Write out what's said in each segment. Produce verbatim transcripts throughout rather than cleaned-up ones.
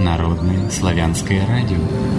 Народное славянское радио.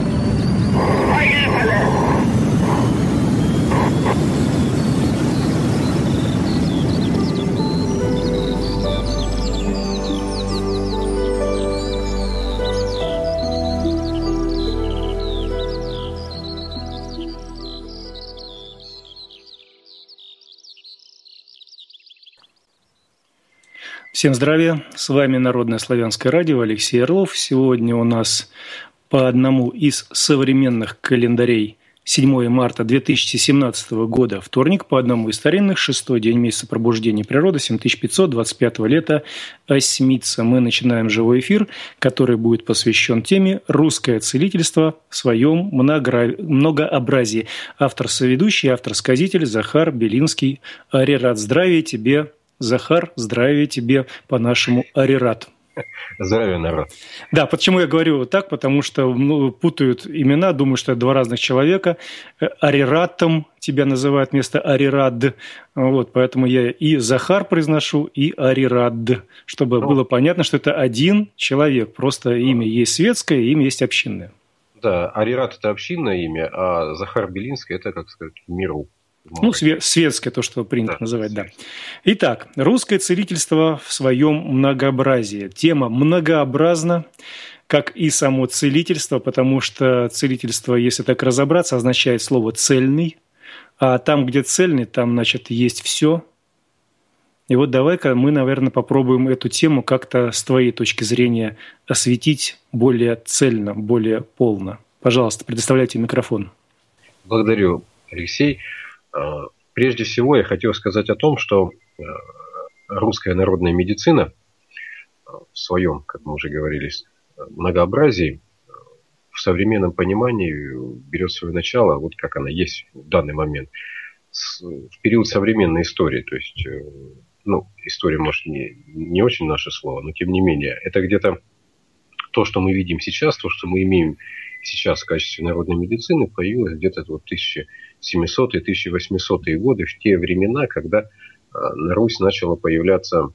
Всем здравия! С вами Народное славянское радио, Алексей Орлов. Сегодня у нас по одному из современных календарей седьмое марта две тысячи семнадцатого года, вторник, по одному из старинных, шестой день месяца пробуждения природы, семь тысяч пятьсот двадцать пятого лета Осьмица. Мы начинаем живой эфир, который будет посвящен теме «Русское целительство в своем многообразии». Автор-соведущий, автор-сказитель Захар Белинский. Арират, здравия тебе! Захар, здравия тебе по-нашему, Арират. Здравия, народ. Да, почему я говорю вот так, потому что ну, путают имена, думаю, что это два разных человека. Ариратом тебя называют вместо Арирад. Вот, поэтому я и Захар произношу, и Арирад, чтобы ну, было понятно, что это один человек. Просто имя есть светское, имя есть общинное. Да, Арират – это общинное имя, а Захар Белинский – это, как сказать, миру. Ну, светское, то, что принято да, называть, да. Итак, русское целительство в своем многообразии. Тема многообразна, как и само целительство, потому что целительство, если так разобраться, означает слово «цельный», а там, где цельный, там, значит, есть все. И вот давай-ка мы, наверное, попробуем эту тему как-то с твоей точки зрения осветить более цельно, более полно. Пожалуйста, предоставляйте микрофон. Благодарю, Алексей. Прежде всего, я хотел сказать о том, что русская народная медицина в своем, как мы уже говорили, многообразии в современном понимании берет свое начало, вот как она есть в данный момент, в период современной истории. То есть, ну, история, может, не, не очень наше слово, но тем не менее, это где-то то, что мы видим сейчас, то, что мы имеем сейчас в качестве народной медицины, появилось где-то вот тысяча семисотые - тысяча восьмисотые годы, в те времена, когда на Русь начала появляться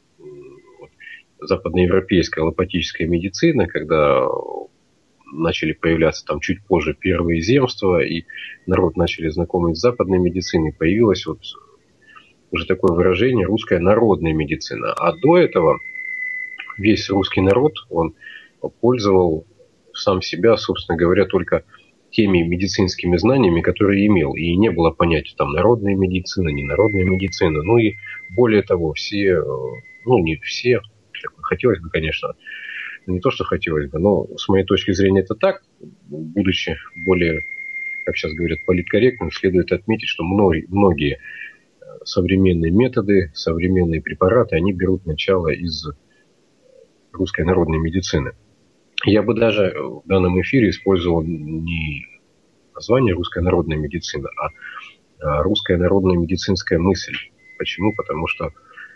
западноевропейская аллопатическая медицина, когда начали появляться там чуть позже первые земства, и народ начали знакомить с западной медициной, появилось вот уже такое выражение «русская народная медицина». А до этого весь русский народ, он пользовал сам себя, собственно говоря, только теми медицинскими знаниями, которые имел. И не было понятия там народная медицина, ненародная медицина. Ну и более того, все, ну не все, хотелось бы, конечно, не то, что хотелось бы, но с моей точки зрения это так, будучи более, как сейчас говорят, политкорректным, следует отметить, что многие, многие современные методы, современные препараты, они берут начало из русской народной медицины. Я бы даже в данном эфире использовал не название «русская народная медицина», а «русская народная медицинская мысль». Почему? Потому что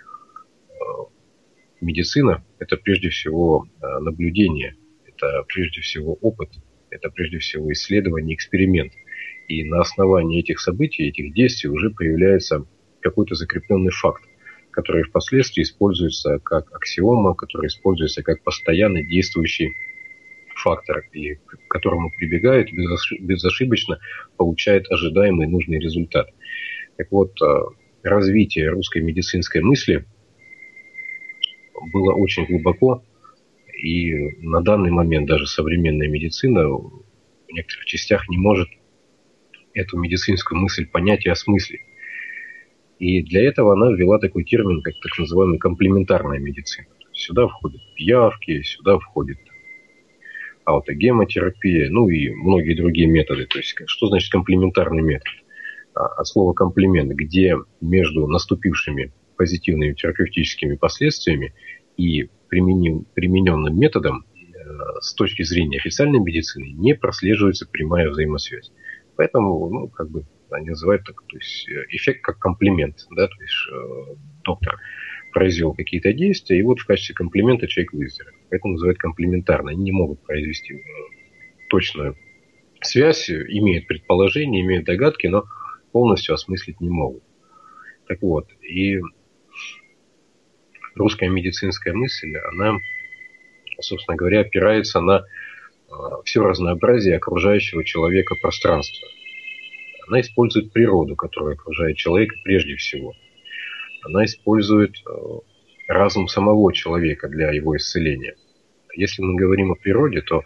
медицина – это прежде всего наблюдение, это прежде всего опыт, это прежде всего исследование, эксперимент. И на основании этих событий, этих действий уже появляется какой-то закрепленный факт, который впоследствии используется как аксиома, который используется как постоянно действующий фактор, и к которому прибегает, безошибочно получает ожидаемый нужный результат. Так вот, развитие русской медицинской мысли было очень глубоко, и на данный момент даже современная медицина в некоторых частях не может эту медицинскую мысль понять и осмыслить. И для этого она ввела такой термин, как так называемая комплементарная медицина. Сюда входят пиявки, сюда входит аутогемотерапия, ну и многие другие методы. То есть, что значит комплементарный метод? От слова комплимент, где между наступившими позитивными терапевтическими последствиями и применим, примененным методом с точки зрения официальной медицины не прослеживается прямая взаимосвязь. Поэтому, ну, как бы они называют так, то есть эффект как комплимент, да, то есть э, доктор произвел какие-то действия, и вот в качестве комплимента человек выздоровел. Поэтому называют комплементарно. Они не могут произвести точную связь, имеют предположения, имеют догадки, но полностью осмыслить не могут. Так вот, и русская медицинская мысль, она собственно говоря, опирается на все разнообразие окружающего человека пространства. Она использует природу, которая окружает человека прежде всего. Она использует разум самого человека для его исцеления. Если мы говорим о природе, то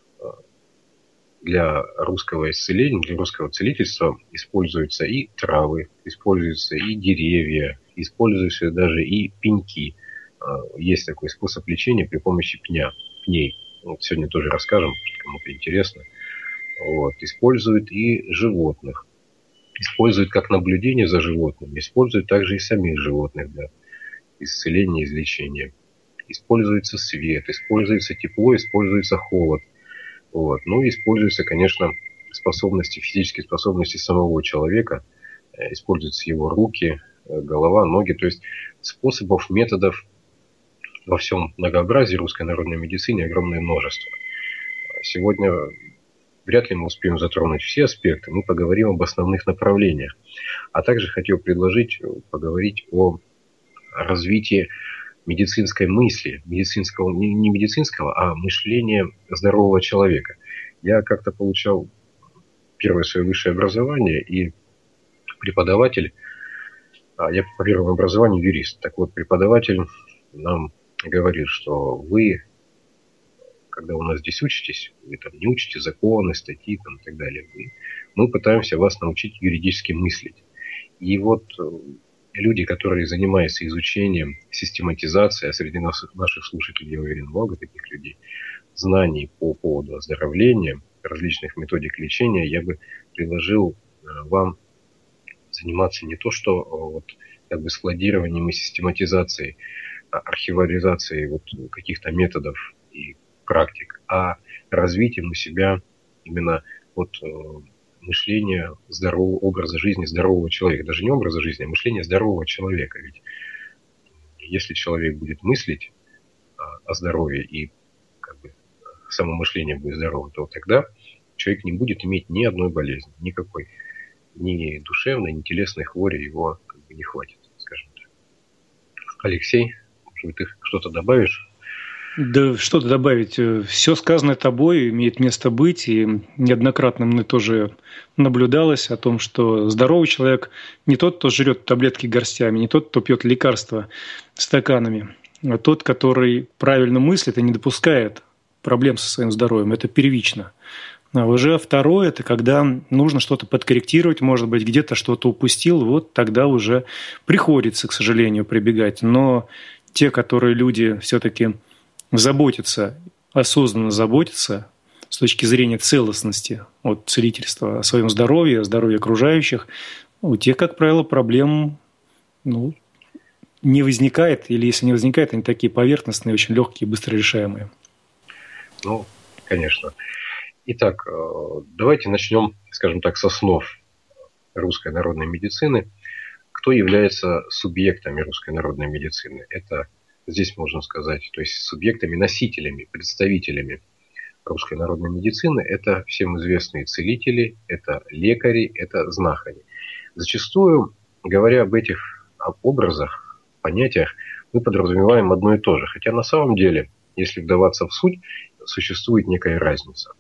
для русского исцеления, для русского целительства используются и травы, используются и деревья, используются даже и пеньки. Есть такой способ лечения при помощи пня, пней. Вот сегодня тоже расскажем, что кому-то интересно. Вот. Используют и животных. Используют как наблюдение за животными. Используют также и самих животных для исцеления, излечения. Используется свет, используется тепло, используется холод. Вот. Ну и используются, конечно, способности, физические способности самого человека. Используются его руки, голова, ноги. То есть способов, методов во всем многообразии русской народной медицины огромное множество. Сегодня вряд ли мы успеем затронуть все аспекты. Мы поговорим об основных направлениях. А также хотел предложить поговорить о развитии медицинской мысли, медицинского, не медицинского, а мышления здорового человека. Я как-то получал первое свое высшее образование, и преподаватель, я по первому образованию юрист, так вот преподаватель нам говорит, что вы, когда у нас здесь учитесь, вы там не учите законы, статьи там, и так далее, вы, мы пытаемся вас научить юридически мыслить. И вот люди, которые занимаются изучением, систематизацией, а среди наших, наших слушателей, я уверен, много таких людей, знаний по поводу оздоровления, различных методик лечения, я бы предложил вам заниматься не то, что вот, как бы складированием и систематизацией, архиваризацией вот каких-то методов и практик, а развитием у себя именно вот мышления здорового образа жизни здорового человека. Даже не образа жизни, а мышления здорового человека. Ведь если человек будет мыслить о здоровье и как бы само мышление будет здоровым, то тогда человек не будет иметь ни одной болезни, никакой, ни душевной, ни телесной хвори его как бы не хватит, скажем так. Алексей, может быть, ты что-то добавишь? Да, что-то добавить. Все сказанное тобой имеет место быть, и неоднократно мной тоже наблюдалось о том, что здоровый человек не тот, кто жрет таблетки горстями, не тот, кто пьет лекарства стаканами, а тот, который правильно мыслит и не допускает проблем со своим здоровьем. Это первично. А уже второе – это когда нужно что-то подкорректировать, может быть, где-то что-то упустил, вот тогда уже приходится, к сожалению, прибегать. Но те, которые люди все-таки заботиться, осознанно заботиться с точки зрения целостности от целительства о своем здоровье, о здоровье окружающих, у тех, как правило, проблем ну, не возникает, или если не возникает, они такие поверхностные, очень легкие, быстро решаемые. Ну, конечно. Итак, давайте начнем, скажем так, с основ русской народной медицины. Кто является субъектами русской народной медицины? Это здесь можно сказать, то есть субъектами, носителями, представителями русской народной медицины, это всем известные целители, это лекари, это знахари. Зачастую, говоря об этих образах, понятиях, мы подразумеваем одно и то же. Хотя на самом деле, если вдаваться в суть, существует некая разница.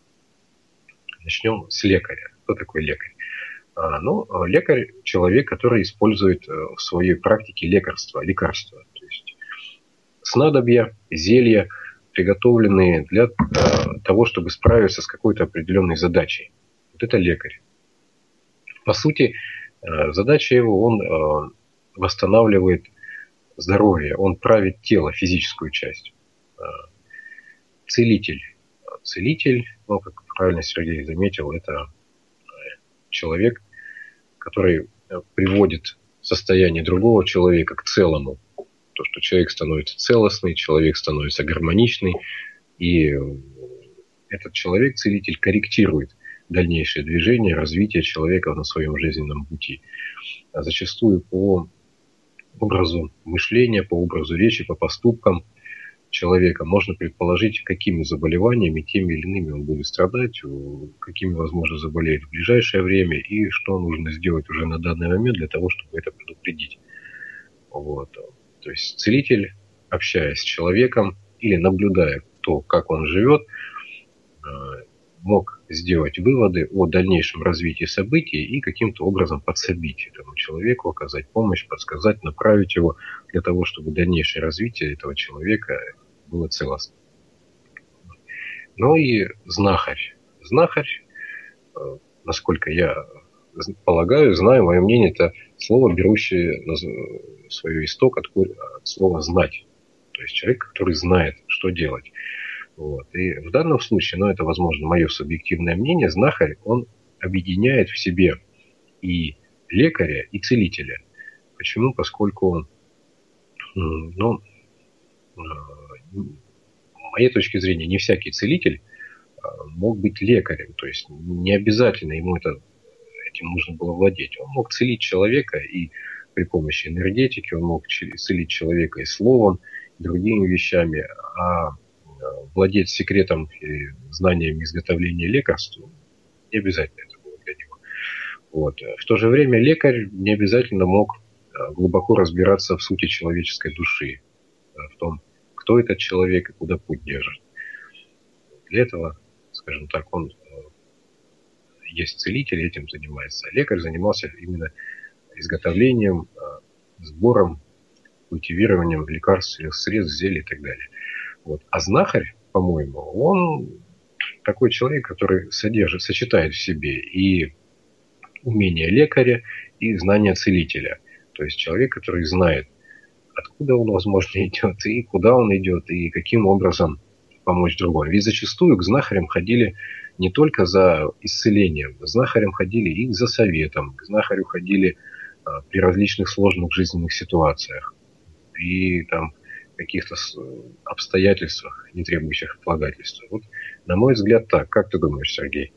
Начнем с лекаря. Кто такой лекарь? А, ну, лекарь – человек, который использует в своей практике лекарства, лекарства. То есть снадобья, зелья, приготовленные для э, того, чтобы справиться с какой-то определенной задачей. Вот это лекарь. По сути, э, задача его, он э, восстанавливает здоровье, он правит тело, физическую часть. Э, целитель. Целитель, ну, как правильно Сергей заметил, это человек, который приводит состояние другого человека к целому. То, что человек становится целостный, человек становится гармоничный, и этот человек, целитель, корректирует дальнейшее движение, развитие человека на своем жизненном пути. А зачастую по образу мышления, по образу речи, по поступкам человека можно предположить, какими заболеваниями, теми или иными он будет страдать, какими, возможно, заболеет в ближайшее время, и что нужно сделать уже на данный момент для того, чтобы это предупредить. Вот. То есть целитель, общаясь с человеком или наблюдая то, как он живет, мог сделать выводы о дальнейшем развитии событий и каким-то образом подсобить этому человеку, оказать помощь, подсказать, направить его для того, чтобы дальнейшее развитие этого человека было целостным. Ну и знахарь. Знахарь, насколько я полагаю, знаю, мое мнение, это слово, берущее свой исток от слова «знать». То есть человек, который знает, что делать. Вот. И в данном случае, ну это, возможно, мое субъективное мнение, знахарь, он объединяет в себе и лекаря, и целителя. Почему? Поскольку, ну, с моей точки зрения, не всякий целитель мог быть лекарем. То есть не обязательно ему это, этим нужно было владеть. Он мог целить человека и при помощи энергетики, он мог целить человека и словом, и другими вещами, а владеть секретом и знаниями изготовления лекарств не обязательно это было для него. Вот. В то же время лекарь не обязательно мог глубоко разбираться в сути человеческой души, в том, кто этот человек и куда путь держит. Для этого, скажем так, он есть целитель, этим занимается. Лекарь занимался именно изготовлением, сбором, культивированием лекарственных средств, зелий и так далее. Вот. А знахарь, по-моему, он такой человек, который содержит, сочетает в себе и умение лекаря, и знания целителя. То есть человек, который знает, откуда он, возможно, идет, и куда он идет, и каким образом помочь другому. Ведь зачастую к знахарям ходили не только за исцелением, к знахарям ходили и за советом, к знахарю ходили а, при различных сложных жизненных ситуациях. И там каких-то обстоятельствах, не требующих отлагательства. Вот, на мой взгляд, так. Как ты думаешь, Сергей?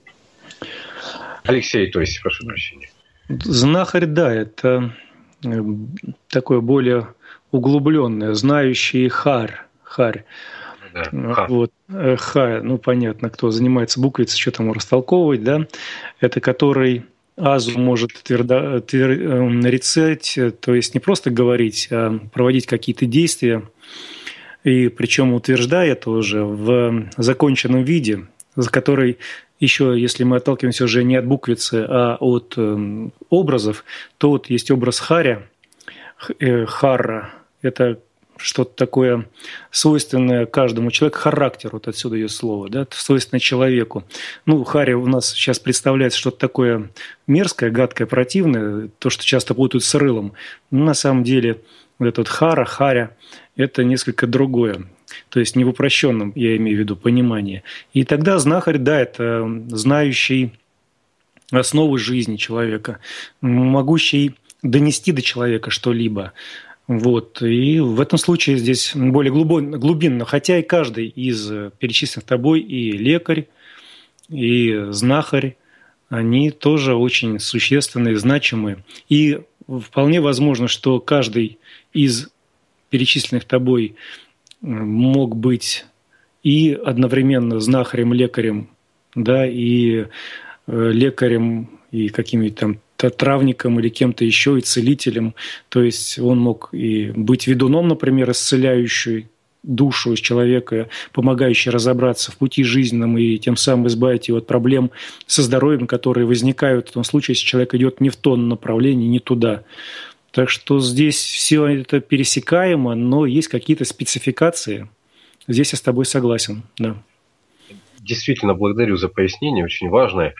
Алексей, то есть, прошу прощения. Знахарь, да, это такое более углубленное, знающий хар. Харь. Да, ха. Вот, ха, ну понятно, кто занимается буквицей, что там растолковывать, да, это который азу может твердо, твер, нарицать, то есть не просто говорить, а проводить какие-то действия, и причем утверждая это уже в законченном виде, за который еще, если мы отталкиваемся уже не от буквицы, а от э, образов, то вот есть образ харя, э, харра, это что-то такое свойственное каждому человеку, характер, вот отсюда ее слово, да, свойственное человеку. Ну, харя у нас сейчас представляется что-то такое мерзкое, гадкое, противное, то, что часто путают с рылом. Но на самом деле вот этот хара, харя – это несколько другое. То есть не в упрощенном, я имею в виду, понимании. И тогда знахарь, да, это знающий основы жизни человека, могущий донести до человека что-либо. Вот. И в этом случае здесь более глубинно, хотя и каждый из перечисленных тобой, и лекарь, и знахарь, они тоже очень существенные, значимые. И вполне возможно, что каждый из перечисленных тобой мог быть и одновременно знахарем, лекарем, да, и лекарем, и каким-нибудь там травником или кем-то еще, и целителем. То есть он мог и быть ведуном, например, исцеляющий душу из человека, помогающий разобраться в пути жизненном и тем самым избавить его от проблем со здоровьем, которые возникают в том случае, если человек идет не в том направлении, не туда. Так что здесь все это пересекаемо, но есть какие-то спецификации. Здесь я с тобой согласен, да. Действительно, благодарю за пояснение, очень важное.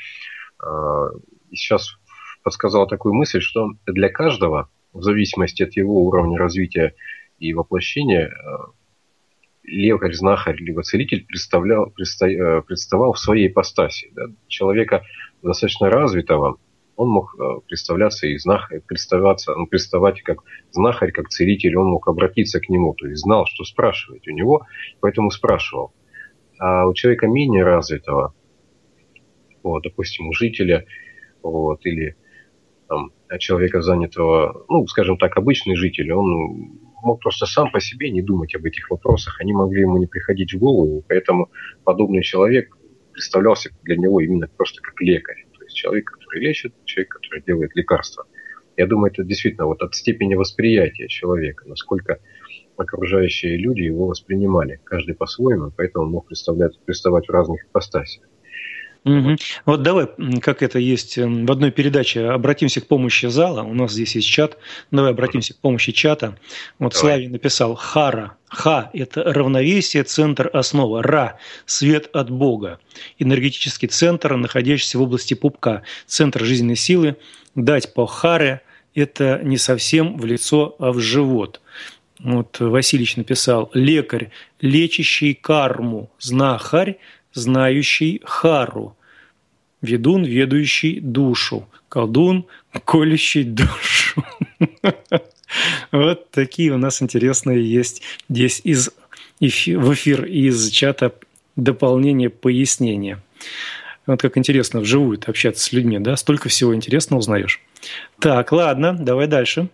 Сейчас подсказал такую мысль, что для каждого, в зависимости от его уровня развития и воплощения, лекарь, знахарь, либо целитель представлял, представал в своей ипостаси. Да? Человека достаточно развитого, он мог представляться и знахарь, представляться, ну, представать как знахарь, как целитель, он мог обратиться к нему, то есть знал, что спрашивать у него, поэтому спрашивал. А у человека менее развитого, вот, допустим, у жителя, вот, или там, человека занятого, ну, скажем так, обычный житель, он мог просто сам по себе не думать об этих вопросах, они могли ему не приходить в голову, поэтому подобный человек представлялся для него именно просто как лекарь, то есть человек, который лечит, человек, который делает лекарства. Я думаю, это действительно вот от степени восприятия человека, насколько окружающие люди его воспринимали, каждый по-своему, поэтому он мог представлять, представать в разных ипостасях. Угу. Вот давай, как это есть в одной передаче, обратимся к помощи зала. У нас здесь есть чат. Давай обратимся к помощи чата. Вот давай. Славий написал Хара. Ха – это равновесие, центр, основа. Ра – свет от Бога. Энергетический центр, находящийся в области пупка. Центр жизненной силы. Дать по Харе – это не совсем в лицо, а в живот. Вот Васильевич написал лекарь, лечащий карму, знахарь, знающий Хару, ведун, ведущий душу, колдун, колющий душу. Вот такие у нас интересные есть здесь из эфир, в эфир из чата дополнение, пояснения. Вот как интересно вживую общаться с людьми, да? Столько всего интересного узнаешь. Так, ладно, давай дальше.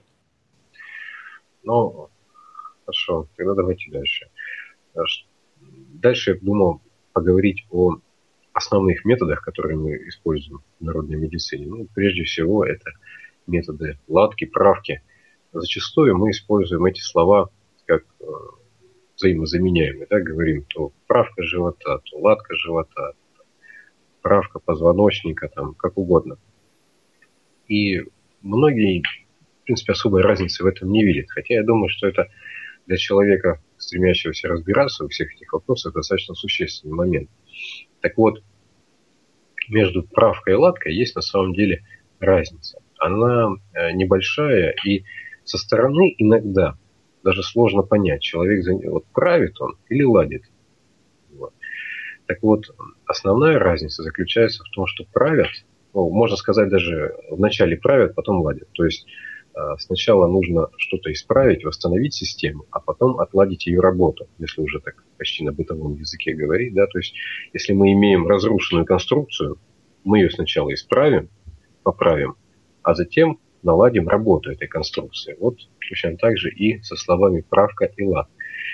Ну, хорошо, тогда давайте дальше. Дальше я думал поговорить о основных методах, которые мы используем в народной медицине. Ну, прежде всего, это методы ладки, правки. Зачастую мы используем эти слова как э, взаимозаменяемые. Да? Говорим то правка живота, то ладка живота, правка позвоночника, там, как угодно. И многие, в принципе, особой разницы в этом не видят. Хотя я думаю, что это для человека, стремящегося разбираться во всех этих вопросах, достаточно существенный момент. Так вот, между правкой и ладкой есть на самом деле разница. Она небольшая, и со стороны иногда даже сложно понять, человек вот, правит он или ладит. Вот. Так вот, основная разница заключается в том, что правят, ну, можно сказать, даже вначале правят, потом ладят. То есть сначала нужно что-то исправить, восстановить систему, а потом отладить ее работу, если уже так почти на бытовом языке говорить. Да? То есть, если мы имеем разрушенную конструкцию, мы ее сначала исправим, поправим, а затем наладим работу этой конструкции. Вот точно так же и со словами правка и лад.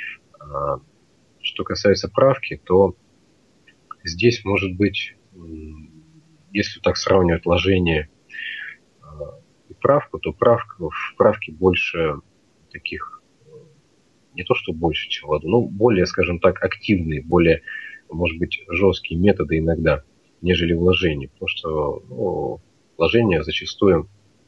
Что касается правки, то здесь может быть, если так сравнивать ложение и правку, то правка, в правке больше таких, не то что больше, чем в ладу, но более, скажем так, активные, более, может быть, жесткие методы иногда, нежели вложение. Потому что ну, вложение зачастую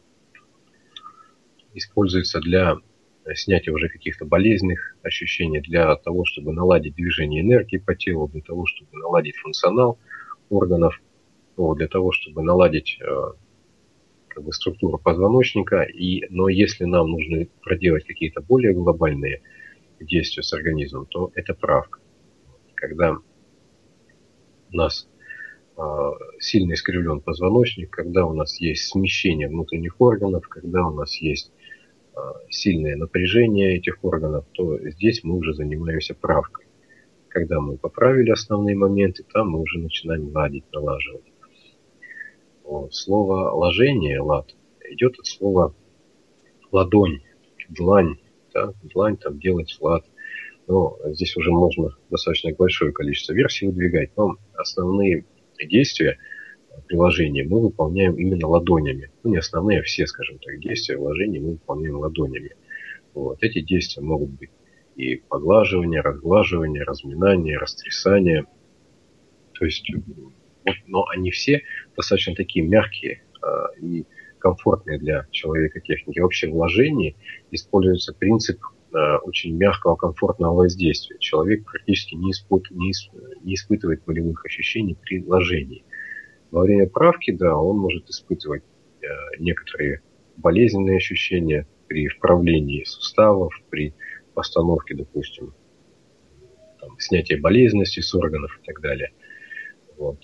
используется для снятия уже каких-то болезненных ощущений, для того, чтобы наладить движение энергии по телу, для того, чтобы наладить функционал органов, ну, для того, чтобы наладить как бы, структуру позвоночника. И, но если нам нужно проделать какие-то более глобальные действия с организмом, то это правка. Когда у нас э, сильно искривлен позвоночник, когда у нас есть смещение внутренних органов, когда у нас есть э, сильное напряжение этих органов, то здесь мы уже занимаемся правкой. Когда мы поправили основные моменты, там мы уже начинаем ладить, налаживать. Слово ложение, лад, идет от слова ладонь, длань, да? Длань, там делать лад. Но здесь уже можно достаточно большое количество версий выдвигать, но основные действия приложения мы выполняем именно ладонями. Ну, не основные, а все, скажем так, действия вложения мы выполняем ладонями. Вот. Эти действия могут быть и поглаживание, разглаживание, разминание, растрясание. То есть, вот, но они все достаточно такие мягкие э, и комфортные для человека техники. Вообще в вложении используется принцип э, очень мягкого, комфортного воздействия. Человек практически не, испыт, не, исп, не испытывает болевых ощущений при вложении. Во время правки, да, он может испытывать э, некоторые болезненные ощущения при вправлении суставов, при постановке, допустим, там, снятия болезненности с органов и так далее. Вот.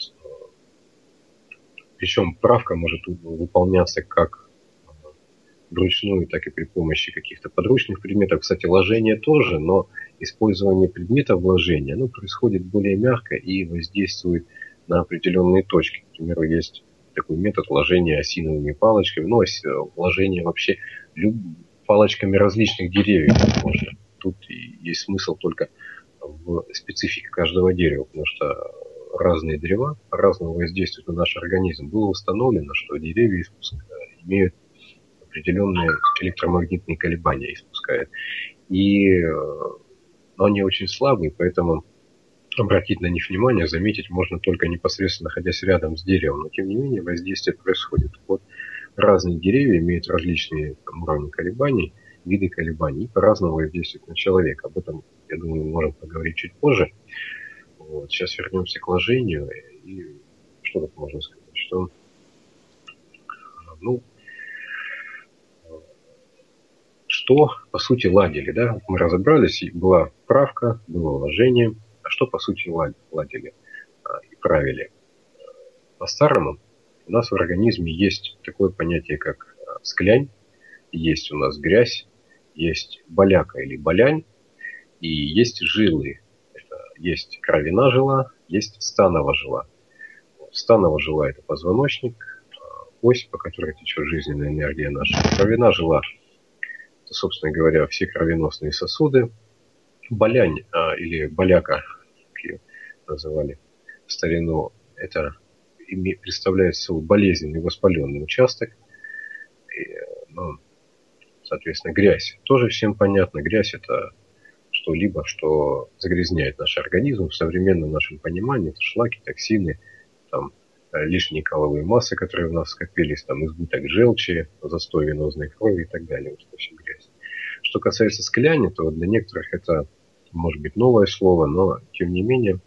Причем правка может выполняться как вручную, так и при помощи каких-то подручных предметов. Кстати, ложение тоже, но использование предметов вложения ну, происходит более мягко и воздействует на определенные точки. К примеру, есть такой метод вложения осиновыми палочками, ну, вложение вообще люб... палочками различных деревьев можно. Тут есть смысл только в специфике каждого дерева, потому что разные древа по-разному воздействуют на наш организм. Было установлено, что деревья имеют определенные электромагнитные колебания, испускают. И но они очень слабые, поэтому обратить на них внимание, заметить можно только непосредственно находясь рядом с деревом. Но тем не менее воздействие происходит. Вот разные деревья имеют различные там, уровни колебаний, виды колебаний и по-разному воздействуют на человека. Об этом, я думаю, мы можем поговорить чуть позже. Вот. Сейчас вернемся к ложению. И что тут можно сказать? Что, ну, что по сути ладили, да? Мы разобрались, была правка, было ложение. А что по сути ладили и правили? По-старому у нас в организме есть такое понятие, как склянь, есть у нас грязь, есть боляка или болянь, и есть жилы. Это есть кровяная жила, есть станова жила. Станова жила – это позвоночник, ось, по которой течет жизненная энергия наша. Кровяная жила – это, собственно говоря, все кровеносные сосуды. Болянь а, или боляка, как ее называли в старину, это представляет собой болезненный воспаленный участок. И, ну, соответственно, грязь. Тоже всем понятно. Грязь – это что-либо, что загрязняет наш организм. В современном нашем понимании это шлаки, токсины, там, лишние каловые массы, которые у нас скопились, там, избыток желчи, застой венозной крови и так далее. Вот это все грязь. Что касается скляни, то для некоторых это может быть новое слово, но тем не менее,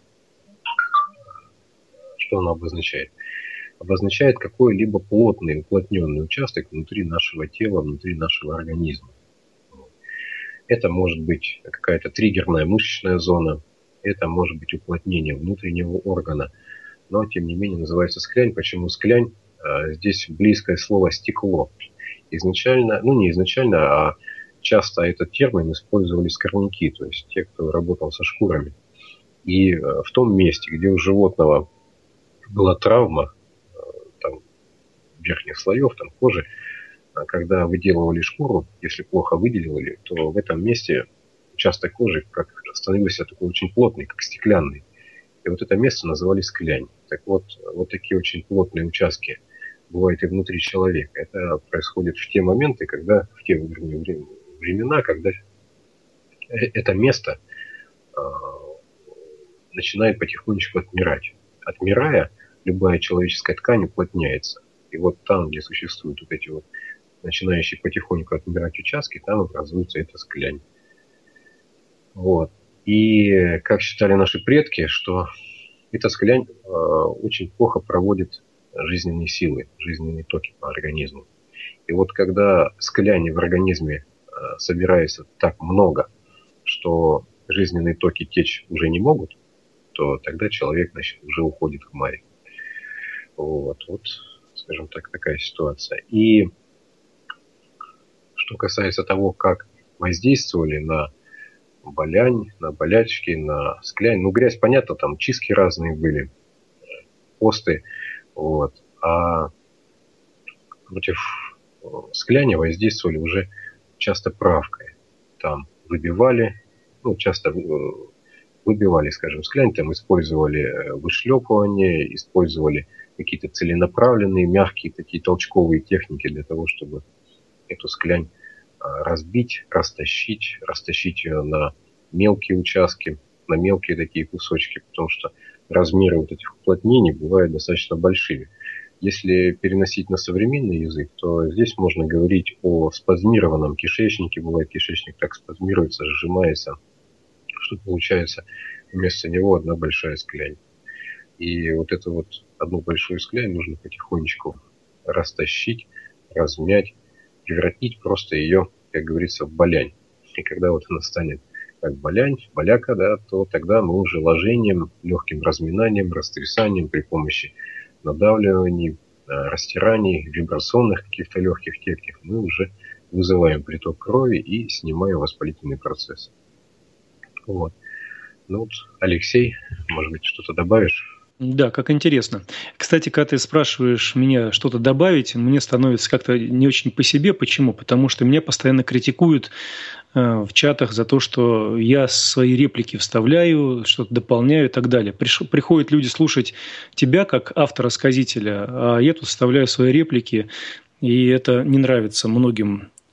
что оно обозначает? Обозначает какой-либо плотный, уплотненный участок внутри нашего тела, внутри нашего организма. Это может быть какая-то триггерная мышечная зона, это может быть уплотнение внутреннего органа, но тем не менее называется склянь. Почему склянь? Здесь близкое слово стекло. Изначально, ну не изначально, а часто этот термин использовали скорняки, то есть те, кто работал со шкурами. И в том месте, где у животного была травма, там, верхних слоев, там, кожи, когда выделывали шкуру, если плохо выделывали, то в этом месте участок кожи как становился такой очень плотный, как стеклянный. И вот это место называли склянь. Так вот, вот такие очень плотные участки бывают и внутри человека. Это происходит в те моменты, когда, в те вернее, времена, когда это место э, начинает потихонечку отмирать. Отмирая, любая человеческая ткань уплотняется. И вот там, где существуют вот эти вот начинающие потихоньку отмирать участки, там образуется эта склянь. Вот. И как считали наши предки, что эта склянь э, очень плохо проводит жизненные силы, жизненные токи по организму. И вот когда скляни в организме э, собирается так много, что жизненные токи течь уже не могут, то тогда человек, значит, уже уходит в маре. Вот, вот, скажем так, такая ситуация. И что касается того, как воздействовали на болянь, на болячки, на склянь. Ну, грязь, понятно, там чистки разные были, посты, вот. А против скляни воздействовали уже часто правкой. Там выбивали, ну, часто выбивали, скажем, склянь, там использовали вышлепывание, использовали какие-то целенаправленные, мягкие такие толчковые техники для того, чтобы эту склянь разбить, растащить, растащить ее на мелкие участки, на мелкие такие кусочки, потому что размеры вот этих уплотнений бывают достаточно большими. Если переносить на современный язык, то здесь можно говорить о спазмированном кишечнике. Бывает, кишечник так спазмируется, сжимается, что получается вместо него одна большая склянь. И вот эту вот одну большую склянь нужно потихонечку растащить, размять, превратить просто ее, как говорится, в болянь. И когда вот она станет как болянь, боляка, да, то тогда мы уже ложением, легким разминанием, растрясанием при помощи надавливаний, растираний, вибрационных каких-то легких техник мы уже вызываем приток крови и снимаем воспалительный процесс. Вот. Ну вот, Алексей, может быть, что-то добавишь? Да, как интересно. Кстати, когда ты спрашиваешь меня что-то добавить, мне становится как-то не очень по себе. Почему? Потому что меня постоянно критикуют э, в чатах за то, что я свои реплики вставляю, что-то дополняю и так далее. Приш, приходят люди слушать тебя как автора-сказителя, а я тут вставляю свои реплики, и это не нравится многим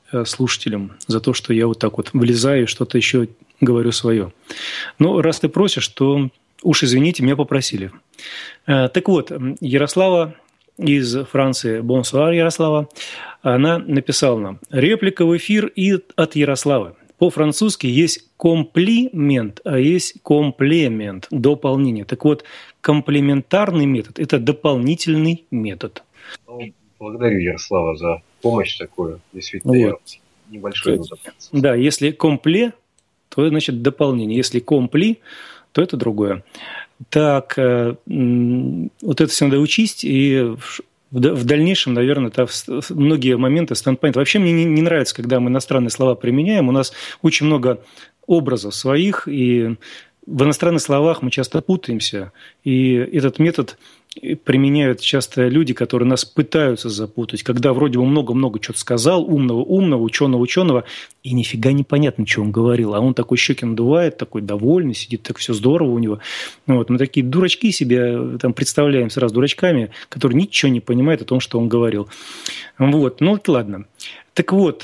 слушателям за то, что я вот так вот влезаю и что-то еще говорю свое. Но раз ты просишь, то уж извините, меня попросили. Так вот, Ярослава из Франции, бонсуар, Ярослава, она написала нам: реплика в эфир и от Ярославы. По-французски есть комплимент, а есть комплемент, дополнение. Так вот, комплементарный метод – это дополнительный метод. Ну, благодарю, Ярослава, за помощь такую. Действительно, вот. Я небольшой запас. Да, если компле, то значит дополнение. Если компли, то это другое. Так, вот это все надо учесть, и в дальнейшем, наверное, многие моменты станут понятны. Вообще мне не нравится, когда мы иностранные слова применяем. У нас очень много образов своих, и в иностранных словах мы часто путаемся. И этот метод применяют часто люди, которые нас пытаются запутать, когда вроде бы много-много чего-то сказал, умного-умного, ученого-ученого, и нифига непонятно, что он говорил. А он такой щеки надувает, такой довольный, сидит, так все здорово у него. Вот. Мы такие дурачки себе там представляем сразу дурачками, которые ничего не понимают о том, что он говорил. Вот. Ну, ладно. Так вот,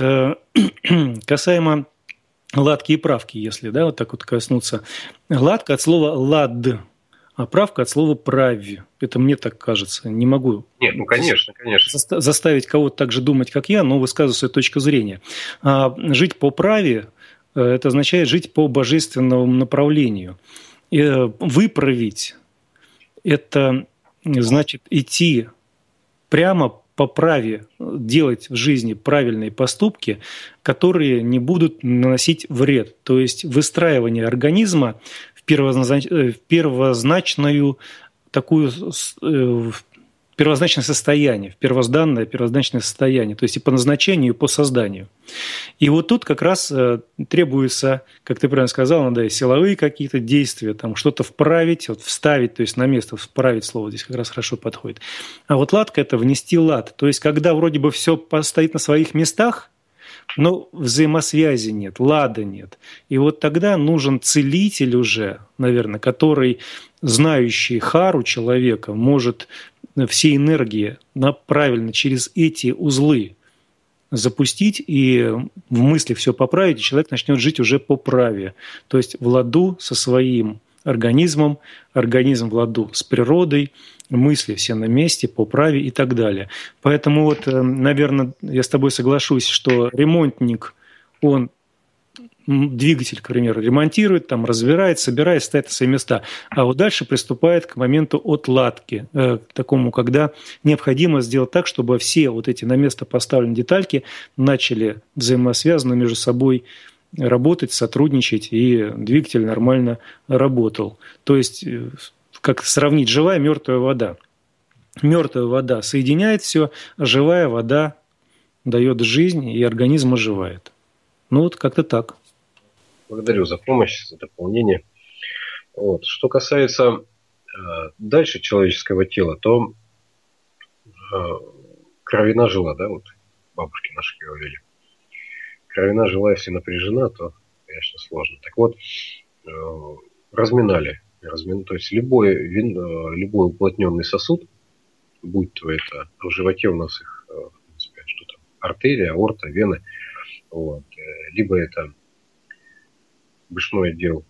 касаемо ладки и правки, если, да, вот так вот коснуться. Ладка от слова «лад», а правка от слова «правь». Это мне так кажется. Не могу Нет, ну, конечно, конечно. заставить кого-то так же думать, как я, но высказываю свою точку зрения. А жить по праве – это означает жить по божественному направлению. И выправить – это значит идти прямо по праве, делать в жизни правильные поступки, которые не будут наносить вред. То есть выстраивание организма в первозначную такую первозначное состояние, в первозданное первозначное состояние, то есть и по назначению, и по созданию. И вот тут как раз требуется, как ты правильно сказал, надо и силовые какие-то действия, там что-то вправить, вот вставить, то есть на место вправить слово здесь как раз хорошо подходит. А вот ладка – это внести лад, то есть когда вроде бы все стоит на своих местах, но взаимосвязи нет, лада нет. И вот тогда нужен целитель уже, наверное, который, знающий хару человека, может все энергии правильно через эти узлы запустить и в мысли все поправить, и человек начнет жить уже по праве. То есть в ладу со своим организмом, организм в ладу с природой, мысли все на месте, по праве и так далее. Поэтому вот, наверное, я с тобой соглашусь, что ремонтник, он двигатель, к примеру, ремонтирует, там, разбирает, собирает, ставит на свои места. А вот дальше приступает к моменту отладки, э, к такому, когда необходимо сделать так, чтобы все вот эти на место поставленные детальки начали взаимосвязанно между собой работать, сотрудничать, и двигатель нормально работал. То есть, как сравнить живая и мертвая вода. Мертвая вода соединяет все, а живая вода дает жизнь, и организм оживает. Ну вот как-то так. Благодарю за помощь, за дополнение. Вот. Что касается э, дальше человеческого тела, то э, кровяна жила, да, вот бабушки наши говорили. Кровяна жила, если напряжена, то, конечно, сложно. Так вот, э, разминали. Размин, то есть любой, вин, э, любой уплотненный сосуд, будь то это в животе у нас их, э, что там, артерия, аорта, вены, вот, э, либо это брюшной отдел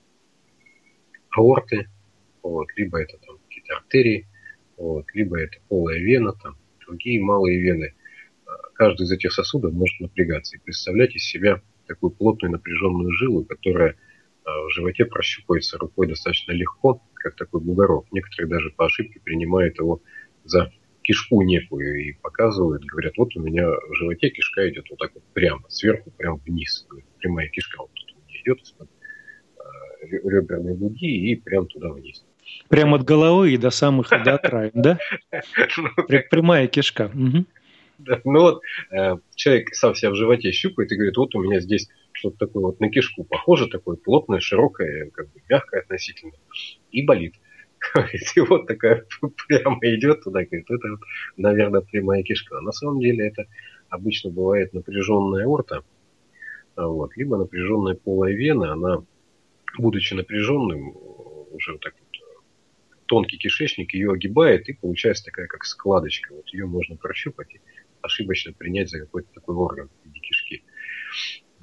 аорты, вот, либо это там какие-то артерии, вот, либо это полая вена, там, другие малые вены. Каждый из этих сосудов может напрягаться и представлять из себя такую плотную напряженную жилу, которая в животе прощупывается рукой достаточно легко, как такой бугорок. Некоторые даже по ошибке принимают его за кишку некую и показывают, говорят, вот у меня в животе кишка идет вот так вот прямо, сверху прямо вниз. Прямая кишка вот тут у меня идет из-под реберной дуги и прям туда вниз. Прямо от головы и до самых до края, да? Прямая кишка. Да, ну вот э, человек сам себя в животе щупает и говорит, вот у меня здесь что-то такое вот на кишку похоже, такое плотное, широкое, как бы мягкое относительно, и болит. И вот такая прямо идет туда, говорит, это, вот, наверное, прямая кишка. На самом деле это обычно бывает напряженная аорта, вот, либо напряженная полая вена, она, будучи напряженным, уже вот так вот, тонкий кишечник ее огибает, и получается такая, как складочка. Вот ее можно прощупать и ошибочно принять за какой-то такой орган в виде кишки.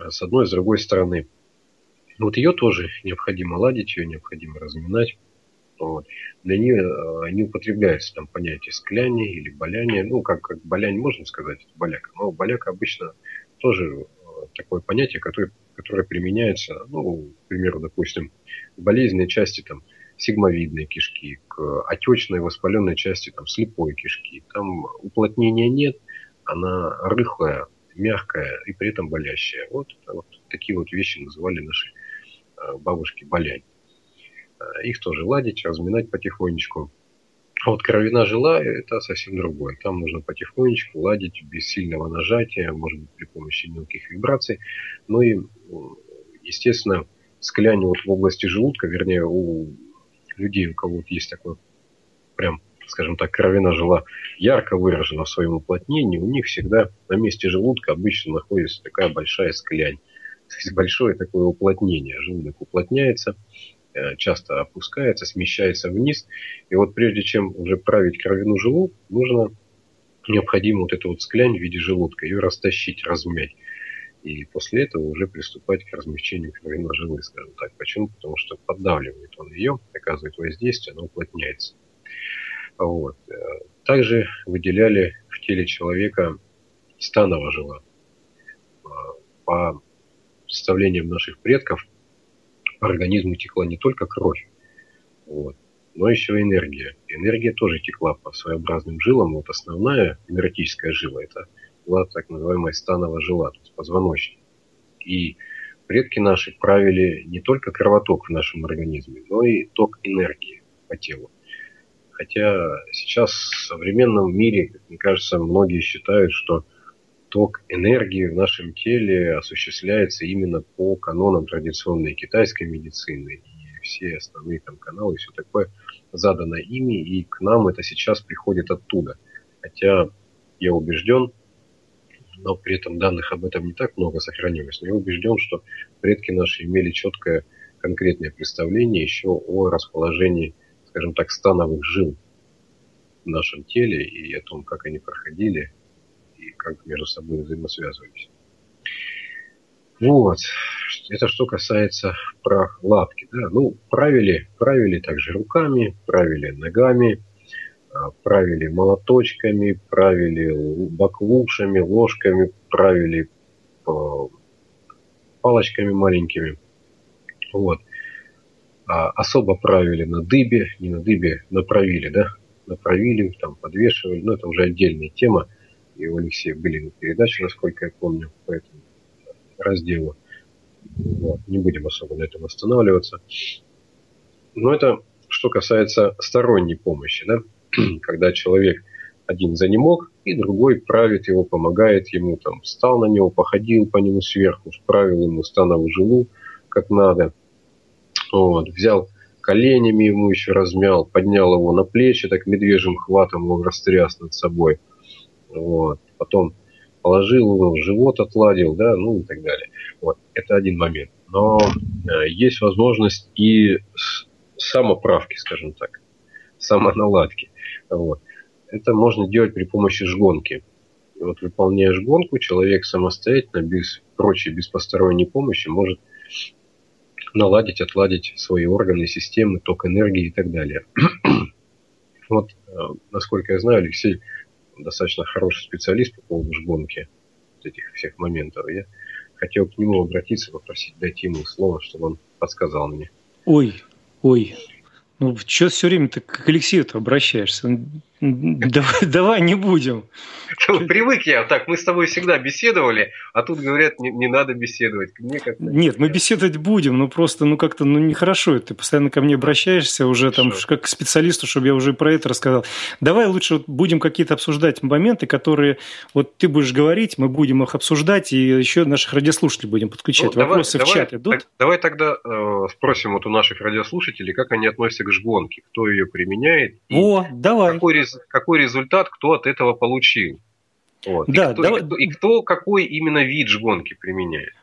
с одной, с другой стороны. Вот ее тоже необходимо ладить, ее необходимо разминать. Вот. Для нее не употребляется там понятие скляни или баляния. Ну, как, как балянь можно сказать, это боляка. Но боляка обычно тоже такое понятие, которое, которое применяется, ну, к примеру, допустим, к болезненной части там, сигмовидной кишки, к отечной воспаленной части там, слепой кишки. Там уплотнения нет, она рыхлая, мягкая и при этом болящая. Вот, вот такие вот вещи называли наши бабушки балянь. Их тоже ладить, разминать потихонечку. А вот кровяная жила – это совсем другое. Там нужно потихонечку ладить, без сильного нажатия, может быть, при помощи мелких вибраций. Ну и, естественно, скляние вот в области желудка, вернее, у людей, у кого есть такое прям, скажем так, кровяная жила ярко выражена в своем уплотнении, у них всегда на месте желудка обычно находится такая большая склянь. То есть большое такое уплотнение. Желудок уплотняется, часто опускается, смещается вниз. И вот прежде чем уже править кровяную жилу, нужно, необходимо вот эту вот склянь в виде желудка, ее растащить, размять. И после этого уже приступать к размягчению кровяной жилы, скажем так. Почему? Потому что поддавливает он ее, оказывает воздействие, она уплотняется. Вот. Также выделяли в теле человека становая жила. По представлениям наших предков, по организму текла не только кровь, вот, но еще и энергия. Энергия тоже текла по своеобразным жилам. Вот основная энергетическая жила – это была так называемая становая жила, то есть позвоночник. И предки наши правили не только кровоток в нашем организме, но и ток энергии по телу. Хотя сейчас в современном мире, как мне кажется, многие считают, что ток энергии в нашем теле осуществляется именно по канонам традиционной китайской медицины. И все основные там каналы, все такое задано ими, и к нам это сейчас приходит оттуда. Хотя я убежден, но при этом данных об этом не так много сохранилось, но я убежден, что предки наши имели четкое конкретное представление еще о расположении, скажем так, становых жил в нашем теле и о том, как они проходили, и как между собой взаимосвязывались. Вот. Это что касается проладки. Да? Ну, правили, правили также руками, правили ногами, правили молоточками, правили баклушами, ложками, правили палочками маленькими. Вот. А особо правили на дыбе, не на дыбе, направили, да? Направили, там подвешивали. Но это уже отдельная тема. И у Алексея были передачи, насколько я помню, по этому разделу. Вот. Не будем особо на этом останавливаться. Но это что касается сторонней помощи, да? Когда человек один занемог, и другой правит его, помогает ему, там, встал на него, походил по нему сверху, вправил ему становую жилу, как надо. Вот. Взял коленями ему еще размял, поднял его на плечи, так медвежьим хватом его растряс над собой. Вот. Потом положил его, живот отладил, да, ну и так далее. Вот. Это один момент. Но э, есть возможность и самоправки, скажем так, самоналадки. Вот. Это можно делать при помощи жгонки. И вот, выполняя жгонку, человек самостоятельно, без прочей, без посторонней помощи, может наладить, отладить свои органы, системы, ток энергии и так далее. Вот, насколько я знаю, Алексей достаточно хороший специалист по поводу жгонки этих всех моментов. Я хотел к нему обратиться, попросить дать ему слово, чтобы он подсказал мне. Ой, ой. Ну, что все время ты к Алексею-то обращаешься? Давай, давай не будем. Привык я так, мы с тобой всегда беседовали, а тут говорят, не, не надо беседовать. Мне как-то... Нет, мы беседовать будем, но просто, ну, как-то, ну, нехорошо. Ты постоянно ко мне обращаешься уже там, как к специалисту, чтобы я уже про это рассказал. Давай лучше вот будем какие-то обсуждать моменты, которые вот ты будешь говорить, мы будем их обсуждать, и еще наших радиослушателей будем подключать. Ну, Вопросы давай, в чат идут? Так, давай тогда э, спросим вот у наших радиослушателей, как они относятся к жгонке, кто ее применяет. О, давай. Какой, какой результат кто от этого получил. Вот. Да, и, кто, давай. и, кто, и кто какой именно вид жгонки применяет?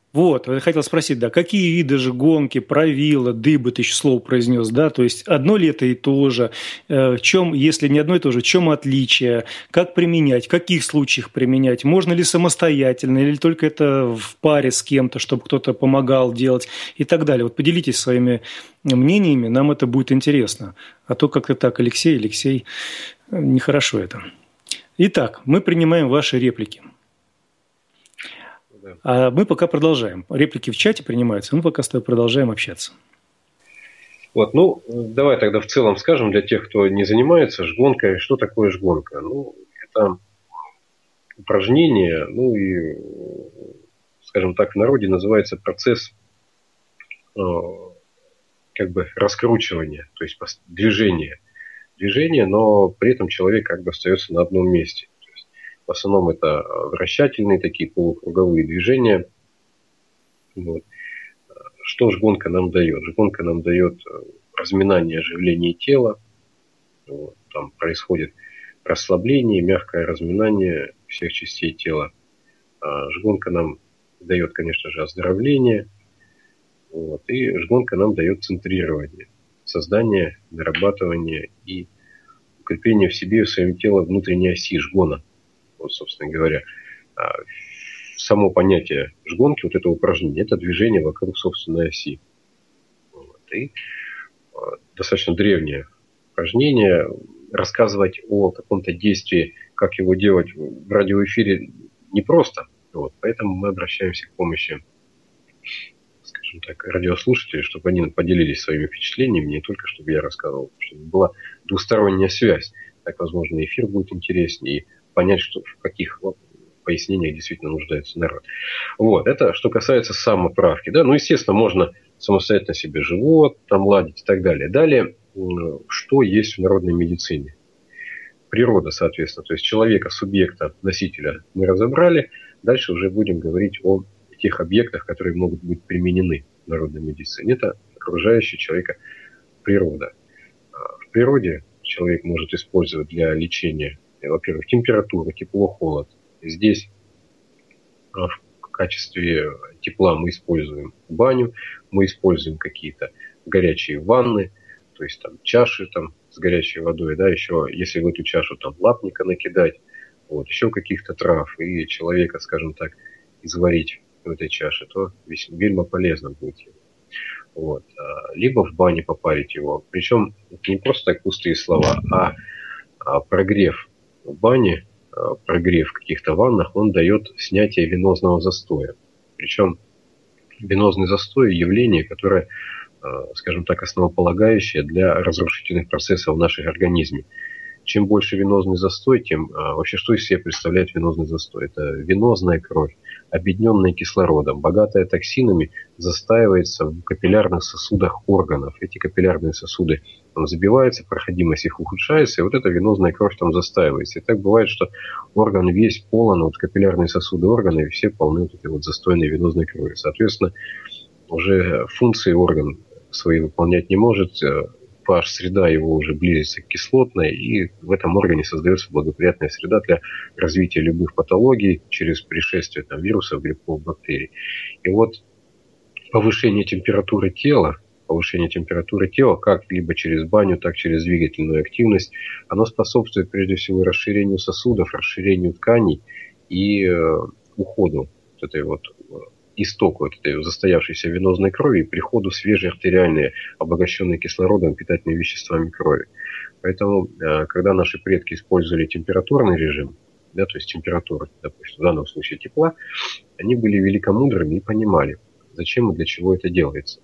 Вот, я хотел спросить, да, какие виды же гонки, правила, дыбы, ты еще слово произнес, да, то есть одно ли это и то же, э, в чем, если не одно и то же, в чем отличие, как применять, в каких случаях применять, можно ли самостоятельно или только это в паре с кем-то, чтобы кто-то помогал делать и так далее. Вот поделитесь своими мнениями, нам это будет интересно, а то как-то так, Алексей, Алексей, нехорошо это. Итак, мы принимаем ваши реплики. А мы пока продолжаем. Реплики в чате принимаются, мы пока с тобой продолжаем общаться. Вот, ну, давай тогда в целом скажем для тех, кто не занимается жгонкой, что такое жгонка. Ну, это упражнение, ну и, скажем так, в народе называется процесс э, как бы раскручивания, то есть движения. Движение, но при этом человек как бы остается на одном месте. То есть, в основном это вращательные такие полукруговые движения. Вот. Что жгонка нам дает? Жгонка нам дает разминание, оживление тела. Вот. Там происходит расслабление, мягкое разминание всех частей тела. А жгонка нам дает, конечно же, оздоровление. Вот. И жгонка нам дает центрирование, создание, нарабатывание и укрепление в себе и в своем теле внутренней оси жгона. Вот, собственно говоря. Само понятие жгонки, вот это упражнение, это движение вокруг собственной оси. Вот. И достаточно древнее упражнение. Рассказывать о каком-то действии, как его делать в радиоэфире, непросто. Вот. Поэтому мы обращаемся к помощи, скажем так, радиослушателей, чтобы они поделились своими впечатлениями, не только чтобы я рассказывал, чтобы была двусторонняя связь. Так, возможно, эфир будет интереснее и понять, что, в каких пояснениях действительно нуждается народ. Вот, это что касается самоправки. Да? Ну, естественно, можно самостоятельно себе живот там ладить и так далее. Далее, что есть в народной медицине? Природа, соответственно, то есть человека, субъекта, носителя мы разобрали. Дальше уже будем говорить о тех объектах, которые могут быть применены в народной медицине. Это окружающая человека природа. В природе человек может использовать для лечения, во-первых, температуру, тепло, холод. Здесь в качестве тепла мы используем баню, мы используем какие-то горячие ванны, то есть там чаши там, с горячей водой, да, еще если в эту чашу там лапника накидать, вот, еще каких-то трав, и человека, скажем так, изварить в этой чаше, то весьма полезно будет. Вот. Либо в бане попарить его. Причем это не просто так пустые слова, а, а прогрев в бане, прогрев в каких-то ваннах, он дает снятие венозного застоя. Причем венозный застой – явление, которое, скажем так, основополагающее для разрушительных процессов в нашем организме. Чем больше венозный застой, тем вообще что из себя представляет венозный застой? Это венозная кровь, объединенная кислородом, богатая токсинами, застаивается в капиллярных сосудах органов. Эти капиллярные сосуды там забиваются, проходимость их ухудшается, и вот эта венозная кровь там застаивается. И так бывает, что орган весь полон, вот капиллярные сосуды органа, и все полны вот этой вот застойной венозной крови. Соответственно, уже функции орган свои выполнять не может, пH-среда его уже близится к кислотной, и в этом органе создается благоприятная среда для развития любых патологий через пришествие там, вирусов, грибков, бактерий. И вот повышение температуры тела, повышение температуры тела, как либо через баню, так и через двигательную активность, оно способствует прежде всего расширению сосудов, расширению тканей и э, уходу вот этой вот истоку вот этой застоявшейся венозной крови и приходу свежей артериальной, обогащенной кислородом, питательными веществами крови. Поэтому, когда наши предки использовали температурный режим, да, то есть температуру, допустим, в данном случае тепла, они были великомудрыми и понимали, зачем и для чего это делается.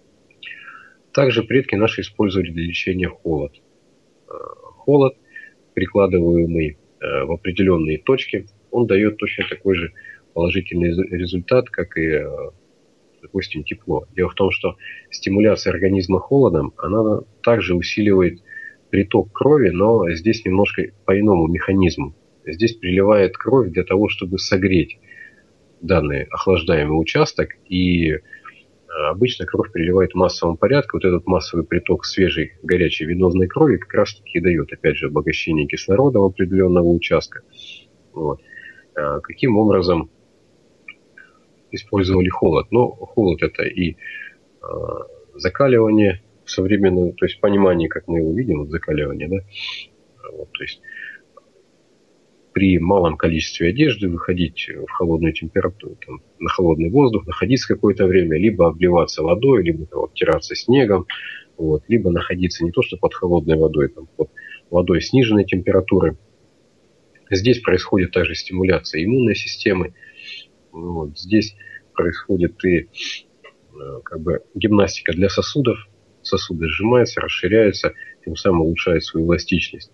Также предки наши использовали для лечения холод. Холод, прикладываемый в определенные точки, он дает точно такой же положительный результат, как и, допустим, тепло. Дело в том, что стимуляция организма холодом, она также усиливает приток крови, но здесь немножко по иному механизму. Здесь приливает кровь для того, чтобы согреть данный охлаждаемый участок, и обычно кровь приливает в массовом порядке. Вот этот массовый приток свежей горячей венозной крови как раз таки дает, опять же, обогащение кислородом определенного участка. Вот. Каким образом использовали холод. Но холод это и э, закаливание современное, то есть понимание, как мы его видим, вот закаливание, да, вот, то есть при малом количестве одежды выходить в холодную температуру, там, на холодный воздух, находиться какое-то время, либо обливаться водой, либо там, обтираться снегом, вот, либо находиться не то что под холодной водой, там, под водой сниженной температуры. Здесь происходит также стимуляция иммунной системы. Вот, здесь происходит и как бы гимнастика для сосудов. Сосуды сжимаются, расширяются, тем самым улучшают свою эластичность.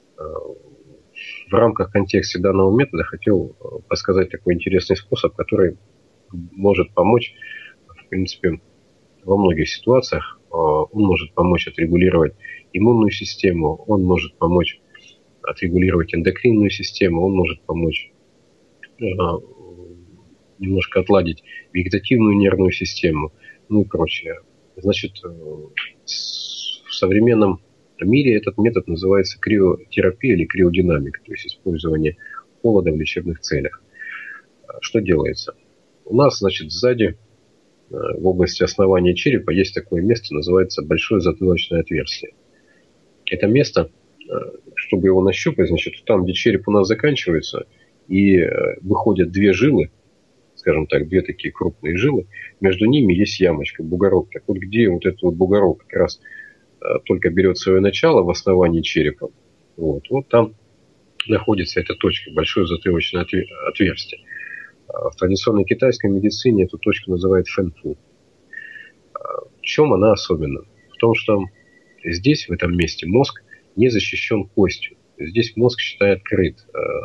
В рамках контекста данного метода хотел подсказать такой интересный способ, который может помочь, в принципе, во многих ситуациях. Он может помочь отрегулировать иммунную систему, он может помочь отрегулировать эндокринную систему, он может помочь немножко отладить вегетативную нервную систему, ну и прочее. Значит, в современном мире этот метод называется криотерапия или криодинамика, то есть использование холода в лечебных целях. Что делается? У нас, значит, сзади, в области основания черепа, есть такое место, называется большое затылочное отверстие. Это место, чтобы его нащупать, значит, там, где череп у нас заканчивается, и выходят две жилы, скажем так, две такие крупные жилы, между ними есть ямочка, бугорок. Так вот, где вот этот вот бугорок как раз только берет свое начало в основании черепа, вот, вот там находится эта точка, большое затылочное отверстие. В традиционной китайской медицине эту точку называют фэнфу. В чем она особенна? В том, что здесь, в этом месте, мозг не защищен костью. Здесь мозг, считай, открыт.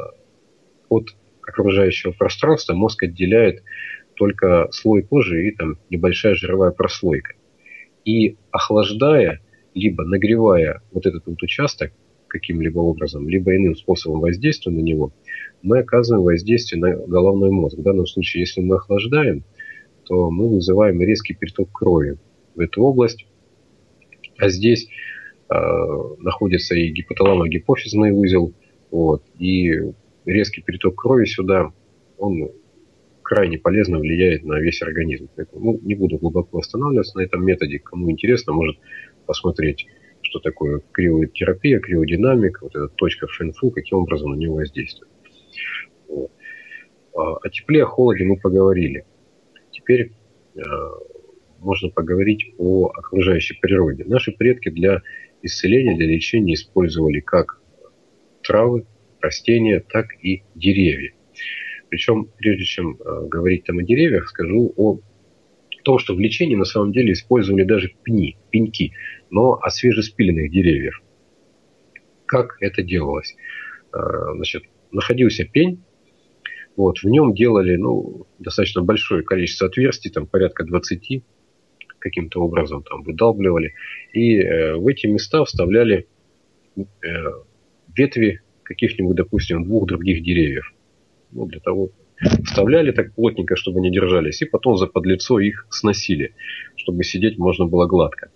От окружающего пространства мозг отделяет только слой кожи и там небольшая жировая прослойка. И охлаждая, либо нагревая вот этот вот участок каким-либо образом, либо иным способом воздействия на него, мы оказываем воздействие на головной мозг. В данном случае, если мы охлаждаем, то мы вызываем резкий приток крови в эту область. А здесь э, находится и гипоталамо-гипофизный узел, вот, и резкий приток крови сюда, он крайне полезно влияет на весь организм. Поэтому, ну, не буду глубоко останавливаться на этом методе. Кому интересно, может посмотреть, что такое криотерапия, криодинамика, вот эта точка фэнфу, каким образом на него воздействует. Вот. О тепле, о холоде мы поговорили. Теперь э, можно поговорить о окружающей природе. Наши предки для исцеления, для лечения использовали как травы, растения, так и деревья. Причем, прежде чем э, говорить там о деревьях, скажу о том, что в лечении на самом деле использовали даже пни, пеньки, но от свежеспиленных деревьев. Как это делалось? Э, значит, находился пень, вот, в нем делали ну, достаточно большое количество отверстий, там порядка двадцати, каким-то образом там выдалбливали, и э, в эти места вставляли э, ветви каких-нибудь, допустим, двух других деревьев. Ну, для того, вставляли так плотненько, чтобы не держались, и потом заподлицо их сносили, чтобы сидеть можно было гладко.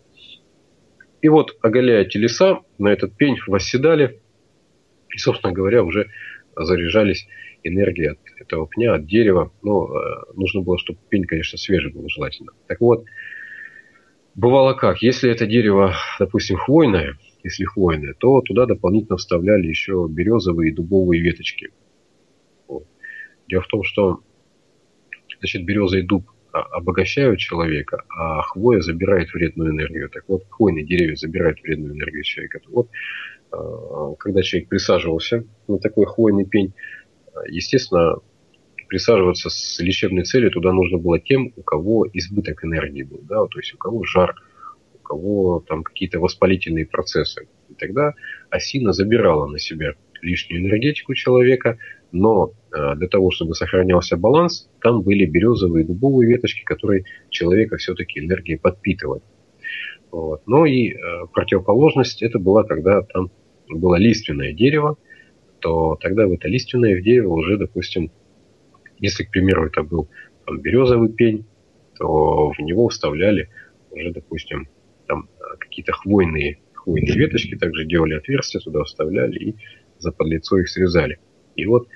И вот, оголяя телеса, на этот пень восседали, и, собственно говоря, уже заряжались энергией от этого пня, от дерева. Но э, нужно было, чтобы пень, конечно, свежий был желательно. Так вот, бывало как, если это дерево, допустим, хвойное, если хвойное, то туда дополнительно вставляли еще березовые и дубовые веточки. Вот. Дело в том, что значит, береза и дуб обогащают человека, а хвоя забирает вредную энергию. Так вот, хвойные деревья забирают вредную энергию человека. Вот, когда человек присаживался на такой хвойный пень, естественно, присаживаться с лечебной целью туда нужно было тем, у кого избыток энергии был, да, то есть у кого жар, у кого там какие-то воспалительные процессы. И тогда осина забирала на себя лишнюю энергетику человека, но э, для того, чтобы сохранялся баланс, там были березовые и дубовые веточки, которые человека все-таки энергией подпитывали. Вот. Но и э, противоположность это была, когда там было лиственное дерево, то тогда в это лиственное дерево уже, допустим, если, к примеру, это был там, березовый пень, то в него вставляли уже, допустим, там какие-то хвойные, хвойные веточки, также делали отверстия, туда вставляли и заподлицо их срезали. И вот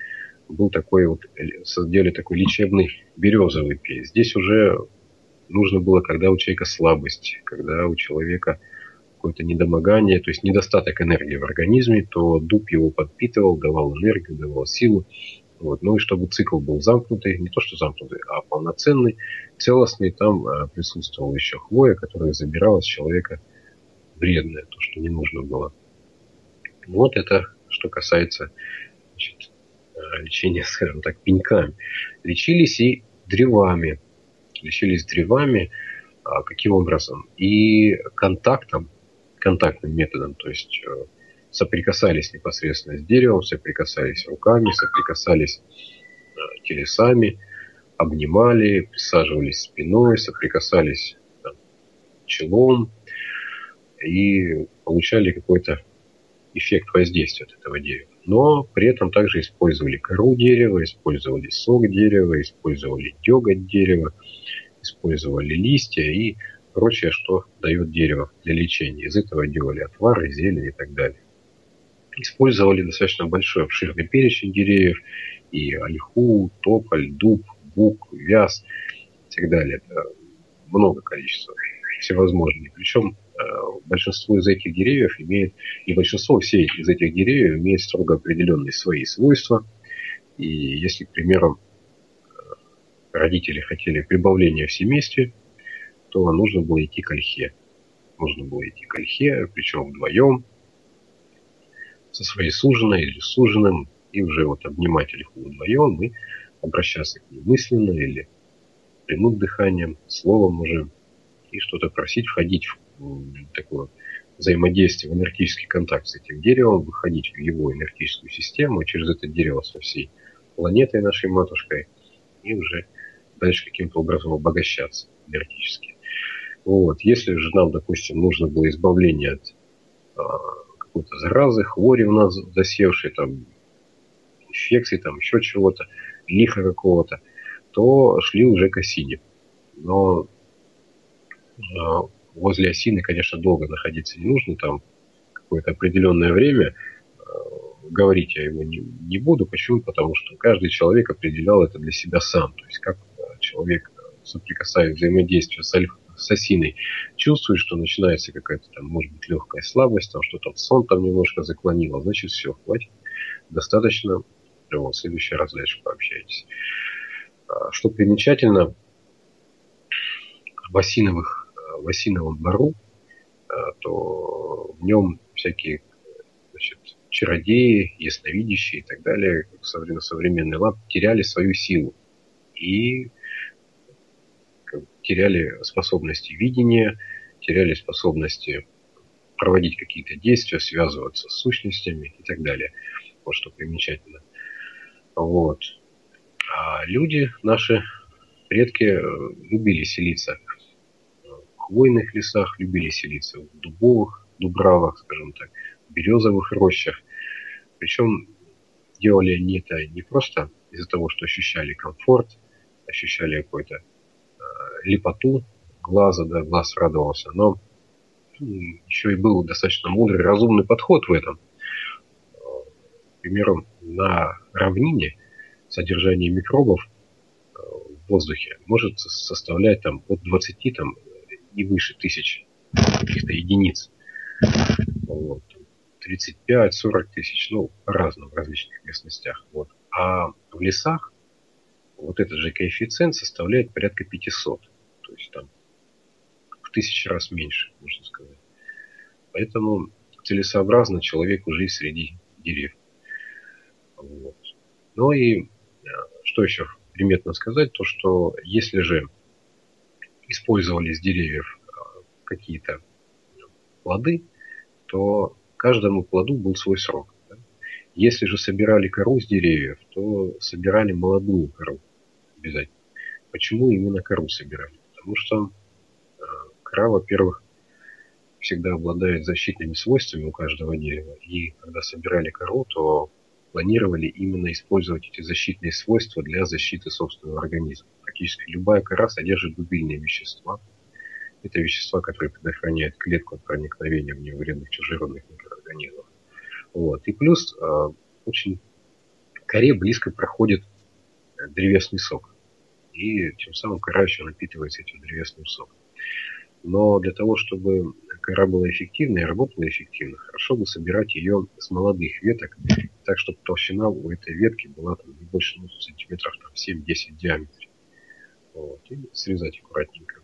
был такой вот, сделали такой лечебный березовый пей. Здесь уже нужно было, когда у человека слабость, когда у человека какое-то недомогание, то есть недостаток энергии в организме, то дуб его подпитывал, давал энергию, давал силу. Вот. Ну и чтобы цикл был замкнутый, не то что замкнутый, а полноценный, целостный, там а, присутствовала еще хвоя, которая забирала с человека вредное, то, что не нужно было. Вот это что касается, значит, лечения, скажем так, пеньками. Лечились и древами. Лечились древами. А каким образом? И контактом, контактным методом, то есть соприкасались непосредственно с деревом, соприкасались руками, соприкасались телесами, обнимали, присаживались спиной, соприкасались там, челом и получали какой-то эффект воздействия от этого дерева. Но при этом также использовали кору дерева, использовали сок дерева, использовали деготь дерева, использовали листья и прочее, что дает дерево для лечения. Из этого делали отвары, зелья и так далее. Использовали достаточно большой обширный перечень деревьев. И ольху, тополь, дуб, бук, вяз и так далее. Это много количества всевозможных. Причем большинство из этих деревьев имеет, и большинство все из этих деревьев имеет строго определенные свои свойства. И если, к примеру, родители хотели прибавления в семействе, то нужно было идти к ольхе. Нужно было идти к ольхе, причем вдвоем, со своей суженой или суженым, и уже вот обнимать ольху вдвоем и обращаться к ней мысленно или прямым дыханием, словом уже, и что-то просить, входить в такое взаимодействие, в энергетический контакт с этим деревом, выходить в его энергетическую систему, через это дерево со всей планетой нашей матушкой, и уже дальше каким-то образом обогащаться энергетически. Вот. Если же нам, допустим, нужно было избавление от а, какой-то заразы, хвори у нас засевшей, там, инфекции, там, еще чего-то, лиха какого-то, то шли уже к осине. Но а, возле осины, конечно, долго находиться не нужно, там какое-то определенное время. Говорить я его не, не буду. Почему? Потому что каждый человек определял это для себя сам. То есть как человек, соприкасаясь взаимодействие с, альф, с осиной, чувствует, что начинается какая-то там, может быть, легкая слабость, там что-то в сон там немножко заклонило, значит, все, хватит, достаточно. Вот, в следующий раз дальше пообщайтесь. Что примечательно, в, осиновых, в осиновом бору, то в нем всякие, значит, чародеи, ясновидящие и так далее, современные лампы, теряли свою силу и теряли способности видения, теряли способности проводить какие-то действия, связываться с сущностями и так далее. Вот что примечательно. Вот. А люди, наши предки, любили селиться в хвойных лесах, любили селиться в дубовых дубравах, скажем так, в березовых рощах. Причем делали они это не просто из-за того, что ощущали комфорт, ощущали какой-то э, лепоту глаза, да, глаз радовался, но еще и был достаточно мудрый, разумный подход в этом. К примеру, на равнине содержание микробов в воздухе может составлять там, от двадцати там, и выше тысяч каких-то единиц. Вот. тридцать пять сорок тысяч, ну, по-разному в различных местностях. Вот. А в лесах вот этот же коэффициент составляет порядка пятьсот. То есть там в тысячу раз меньше, можно сказать. Поэтому целесообразно человеку жить среди деревьев. Вот. Ну и что еще приметно сказать, то что если же использовали с деревьев какие-то плоды, то каждому плоду был свой срок. Да? Если же собирали кору с деревьев, то собирали молодую кору обязательно. Почему именно кору собирали? Потому что э, кора, во-первых, всегда обладает защитными свойствами у каждого дерева. И когда собирали кору, то планировали именно использовать эти защитные свойства для защиты собственного организма. Практически любая кора содержит дубильные вещества. Это вещества, которые предохраняют клетку от проникновения в нее вредных чужеродных микроорганизмов. Вот. И плюс э, очень коре близко проходит древесный сок. И тем самым кора еще напитывается этим древесным соком. Но для того, чтобы кора была эффективной и работала эффективно, хорошо бы собирать ее с молодых веток, так, чтобы толщина у этой ветки была там, не больше ну, сантиметров там, семь-десять в диаметре. Вот. И срезать аккуратненько.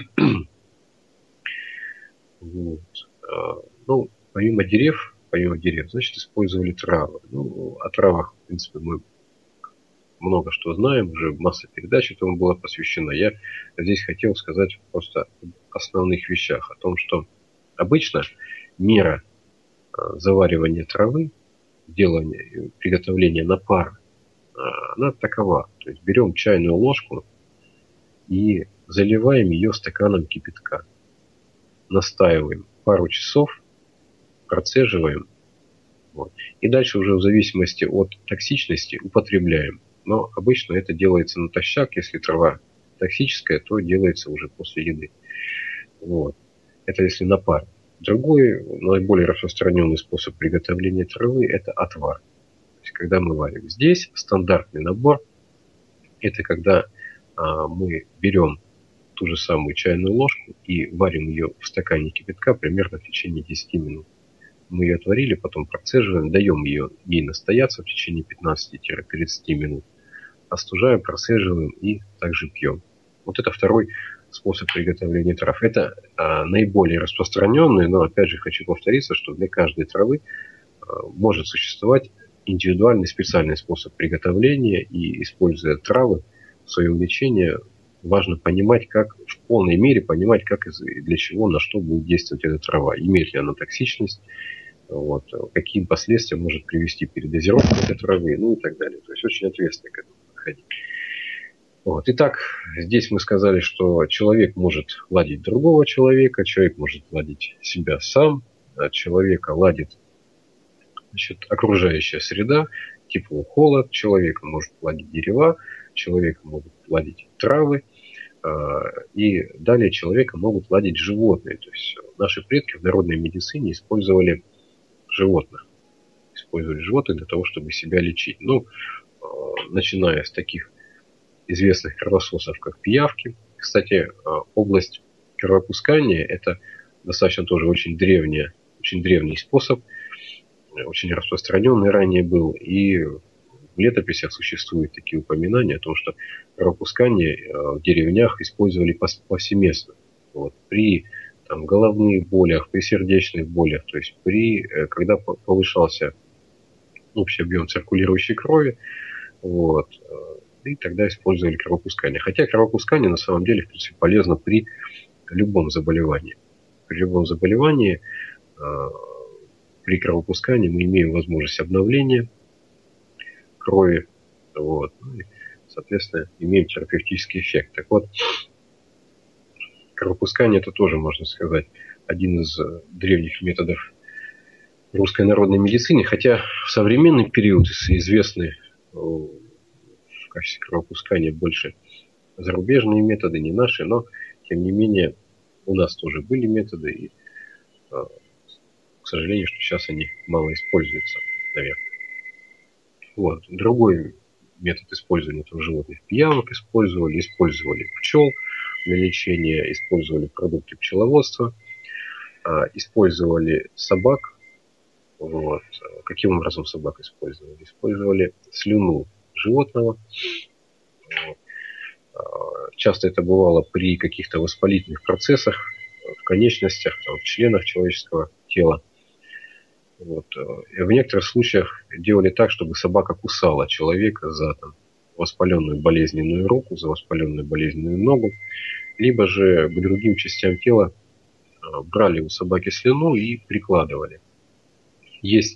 Вот. Ну, помимо дерев, помимо дерев, значит, использовали травы. Ну, о травах, в принципе, мы много что знаем, уже масса передач этому была посвящена. Я здесь хотел сказать просто об основных вещах, о том, что обычно мера заваривания травы, делания, приготовления на пар, она такова. То есть берем чайную ложку и заливаем ее стаканом кипятка. Настаиваем пару часов, процеживаем. Вот. И дальше уже в зависимости от токсичности употребляем. Но обычно это делается натощак. Если трава токсическая, то делается уже после еды. Вот. Это если на пар. Другой, наиболее распространенный способ приготовления травы – это отвар. То есть, когда мы варим. Здесь стандартный набор. Это когда а, мы берем ту же самую чайную ложку и варим ее в стакане кипятка примерно в течение десяти минут. Мы ее отварили, потом процеживаем, даем ее, ей настояться в течение пятнадцати-тридцати минут. Остужаем, процеживаем и также пьем. Вот это второй способ приготовления трав. Это а, наиболее распространенный, но опять же хочу повториться, что для каждой травы а, может существовать индивидуальный специальный способ приготовления, и используя травы в своем лечении, важно понимать, как в полной мере понимать, как и для чего, на что будет действовать эта трава. Имеет ли она токсичность, вот, каким последствиям может привести передозировка этой травы, ну и так далее. То есть очень ответственно к этому подходить. Вот. Итак, здесь мы сказали, что человек может ладить другого человека, человек может ладить себя сам, а человека ладит, значит, окружающая среда, тепло, холод, человека может ладить дерева, человека могут ладить травы, и далее человека могут ладить животные. То есть наши предки в народной медицине использовали животных. Использовали животных для того, чтобы себя лечить. Ну, начиная с таких известных кровососов, как пиявки. Кстати, область кровопускания – это достаточно тоже очень древняя, очень древний способ, очень распространенный ранее был. И в летописях существуют такие упоминания о том, что кровопускание в деревнях использовали повсеместно. Вот, при там, головных болях, при сердечных болях, то есть при, когда повышался общий объем циркулирующей крови, вот, и тогда использовали кровопускание. Хотя кровопускание на самом деле в принципе полезно при любом заболевании. При любом заболевании, при кровопускании мы имеем возможность обновления крови, вот, и, соответственно, имеем терапевтический эффект. Так вот, кровопускание — это тоже, можно сказать, один из древних методов русской народной медицины, хотя в современный период известны в качестве кровопускания больше зарубежные методы, не наши, но, тем не менее, у нас тоже были методы, и, к сожалению, что сейчас они мало используются, наверное. Вот. Другой метод использования этого животных — пиявок использовали, использовали пчел для лечения, использовали продукты пчеловодства, использовали собак. Вот. Каким образом собак использовали? Использовали слюну животного. Вот. Часто это бывало при каких-то воспалительных процессах в конечностях, там, в членах человеческого тела. Вот. И в некоторых случаях делали так, чтобы собака кусала человека за там, воспаленную болезненную руку, за воспаленную болезненную ногу, либо же к другим частям тела брали у собаки слюну и прикладывали. Есть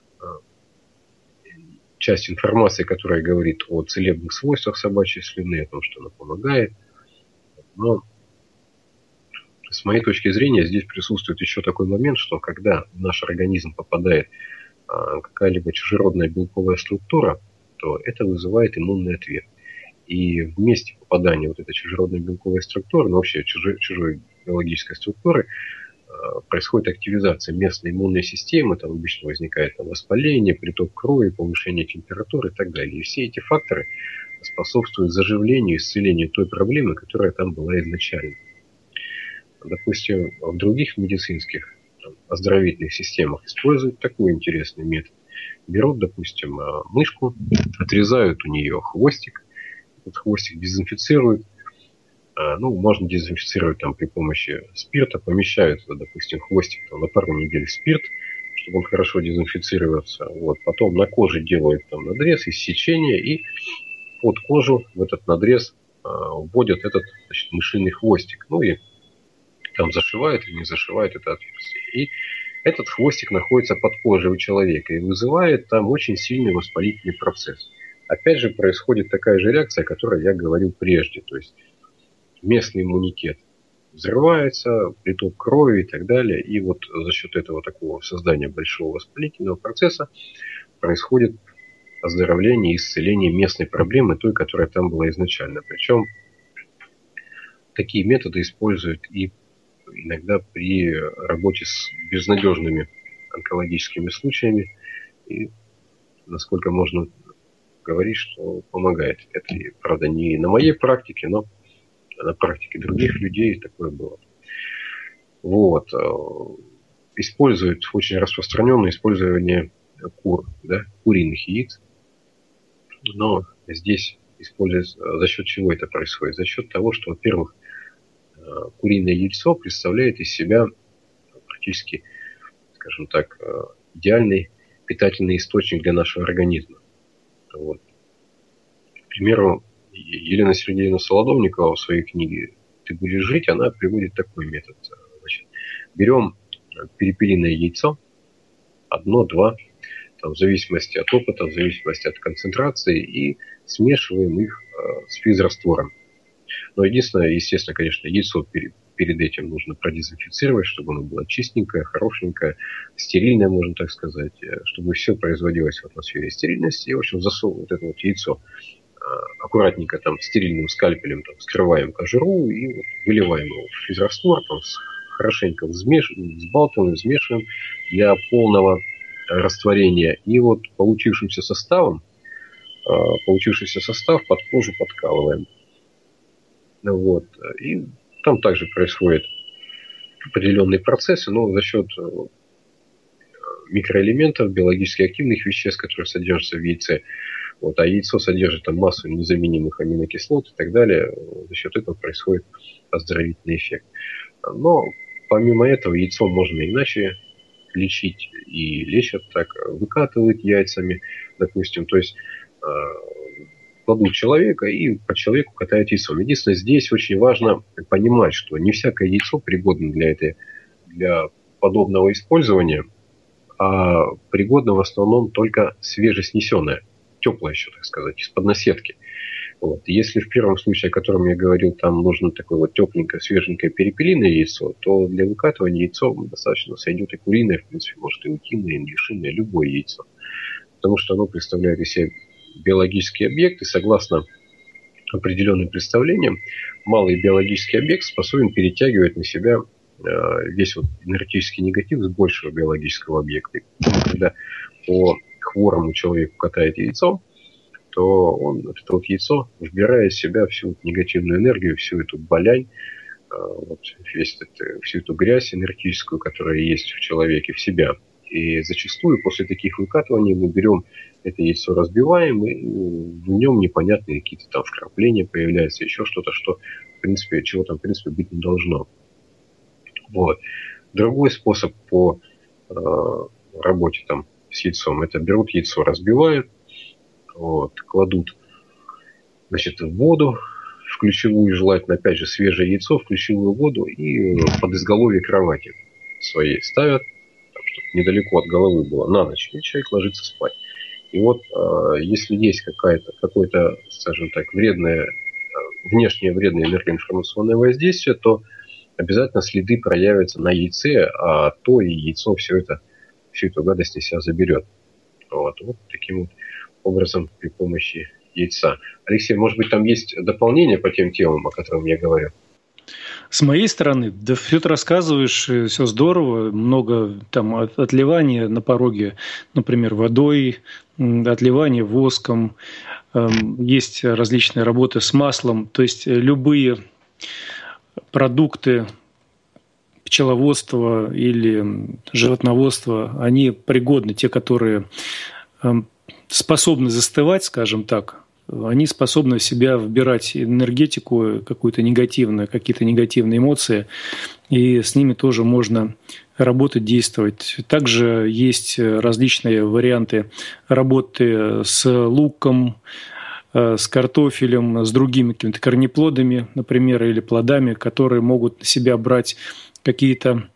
часть информации, которая говорит о целебных свойствах собачьей слюны, о том, что она помогает. Но с моей точки зрения здесь присутствует еще такой момент, что когда в наш организм попадает какая-либо чужеродная белковая структура, то это вызывает иммунный ответ. И в месте попадания вот этой чужеродной белковой структуры, ну вообще чужой, чужой биологической структуры, происходит активизация местной иммунной системы, там обычно возникает там, воспаление, приток крови, повышение температуры и так далее. И все эти факторы способствуют заживлению и исцелению той проблемы, которая там была изначально. Допустим, в других медицинских там, оздоровительных системах используют такой интересный метод. Берут, допустим, мышку, отрезают у нее хвостик, этот хвостик дезинфицируют. Ну, можно дезинфицировать там при помощи спирта, помещают, допустим, хвостик там, на пару недель в спирт, чтобы он хорошо дезинфицировался. Вот. Потом на коже делают там надрез, иссечение, и под кожу в этот надрез а, вводят этот, значит, мышиный хвостик. Ну и там зашивают или не зашивают это отверстие. И этот хвостик находится под кожей у человека и вызывает там очень сильный воспалительный процесс. Опять же, происходит такая же реакция, о которой я говорил прежде. То есть местный иммунитет взрывается, приток крови и так далее. И вот за счет этого такого создания большого воспалительного процесса происходит оздоровление и исцеление местной проблемы, той, которая там была изначально. Причем такие методы используют и иногда при работе с безнадежными онкологическими случаями. И насколько можно говорить, что помогает. Это, правда, не на моей практике, но на практике других людей такое было. Вот. Используют очень распространенное использование кур, да, куриных яиц. Но здесь используется за счет чего это происходит? За счет того, что, во-первых, куриное яйцо представляет из себя практически, скажем так, идеальный питательный источник для нашего организма. Вот. К примеру, Елена Сергеевна Солодовникова в своей книге «Ты будешь жить», она приводит такой метод. Значит, берем перепелиное яйцо, одно-два, там, в зависимости от опыта, в зависимости от концентрации, и смешиваем их э, с физраствором. Но единственное, естественно, конечно, яйцо перед, перед этим нужно продезинфицировать, чтобы оно было чистенькое, хорошенькое, стерильное, можно так сказать, чтобы все производилось в атмосфере стерильности. И, в общем, засовываем вот это вот яйцо аккуратненько там стерильным скальпелем там, вскрываем кожуру и вот, выливаем его в физраствор, там, хорошенько взмешиваем, взбалтываем, взмешиваем для полного растворения. И вот получившимся составом, получившийся состав под кожу подкалываем. Вот. И там также происходят определенные процессы, но за счет микроэлементов, биологически активных веществ, которые содержатся в яйце. Вот, а яйцо содержит там массу незаменимых аминокислот и так далее. За счет этого происходит оздоровительный эффект. Но помимо этого яйцо можно иначе лечить. И лечат так, выкатывают яйцами, допустим. То есть э, кладут человека и по человеку катают яйцом. Единственное, здесь очень важно понимать, что не всякое яйцо пригодно для, этой, для подобного использования, а пригодно в основном только свежеснесенное. Теплое еще, так сказать, из-под наседки. Вот. Если в первом случае, о котором я говорил, там нужно такое вот тепленькое, свеженькое перепелиное яйцо, то для выкатывания яйцо достаточно сойдет и куриное, в принципе, может и утиное, и индюшиное, любое яйцо. Потому что оно представляет из себя биологический объект, и согласно определенным представлениям, малый биологический объект способен перетягивать на себя весь вот энергетический негатив с большего биологического объекта. Когда по хворому человеку катает яйцо, то он, это вот яйцо, вбирая в себя всю эту негативную энергию, всю эту болянь, вот, весь этот, всю эту грязь энергетическую, которая есть в человеке, в себя. И зачастую после таких выкатываний мы берем это яйцо, разбиваем, и в нем непонятные какие-то там вкрапления появляются, еще что-то, что, в принципе, чего там, в принципе, быть не должно. Вот. Другой способ по э, работе там с яйцом, это берут яйцо, разбивают, вот, кладут, значит, в воду, в ключевую, желательно, опять же, свежее яйцо в ключевую воду и под изголовье кровати своей ставят, чтобы недалеко от головы было, на ночь, и человек ложится спать. И вот, э, если есть какая-то, какое-то, скажем так, вредное, э, внешнее вредное энергоинформационное воздействие, то обязательно следы проявятся на яйце, а то и яйцо все это, всю эту гадость на себя заберет. Вот, вот таким вот образом при помощи яйца. Алексей, может быть, там есть дополнение по тем темам, о которых я говорил? С моей стороны, да все ты рассказываешь, все здорово, много там отливания на пороге, например, водой, отливания воском, есть различные работы с маслом, то есть любые продукты пчеловодства или животноводства, они пригодны, те, которые способны застывать, скажем так, они способны в себя вбирать энергетику какую-то негативную, какие-то негативные эмоции, и с ними тоже можно работать, действовать. Также есть различные варианты работы с луком, с картофелем, с другими какими-то корнеплодами, например, или плодами, которые могут на себя брать какие-то,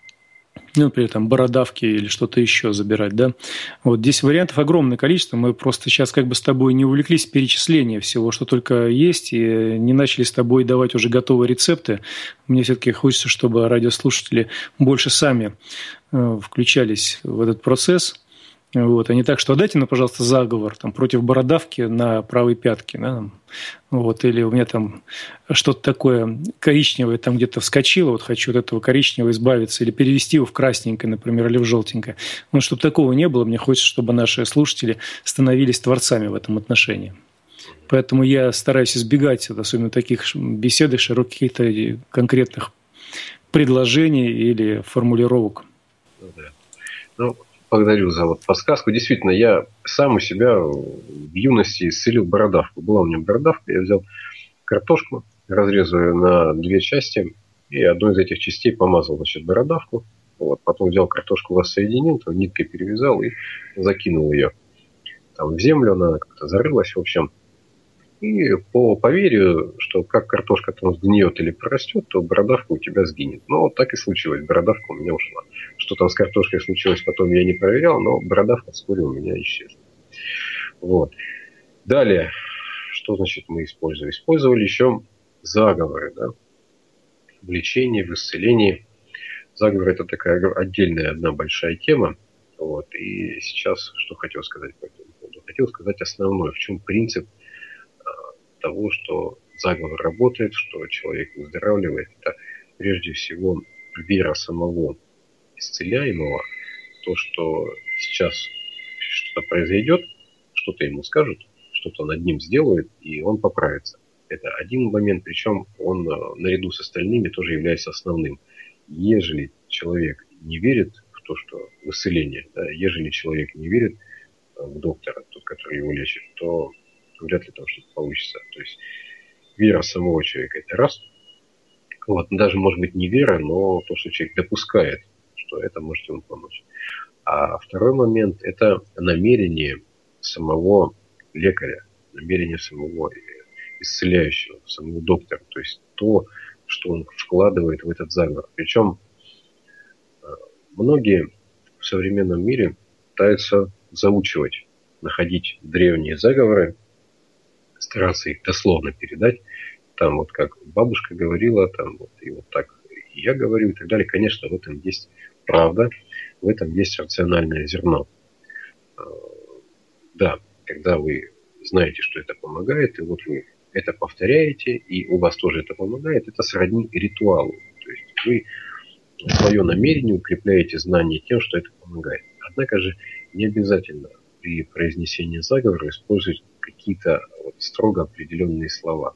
ну, например, там, бородавки или что-то еще забирать, да. Вот здесь вариантов огромное количество. Мы просто сейчас как бы с тобой не увлеклись перечислением всего, что только есть, и не начали с тобой давать уже готовые рецепты. Мне все-таки хочется, чтобы радиослушатели больше сами э, включались в этот процесс. Вот, а не так, что дайте мне, пожалуйста, заговор там, против бородавки на правой пятке. Да? Вот, или у меня там что-то такое коричневое там где-то вскочило, вот хочу от этого коричневого избавиться, или перевести его в красненькое, например, или в желтенькое. Ну, чтобы такого не было, мне хочется, чтобы наши слушатели становились творцами в этом отношении. Поэтому я стараюсь избегать, особенно таких беседок, широких каких-то конкретных предложений или формулировок. Ну, да. Ну, благодарю за вот подсказку. Действительно, я сам у себя в юности исцелил бородавку. Была у меня бородавка, я взял картошку, разрезал ее на две части, и одну из этих частей помазал, значит, бородавку. Вот, потом взял картошку, воссоединил, там, ниткой перевязал и закинул ее там в землю, она как-то зарылась, в общем. И по поверью, что как картошка там сгниет или прорастет, то бородавка у тебя сгинет. Ну, вот так и случилось. Бородавка у меня ушла. Что там с картошкой случилось, потом я не проверял, но бородавка вскоре у меня исчезла. Вот. Далее, что значит мы использовали? Использовали еще заговоры, да? В лечении, в исцелении. Заговор – это такая отдельная одна большая тема. Вот. И сейчас что хотел сказать по этому поводу? Хотел сказать основное, в чем принцип того, что заговор работает, что человек выздоравливает. Это прежде всего вера самого исцеляемого, то, что сейчас что-то произойдет, что-то ему скажут, что-то над ним сделают, и он поправится. Это один момент, причем он наряду с остальными тоже является основным. Ежели человек не верит в то, что в исцеление, да, ежели человек не верит в доктора, тот, который его лечит, то вряд ли там что-то получится. То есть вера самого человека – это раз. Вот, даже, может быть, не вера, но то, что человек допускает, что это может ему помочь. А второй момент – это намерение самого лекаря, намерение самого исцеляющего, самого доктора. То есть то, что он вкладывает в этот заговор. Причем многие в современном мире пытаются заучивать, находить древние заговоры, стараться их дословно передать. Там вот как бабушка говорила, там вот и вот так и я говорю и так далее. Конечно, в этом есть правда, в этом есть рациональное зерно. Да, когда вы знаете, что это помогает, и вот вы это повторяете, и у вас тоже это помогает, это сродни ритуалу. То есть вы свое намерение укрепляете знание тем, что это помогает. Однако же не обязательно при произнесении заговора использовать какие-то вот строго определенные слова.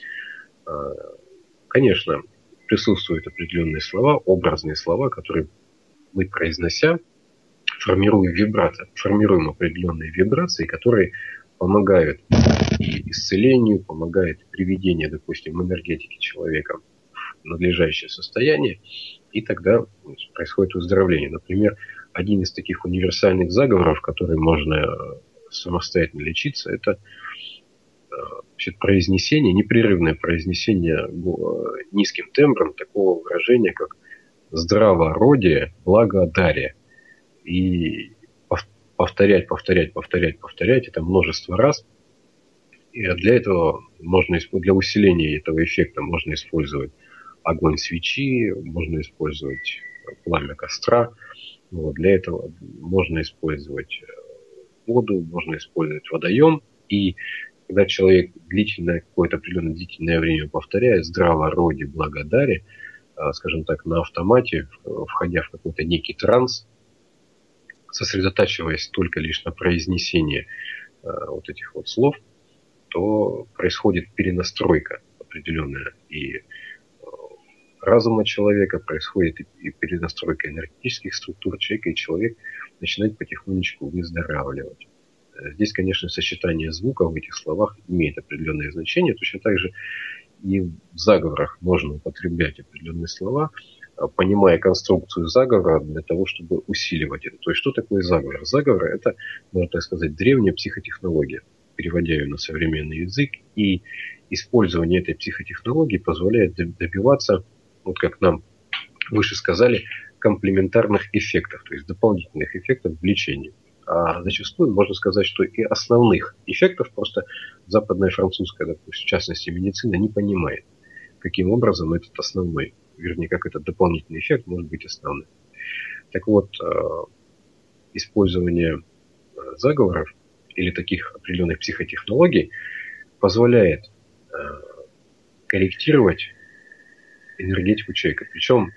Конечно, присутствуют определенные слова, образные слова, которые мы, произнося, формируем вибрации, формируем определенные вибрации, которые помогают и исцелению, помогают приведению, допустим, энергетики человека в надлежащее состояние, и тогда происходит выздоровление. Например, один из таких универсальных заговоров, который можно самостоятельно лечиться, это значит, произнесение, непрерывное произнесение низким тембром такого выражения, как здравородие, благодарие. И повторять, повторять, повторять, повторять это множество раз. И для этого можно, для усиления этого эффекта можно использовать огонь свечи, можно использовать пламя костра. Вот, для этого можно использовать воду, можно использовать водоем. И когда человек длительное, какое-то определенное длительное время повторяет «здраво, роди, благодари», скажем так, на автомате, входя в какой-то некий транс, сосредотачиваясь только лишь на произнесении вот этих вот слов, то происходит перенастройка определенная и разума человека, происходит и перенастройка энергетических структур человека, и человек начинает потихонечку выздоравливать. Здесь, конечно, сочетание звуков в этих словах имеет определенное значение. Точно так же и в заговорах можно употреблять определенные слова, понимая конструкцию заговора для того, чтобы усиливать это. То есть, что такое заговор? Заговор – это, можно так сказать, древняя психотехнология, переводя ее на современный язык. И использование этой психотехнологии позволяет добиваться, вот как нам выше сказали, комплементарных эффектов, то есть дополнительных эффектов в лечении. А зачастую можно сказать, что и основных эффектов просто западная французская, допустим, в частности, медицина не понимает, каким образом этот основной, вернее, как этот дополнительный эффект может быть основным. Так вот, использование заговоров или таких определенных психотехнологий позволяет корректировать энергетику человека. Причем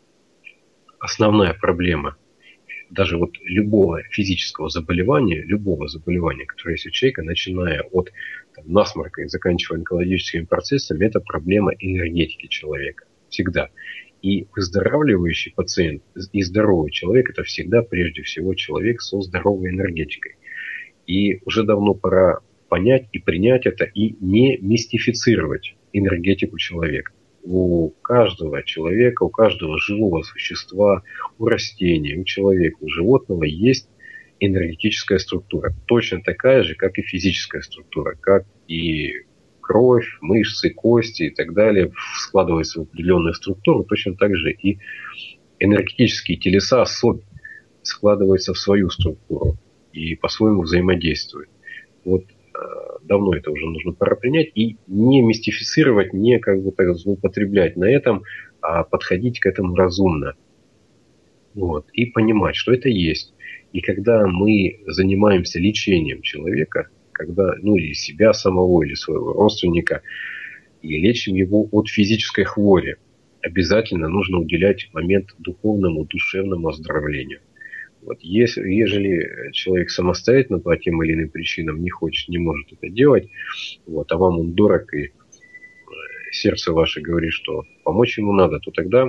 основная проблема даже вот любого физического заболевания, любого заболевания, которое есть у человека, начиная от там, насморка и заканчивая онкологическими процессами, это проблема энергетики человека. Всегда. И выздоравливающий пациент и здоровый человек – это всегда прежде всего человек со здоровой энергетикой. И уже давно пора понять и принять это, и не мистифицировать энергетику человека. У каждого человека, у каждого живого существа, у растения, у человека, у животного есть энергетическая структура. Точно такая же, как и физическая структура, как и кровь, мышцы, кости и так далее складываются в определенную структуру. Точно так же и энергетические телеса особенно складываются в свою структуру и по-своему взаимодействуют. Вот давно это уже нужно пора принять и не мистифицировать, не как бы так злоупотреблять на этом, а подходить к этому разумно. Вот. И понимать, что это есть. И когда мы занимаемся лечением человека, когда, ну или себя самого, или своего родственника, и лечим его от физической хвори, обязательно нужно уделять момент духовному, душевному оздоровлению. Вот, если, ежели человек самостоятельно по тем или иным причинам не хочет, не может это делать, вот, а вам он дорог, и сердце ваше говорит, что помочь ему надо, то тогда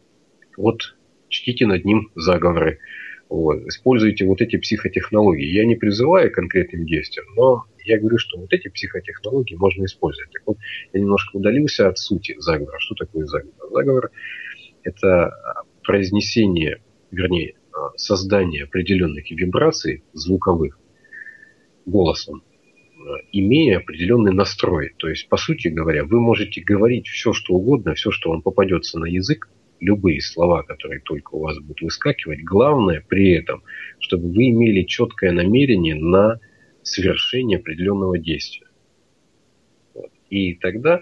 вот чтите над ним заговоры, вот, используйте вот эти психотехнологии. Я не призываю к конкретным действиям, но я говорю, что вот эти психотехнологии можно использовать. Так вот, я немножко удалился от сути заговора. Что такое заговор? Заговор – это произнесение, вернее, создание определенных вибраций звуковых голосом, имея определенный настрой. То есть, по сути говоря, вы можете говорить все, что угодно, все, что вам попадется на язык, любые слова, которые только у вас будут выскакивать. Главное при этом, чтобы вы имели четкое намерение на совершение определенного действия. Вот. И тогда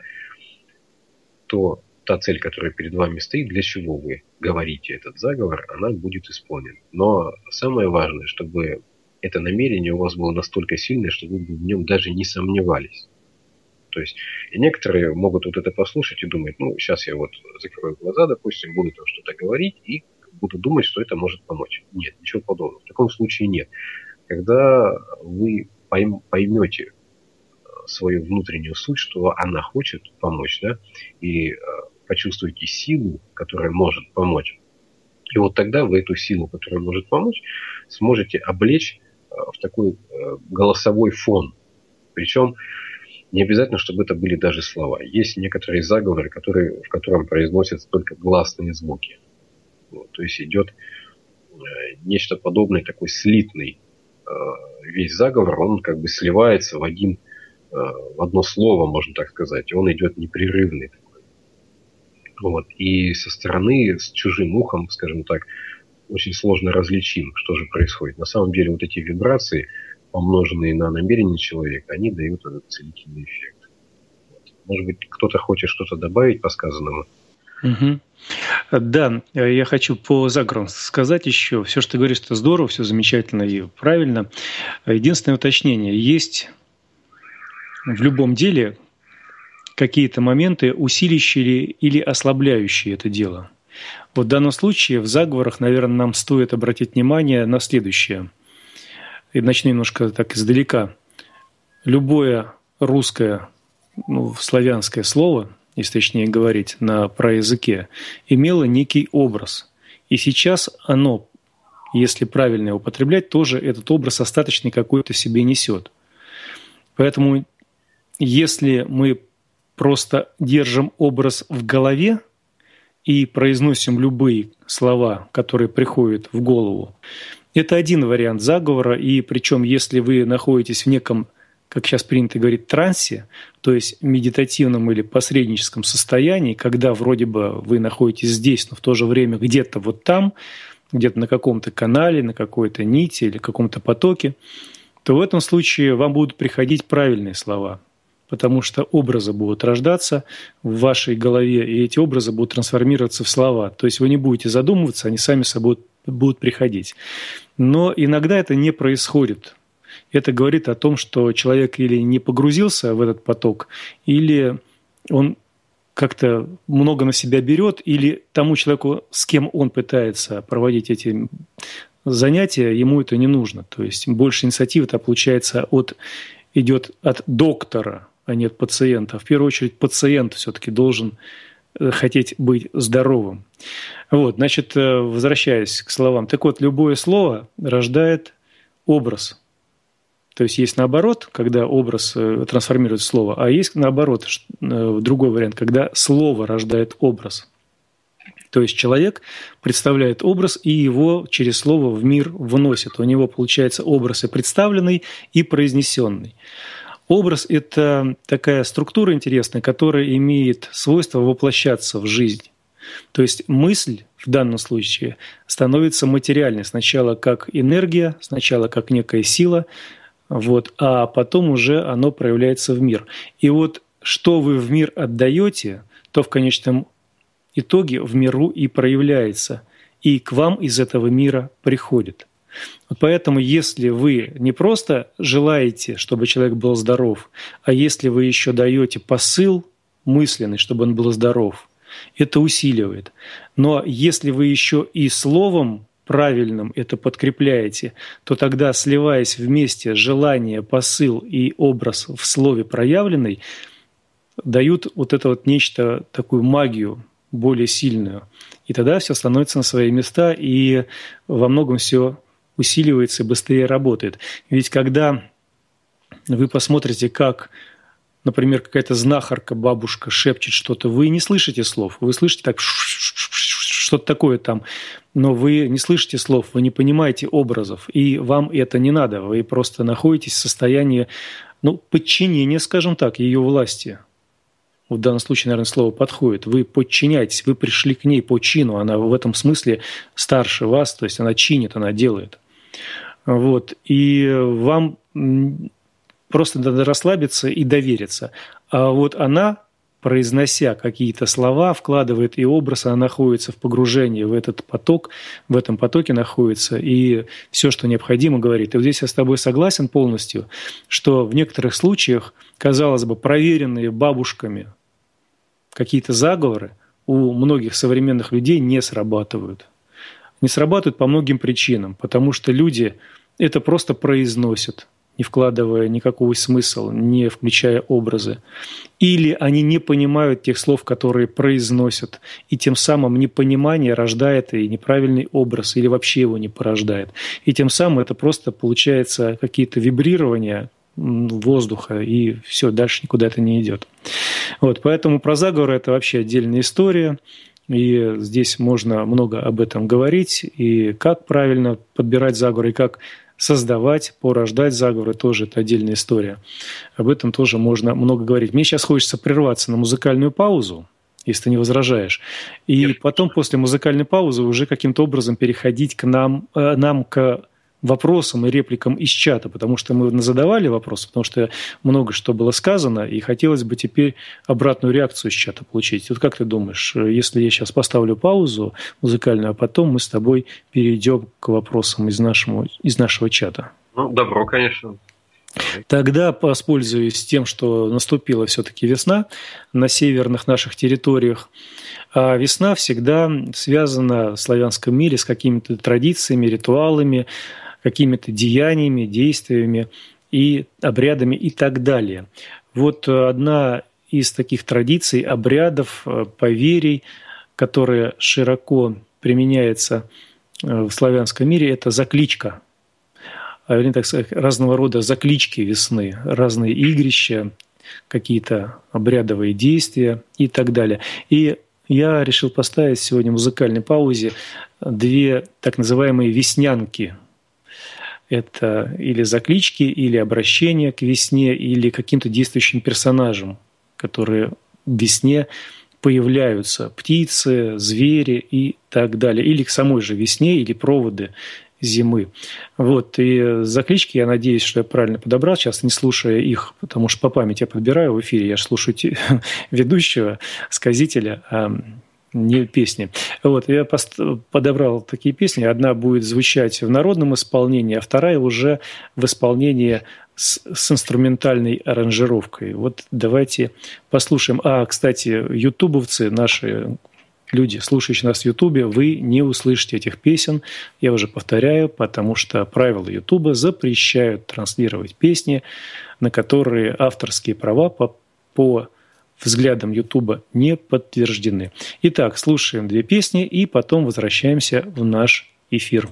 то та цель, которая перед вами стоит, для чего вы говорите этот заговор, она будет исполнена. Но самое важное, чтобы это намерение у вас было настолько сильное, что вы в нем даже не сомневались. То есть некоторые могут вот это послушать и думать, ну, сейчас я вот закрою глаза, допустим, буду там что-то говорить и буду думать, что это может помочь. Нет, ничего подобного. В таком случае нет. Когда вы поймете свою внутреннюю суть, что она хочет помочь, да, и почувствуете силу, которая может помочь. И вот тогда вы эту силу, которая может помочь, сможете облечь в такой голосовой фон. Причем не обязательно, чтобы это были даже слова. Есть некоторые заговоры, которые, в котором произносятся только гласные звуки. Вот, то есть идет нечто подобное, такой слитный весь заговор, он как бы сливается в один, в одно слово, можно так сказать. Он идет непрерывный. Вот. И со стороны, с чужим ухом, скажем так, очень сложно различим, что же происходит. На самом деле вот эти вибрации, помноженные на намерение человека, они дают этот целительный эффект. Вот. Может быть, кто-то хочет что-то добавить по сказанному? Угу. Да, я хочу по заговорам сказать еще. Все, что ты говоришь, это здорово, все замечательно и правильно. Единственное уточнение. Есть в любом деле какие-то моменты, усиливающие или ослабляющие это дело. Вот в данном случае в заговорах, наверное, нам стоит обратить внимание на следующее. И начну немножко так издалека. Любое русское, ну, славянское слово, если точнее говорить на праязыке, имело некий образ. И сейчас оно, если правильно его употреблять, тоже этот образ остаточный какой-то себе несет. Поэтому если мы просто держим образ в голове и произносим любые слова, которые приходят в голову, это один вариант заговора, и причем если вы находитесь в неком, как сейчас принято говорить, трансе, то есть медитативном или посредническом состоянии, когда вроде бы вы находитесь здесь, но в то же время где-то вот там, где-то на каком-то канале, на какой-то нити или каком-то потоке, то в этом случае вам будут приходить правильные слова, потому что образы будут рождаться в вашей голове, и эти образы будут трансформироваться в слова. То есть вы не будете задумываться, они сами собой будут приходить. Но иногда это не происходит. Это говорит о том, что человек или не погрузился в этот поток, или он как-то много на себя берет, или тому человеку, с кем он пытается проводить эти занятия, ему это не нужно. То есть больше инициативы-то получается от, идет от доктора, а не от пациента. В первую очередь пациент все-таки должен хотеть быть здоровым. Вот, значит, возвращаясь к словам. Так вот, любое слово рождает образ. То есть есть наоборот, когда образ трансформирует в слово, а есть наоборот, другой вариант, когда слово рождает образ. То есть человек представляет образ, и его через слово в мир выносит. У него получается образ и представленный, и произнесенный. Образ – это такая структура интересная, которая имеет свойство воплощаться в жизнь. То есть мысль в данном случае становится материальной. Сначала как энергия, сначала как некая сила, вот, а потом уже оно проявляется в мир. И вот что вы в мир отдаете, то в конечном итоге в миру и проявляется, и к вам из этого мира приходит. Вот поэтому, если вы не просто желаете, чтобы человек был здоров, а если вы еще даете посыл мысленный, чтобы он был здоров, это усиливает. Но если вы еще и словом правильным это подкрепляете, то тогда, сливаясь вместе желание, посыл и образ в слове проявленный, дают вот это вот нечто, такую магию более сильную. И тогда все становится на свои места, и во многом все усиливается и быстрее работает. Ведь когда вы посмотрите, как, например, какая-то знахарка, бабушка шепчет что-то, вы не слышите слов, вы слышите так что-то такое там, но вы не слышите слов, вы не понимаете образов, и вам это не надо, вы просто находитесь в состоянии, ну, подчинения, скажем так, ее власти. В данном случае, наверное, слово подходит. Вы подчиняетесь, вы пришли к ней по чину, она в этом смысле старше вас, то есть она чинит, она делает. Вот. И вам просто надо расслабиться и довериться. А вот она, произнося какие-то слова, вкладывает и образ, она находится в погружении в этот поток, в этом потоке находится, и все, что необходимо, говорит. И вот здесь я с тобой согласен полностью, что в некоторых случаях, казалось бы, проверенные бабушками какие-то заговоры у многих современных людей не срабатывают. Не срабатывают по многим причинам, потому что люди это просто произносят, не вкладывая никакого смысла, не включая образы. Или они не понимают тех слов, которые произносят, и тем самым непонимание рождает и неправильный образ, или вообще его не порождает. И тем самым это просто получается какие-то вибрирования воздуха, и все, дальше никуда это не идет. Вот, поэтому про заговоры это вообще отдельная история. И здесь можно много об этом говорить, и как правильно подбирать заговоры, и как создавать, порождать заговоры, тоже это отдельная история. Об этом тоже можно много говорить. Мне сейчас хочется прерваться на музыкальную паузу, если ты не возражаешь, и потом после музыкальной паузы уже каким-то образом переходить к нам, э, нам к вопросам и репликам из чата, потому что мы задавали вопросы, потому что много что было сказано, и хотелось бы теперь обратную реакцию из чата получить. Вот как ты думаешь, если я сейчас поставлю паузу музыкальную, а потом мы с тобой перейдем к вопросам из нашего, из нашего чата? Ну, добро, конечно. Тогда воспользуюсь тем, что наступила все-таки весна на северных наших территориях. А весна всегда связана в славянском мире с какими-то традициями, ритуалами, какими-то деяниями, действиями и обрядами и так далее. Вот одна из таких традиций, обрядов, поверий, которая широко применяется в славянском мире, это закличка. А вернее, так сказать, разного рода заклички весны, разные игрища, какие-то обрядовые действия и так далее. И я решил поставить сегодня в музыкальной паузе две так называемые веснянки. Это или заклички, или обращения к весне, или к каким-то действующим персонажам, которые в весне появляются. Птицы, звери и так далее. Или к самой же весне, или проводы зимы. Вот. И заклички, я надеюсь, что я правильно подобрал, часто не слушая их, потому что по памяти я подбираю в эфире, я же слушаю ведущего, сказителя, а не песни. Вот. Я подобрал такие песни. Одна будет звучать в народном исполнении, а вторая уже в исполнении с, с инструментальной аранжировкой. Вот давайте послушаем. А, кстати, ютубовцы наши, люди, слушающие нас в Ютубе, вы не услышите этих песен, я уже повторяю, потому что правила Ютуба запрещают транслировать песни, на которые авторские права по, по взглядам Ютуба не подтверждены. Итак, слушаем две песни и потом возвращаемся в наш эфир.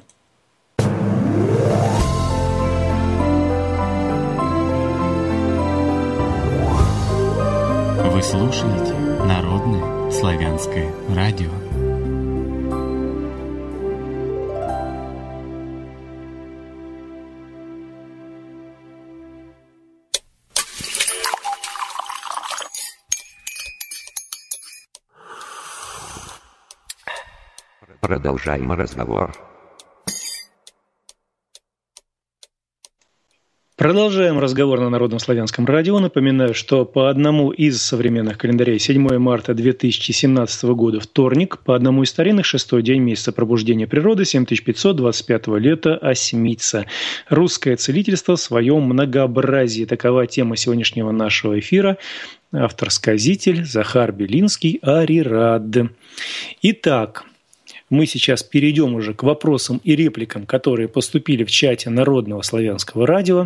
Вы слушаете Народное славянское радио. Продолжаем разговор. Продолжаем разговор на Народном славянском радио. Напоминаю, что по одному из современных календарей седьмое марта две тысячи семнадцатого года вторник, по одному из старинных шестой день месяца пробуждения природы семь тысяч пятьсот двадцать пятого лета Осьмица. Русское целительство в своем многообразии. Такова тема сегодняшнего нашего эфира. Автор-сказитель Захар Белинский Арирад. Итак, мы сейчас перейдем уже к вопросам и репликам, которые поступили в чате Народного славянского радио.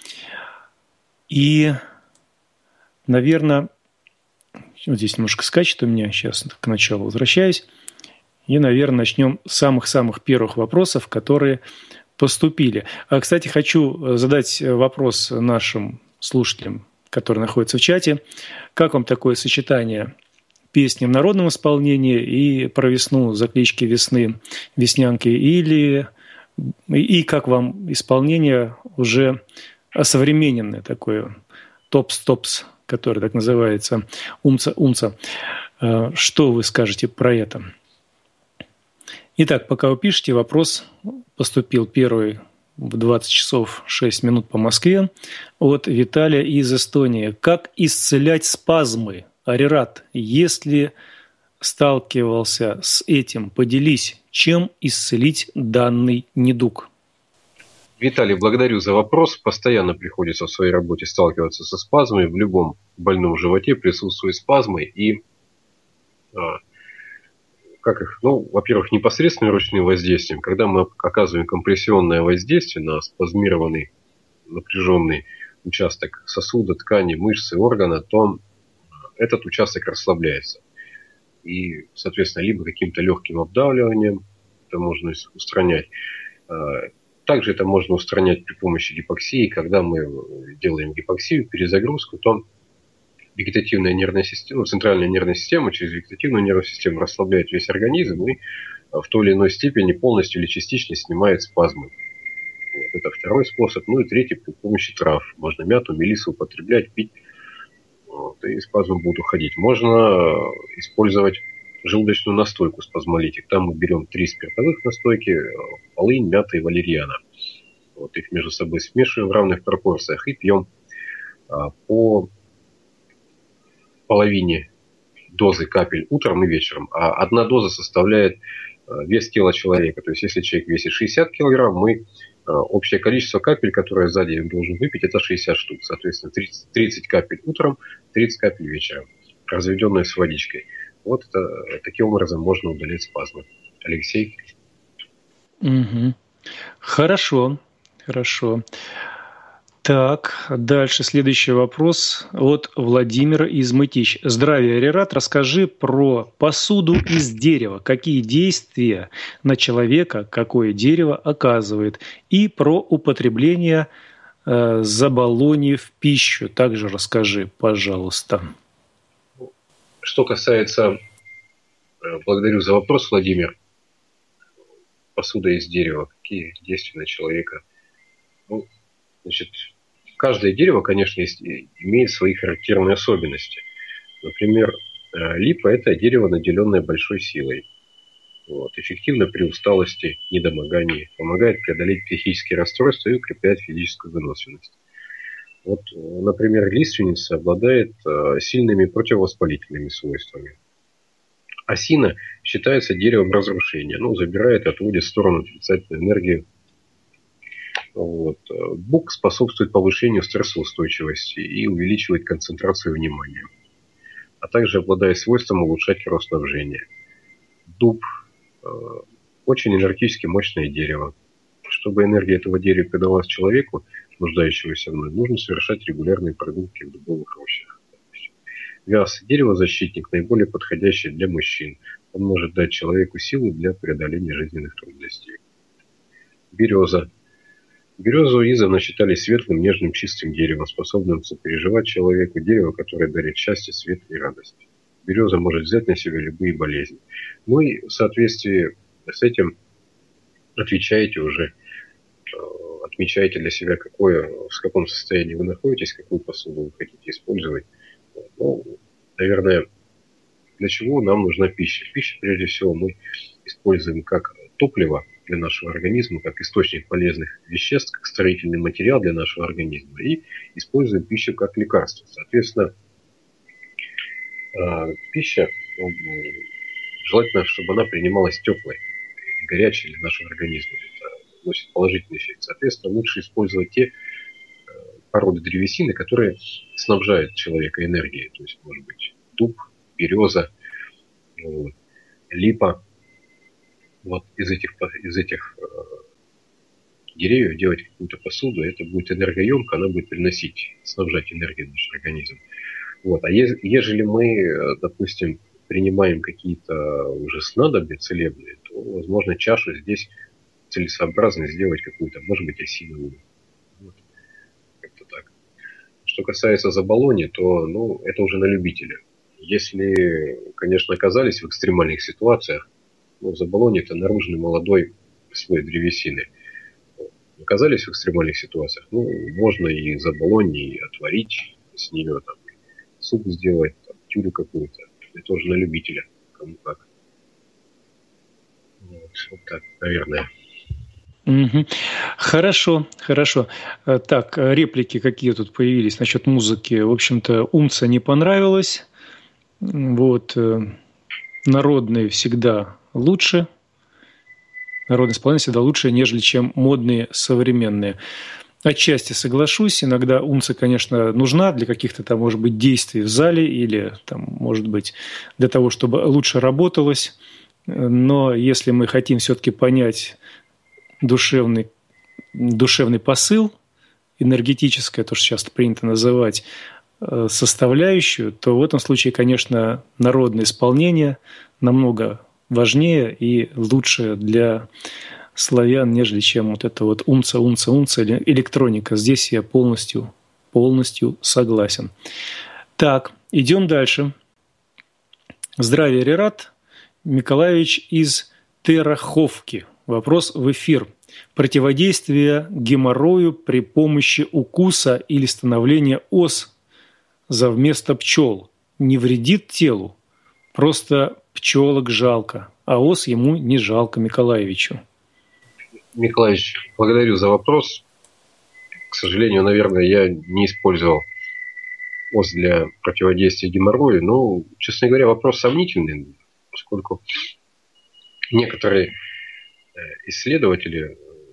И, наверное, вот здесь немножко скачет у меня, сейчас к началу возвращаюсь. И, наверное, начнем с самых-самых первых вопросов, которые поступили. А, кстати, хочу задать вопрос нашим слушателям, которые находятся в чате. Как вам такое сочетание песни в народном исполнении и про весну, заклички весны, веснянки, или и как вам исполнение уже осовремененное такое, топс-топс, который так называется, умца-умца. Что вы скажете про это? Итак, пока вы пишете, вопрос поступил первый в двадцать часов шесть минут по Москве от Виталия из Эстонии. Как исцелять спазмы? Арирад, если сталкивался с этим, поделись, чем исцелить данный недуг? Виталий, благодарю за вопрос. Постоянно приходится в своей работе сталкиваться со спазмами. В любом больном животе присутствуют спазмы. И а, как их? Ну, во-первых, непосредственным ручным воздействием. Когда мы оказываем компрессионное воздействие на спазмированный, напряженный участок сосуда, ткани, мышцы, органа, то этот участок расслабляется. И, соответственно, либо каким-то легким обдавливанием это можно устранять. Также это можно устранять при помощи гипоксии. Когда мы делаем гипоксию, перезагрузку, то вегетативная нервная система, центральная нервная система через вегетативную нервную систему расслабляет весь организм и в той или иной степени полностью или частично снимает спазмы. Вот. Это второй способ. Ну и третий при помощи трав. Можно мяту, мелиссу употреблять, пить. Вот, и спазмы будут уходить. Можно использовать желудочную настойку спазмолитик. Там мы берем три спиртовых настойки: полынь, мята и валерьяна. Вот, их между собой смешиваем в равных пропорциях и пьем а, по половине дозы капель утром и вечером. А одна доза составляет а, вес тела человека. То есть, если человек весит шестьдесят килограмм, мы Общее количество капель, которое за день он должен выпить, это шестьдесят штук. Соответственно, тридцать, тридцать капель утром, тридцать капель вечером, разведенные с водичкой. Вот это, таким образом можно удалить спазмы. Алексей? Угу. Хорошо, хорошо. Так, дальше следующий вопрос от Владимира из Мытищ. Здравия, Арират, расскажи про посуду из дерева. Какие действия на человека какое дерево оказывает? И про употребление э, заболоний в пищу. Также расскажи, пожалуйста. Что касается, благодарю за вопрос, Владимир, посуда из дерева. Какие действия на человека? Ну, значит, каждое дерево, конечно, есть, имеет свои характерные особенности. Например, липа – это дерево, наделенное большой силой. Вот, эффективно при усталости, недомогании, помогает преодолеть психические расстройства и укрепляет физическую выносливость. Вот, например, лиственница обладает сильными противовоспалительными свойствами. Осина считается деревом разрушения, ну, забирает, отводит в сторону отрицательную энергию. Вот. Бук способствует повышению стрессоустойчивости и увеличивает концентрацию внимания, а также обладает свойством улучшать кровоснабжение. Дуб э, очень энергетически мощное дерево. Чтобы энергия этого дерева передалась человеку, нуждающегося в ней, нужно совершать регулярные прогулки в дубовых рощах. Вяз – дерево-защитник, наиболее подходящий для мужчин. Он может дать человеку силу для преодоления жизненных трудностей. Береза. Березу издавна считали светлым, нежным, чистым деревом, способным сопереживать человеку, дерево, которое дарит счастье, свет и радость. Береза может взять на себя любые болезни. Ну и в соответствии с этим отвечаете уже, отмечаете для себя, какое, в каком состоянии вы находитесь, какую посуду вы хотите использовать. Ну, наверное, для чего нам нужна пища? Пища, прежде всего, мы используем как топливо для нашего организма, как источник полезных веществ, как строительный материал для нашего организма. И используем пищу как лекарство. Соответственно, пища, желательно, чтобы она принималась теплой, горячей для нашего организма. Это носит положительный эффект. Соответственно, лучше использовать те породы древесины, которые снабжают человека энергией. То есть, может быть, дуб, береза, вот, липа. Вот из этих, из этих э, деревьев делать какую-то посуду, это будет энергоемко, она будет приносить, снабжать энергией в наш организм. Вот. А е- ежели мы, допустим, принимаем какие-то уже снадобья целебные, то, возможно, чашу здесь целесообразно сделать какую-то, может быть, осиновую. Вот. Как-то так. Что касается заболони, то ну, это уже на любителя. Если, конечно, оказались в экстремальных ситуациях, ну, заболони – это наружный молодой слой древесины. Оказались в экстремальных ситуациях, ну, можно и заболони отварить, с нее там, суп сделать, там, тюрю какую-то. Это уже на любителя, кому как. Вот, вот так, наверное. Угу. Хорошо, хорошо. Так, реплики какие тут появились насчет музыки. В общем-то, умца не понравилось. Вот. Народные всегда лучше. Народные исполнения всегда лучше, нежели чем модные современные. Отчасти соглашусь. Иногда умца, конечно, нужна для каких-то там, может быть, действий в зале или, там, может быть, для того, чтобы лучше работалось. Но если мы хотим все-таки понять душевный, душевный посыл, энергетическое, то, что сейчас принято называть, составляющую, то в этом случае, конечно, народное исполнение намного важнее и лучше для славян, нежели чем вот это вот умца, умца, умца, электроника. Здесь я полностью, полностью согласен. Так, идем дальше. Здравия, Арират. Миколаевич из Терраховки. Вопрос в эфир. Противодействие геморрою при помощи укуса или становления ос за вместо пчел не вредит телу? Просто пчелок жалко, а ос ему не жалко, Миколаевичу. Миколаевич, благодарю за вопрос. К сожалению, наверное, я не использовал ос для противодействия геморрою, но, честно говоря, вопрос сомнительный, поскольку некоторые исследователи,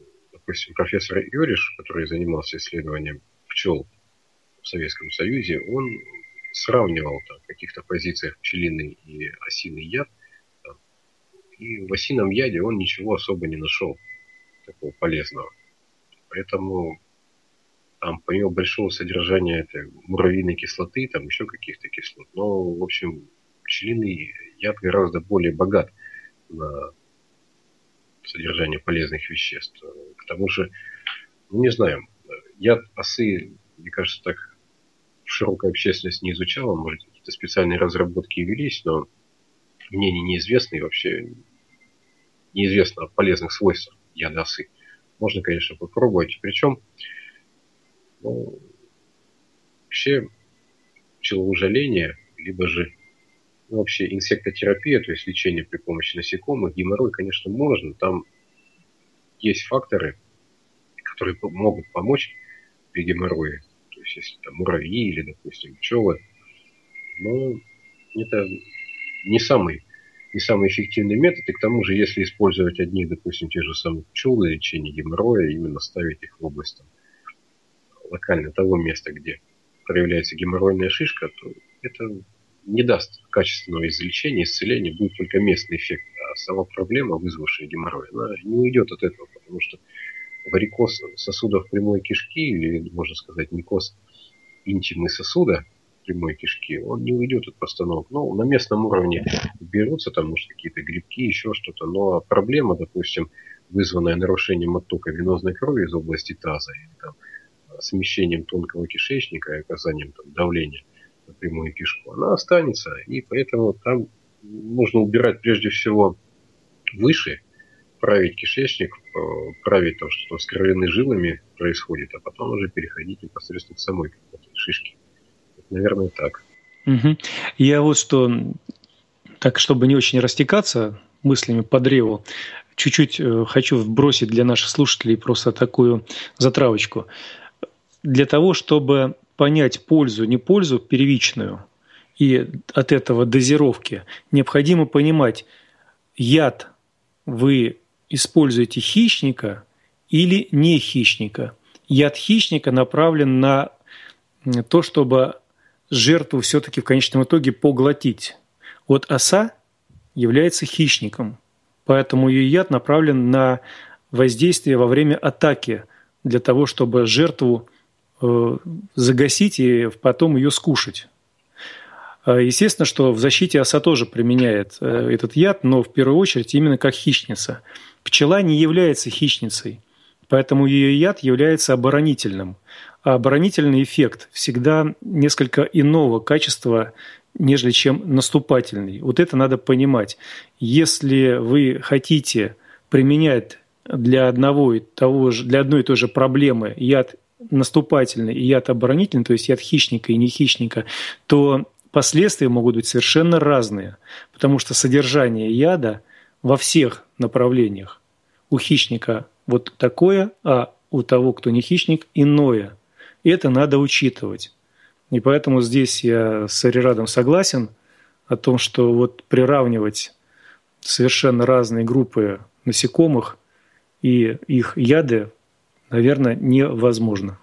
допустим, профессор Юриш, который занимался исследованием пчел в Советском Союзе, он сравнивал там, в каких-то позициях пчелиный и осиный яд, там, и в осином яде он ничего особо не нашел такого полезного. Поэтому там помимо большого содержания этой муравьиной кислоты, там еще каких-то кислот, но, в общем, пчелиный яд гораздо более богат на содержание полезных веществ. К тому же, ну, не знаю, яд осы, мне кажется, так широкая общественность не изучала, может, какие-то специальные разработки велись, но мне неизвестно и вообще неизвестно о полезных свойствах яда осы. Можно, конечно, попробовать. Причем, ну, вообще, пчелоужаление, либо же ну, вообще инсектотерапия, то есть лечение при помощи насекомых, геморрой, конечно, можно. Там есть факторы, которые могут помочь при геморрое. То есть, если там муравьи или, допустим, пчелы. Но это не самый, не самый эффективный метод. И к тому же, если использовать одних, допустим, тех же самых пчел для лечения геморроя, именно ставить их в область там, локально того места, где проявляется геморройная шишка, то это не даст качественного излечения, исцеления, будет только местный эффект. А сама проблема, вызвавшая геморрой, она не уйдет от этого, потому что варикоз сосудов прямой кишки, или, можно сказать, микоз интимы сосуда прямой кишки, он не уйдет от постановок. Ну, на местном уровне берутся там, может, какие-то грибки, еще что-то, но проблема, допустим, вызванная нарушением оттока венозной крови из области таза, или там, смещением тонкого кишечника и оказанием там, давления на прямую кишку, она останется. И поэтому там нужно убирать прежде всего выше, править кишечник, править то, что с кровяными жилами происходит, а потом уже переходить непосредственно к самой шишке. Это, наверное, так. Угу. Я вот что, так чтобы не очень растекаться мыслями по древу, чуть-чуть хочу вбросить для наших слушателей просто такую затравочку. Для того, чтобы понять пользу, не пользу первичную и от этого дозировки, необходимо понимать, яд вы используете хищника или не хищника. Яд хищника направлен на то, чтобы жертву все-таки в конечном итоге поглотить. Вот оса является хищником, поэтому ее яд направлен на воздействие во время атаки, для того, чтобы жертву загасить и потом ее скушать. Естественно, что в защите оса тоже применяет этот яд, но в первую очередь именно как хищница. Пчела не является хищницей, поэтому ее яд является оборонительным. А оборонительный эффект всегда несколько иного качества, нежели чем наступательный. Вот это надо понимать. Если вы хотите применять для, одного и того же, для одной и той же проблемы яд наступательный и яд оборонительный, то есть яд хищника и не хищника, то последствия могут быть совершенно разные, потому что содержание яда во всех направлениях у хищника вот такое, а у того, кто не хищник, иное. Это надо учитывать. И поэтому здесь я с Арирадом согласен о том, что вот приравнивать совершенно разные группы насекомых и их яды, наверное, невозможно.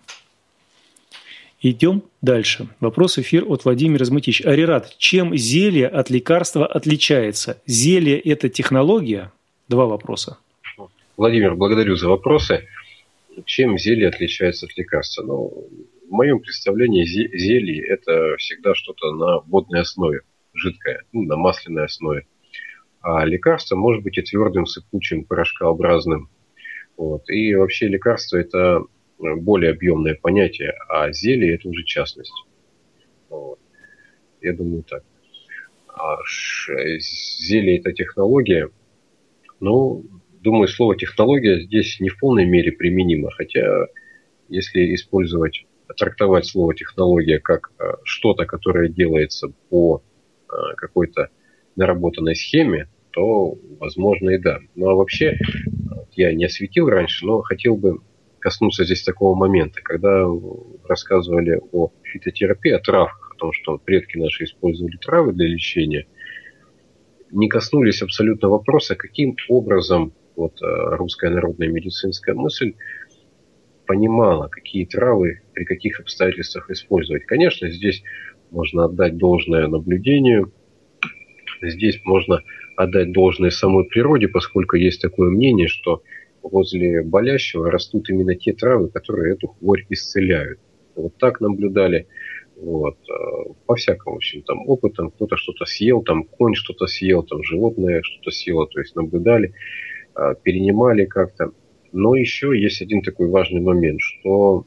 Идем дальше. Вопрос эфир от Владимира Змытич. Арират, чем зелье от лекарства отличается? Зелье – это технология? Два вопроса. Владимир, благодарю за вопросы. Чем зелье отличается от лекарства? Ну, в моем представлении зелье – это всегда что-то на водной основе, жидкое, ну, на масляной основе. А лекарство может быть и твердым, сыпучим, порошкообразным. Вот. И вообще лекарство – это более объемное понятие, а зелье – это уже частность. Вот. Я думаю так. А зелье – это технология. Ну, думаю, слово технология здесь не в полной мере применимо. Хотя, если использовать, трактовать слово технология как что-то, которое делается по какой-то наработанной схеме, то, возможно, и да. Ну, а вообще, я не осветил раньше, но хотел бы коснуться здесь такого момента, когда рассказывали о фитотерапии, о травах, о том, что предки наши использовали травы для лечения, не коснулись абсолютно вопроса, каким образом вот русская народная медицинская мысль понимала, какие травы при каких обстоятельствах использовать. Конечно, здесь можно отдать должное наблюдению, здесь можно отдать должное самой природе, поскольку есть такое мнение, что возле болящего растут именно те травы, которые эту хворь исцеляют. Вот так наблюдали. Вот. По-всякому, в общем, там опытом, кто-то что-то съел, там конь что-то съел, там животное что-то съело, то есть наблюдали, перенимали как-то. Но еще есть один такой важный момент, что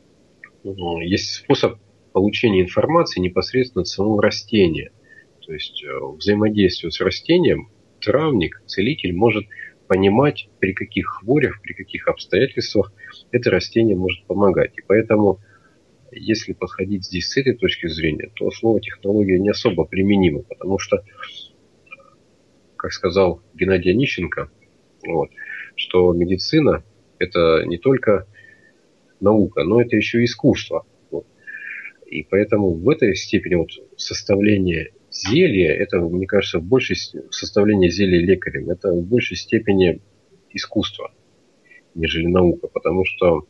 есть способ получения информации непосредственно от самого растения. То есть взаимодействие с растением травник, целитель может понимать, при каких хворях, при каких обстоятельствах это растение может помогать. И поэтому, если подходить здесь с этой точки зрения, то слово технология не особо применимо, потому что, как сказал Геннадий Онищенко, вот, что медицина это не только наука, но это еще и искусство. Вот. И поэтому в этой степени вот составление зелья, это, мне кажется, в большей составление зелья лекарем, это в большей степени искусство, нежели наука, потому что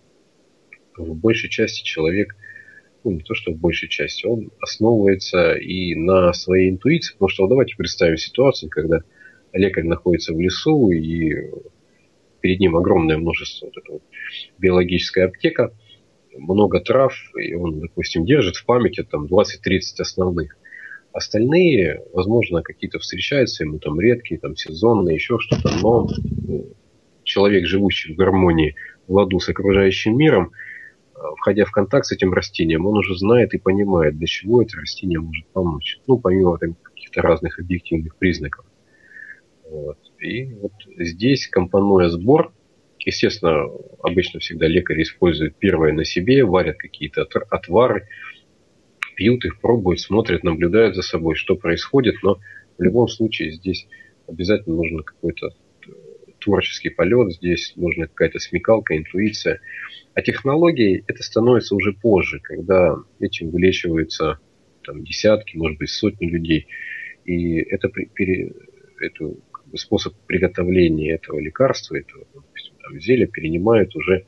в большей части человек, ну не то что в большей части, он основывается и на своей интуиции, потому что вот давайте представим ситуацию, когда лекарь находится в лесу и перед ним огромное множество вот этого, биологическая аптека, много трав, и он, допустим, держит в памяти там двадцать-тридцать основных. Остальные, возможно, какие-то встречаются ему там редкие, там сезонные, еще что-то, но человек, живущий в гармонии, в ладу с окружающим миром, входя в контакт с этим растением, он уже знает и понимает, для чего это растение может помочь. Ну, помимо там, каких-то разных объективных признаков. Вот. И вот здесь, компонуя сбор, естественно, обычно всегда лекари используют первое на себе, варят какие-то отвары, пьют их, пробуют, смотрят, наблюдают за собой, что происходит, но в любом случае здесь обязательно нужен какой-то творческий полет, здесь нужна какая-то смекалка, интуиция. А технологии это становится уже позже, когда этим вылечиваются там, десятки, может быть, сотни людей. И это, это как бы, способ приготовления этого лекарства, этого допустим, там, зелья перенимают уже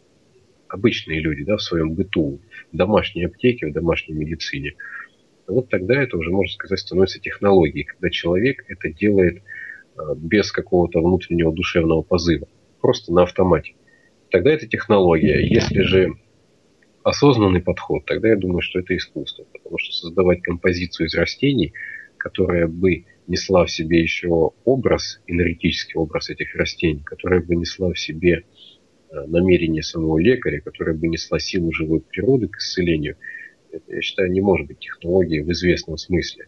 обычные люди, да, в своем быту, в домашней аптеке, в домашней медицине. Вот тогда это уже, можно сказать, становится технологией, когда человек это делает без какого-то внутреннего душевного позыва, просто на автомате. Тогда это технология. Если же осознанный подход, тогда я думаю, что это искусство. Потому что создавать композицию из растений, которая бы несла в себе еще образ, энергетический образ этих растений, которая бы несла в себе намерение самого лекаря, которая бы несла силу живой природы к исцелению, это, я считаю, не может быть технологией в известном смысле.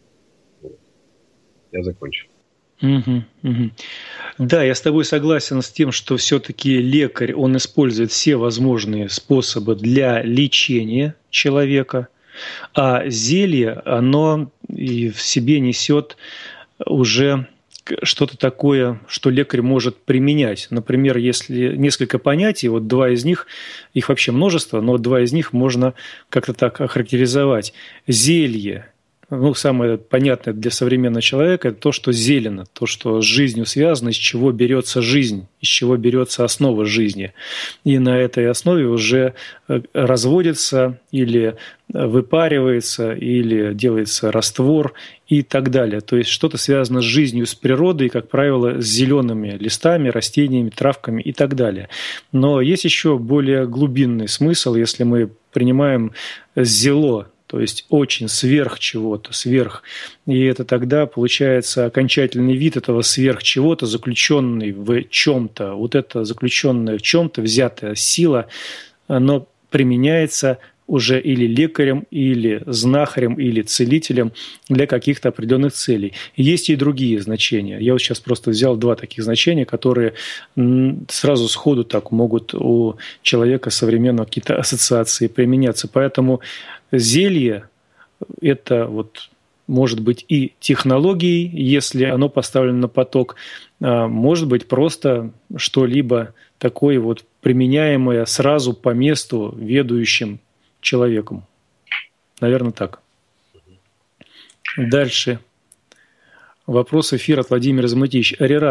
Я закончил. Угу, угу. Да, я с тобой согласен с тем, что все-таки лекарь, он использует все возможные способы для лечения человека, а зелье, оно и в себе несет уже что-то такое, что лекарь может применять. Например, если несколько понятий, вот два из них, их вообще множество, но два из них можно как-то так охарактеризовать. Зелье. Ну, самое понятное для современного человека – это то, что зелено, то, что с жизнью связано, из чего берется жизнь, из чего берется основа жизни. И на этой основе уже разводится или выпаривается, или делается раствор и так далее. То есть что-то связано с жизнью, с природой, как правило, с зелеными листами, растениями, травками и так далее. Но есть еще более глубинный смысл, если мы принимаем зело, то есть очень сверх чего-то, сверх. И это тогда получается окончательный вид этого сверх чего-то, заключенный в чем-то. Вот эта заключенная в чем-то, взятая сила, оно применяется уже или лекарем, или знахарем, или целителем для каких-то определенных целей. И есть и другие значения. Я вот сейчас просто взял два таких значения, которые сразу сходу так могут у человека современного какие-то ассоциации применяться. Поэтому зелье – это вот, может быть и технологией, если оно поставлено на поток, а может быть просто что-либо такое вот применяемое сразу по месту ведущим человеком. Наверное, так. Дальше. Вопрос эфира от Владимира Замытищ. Арират,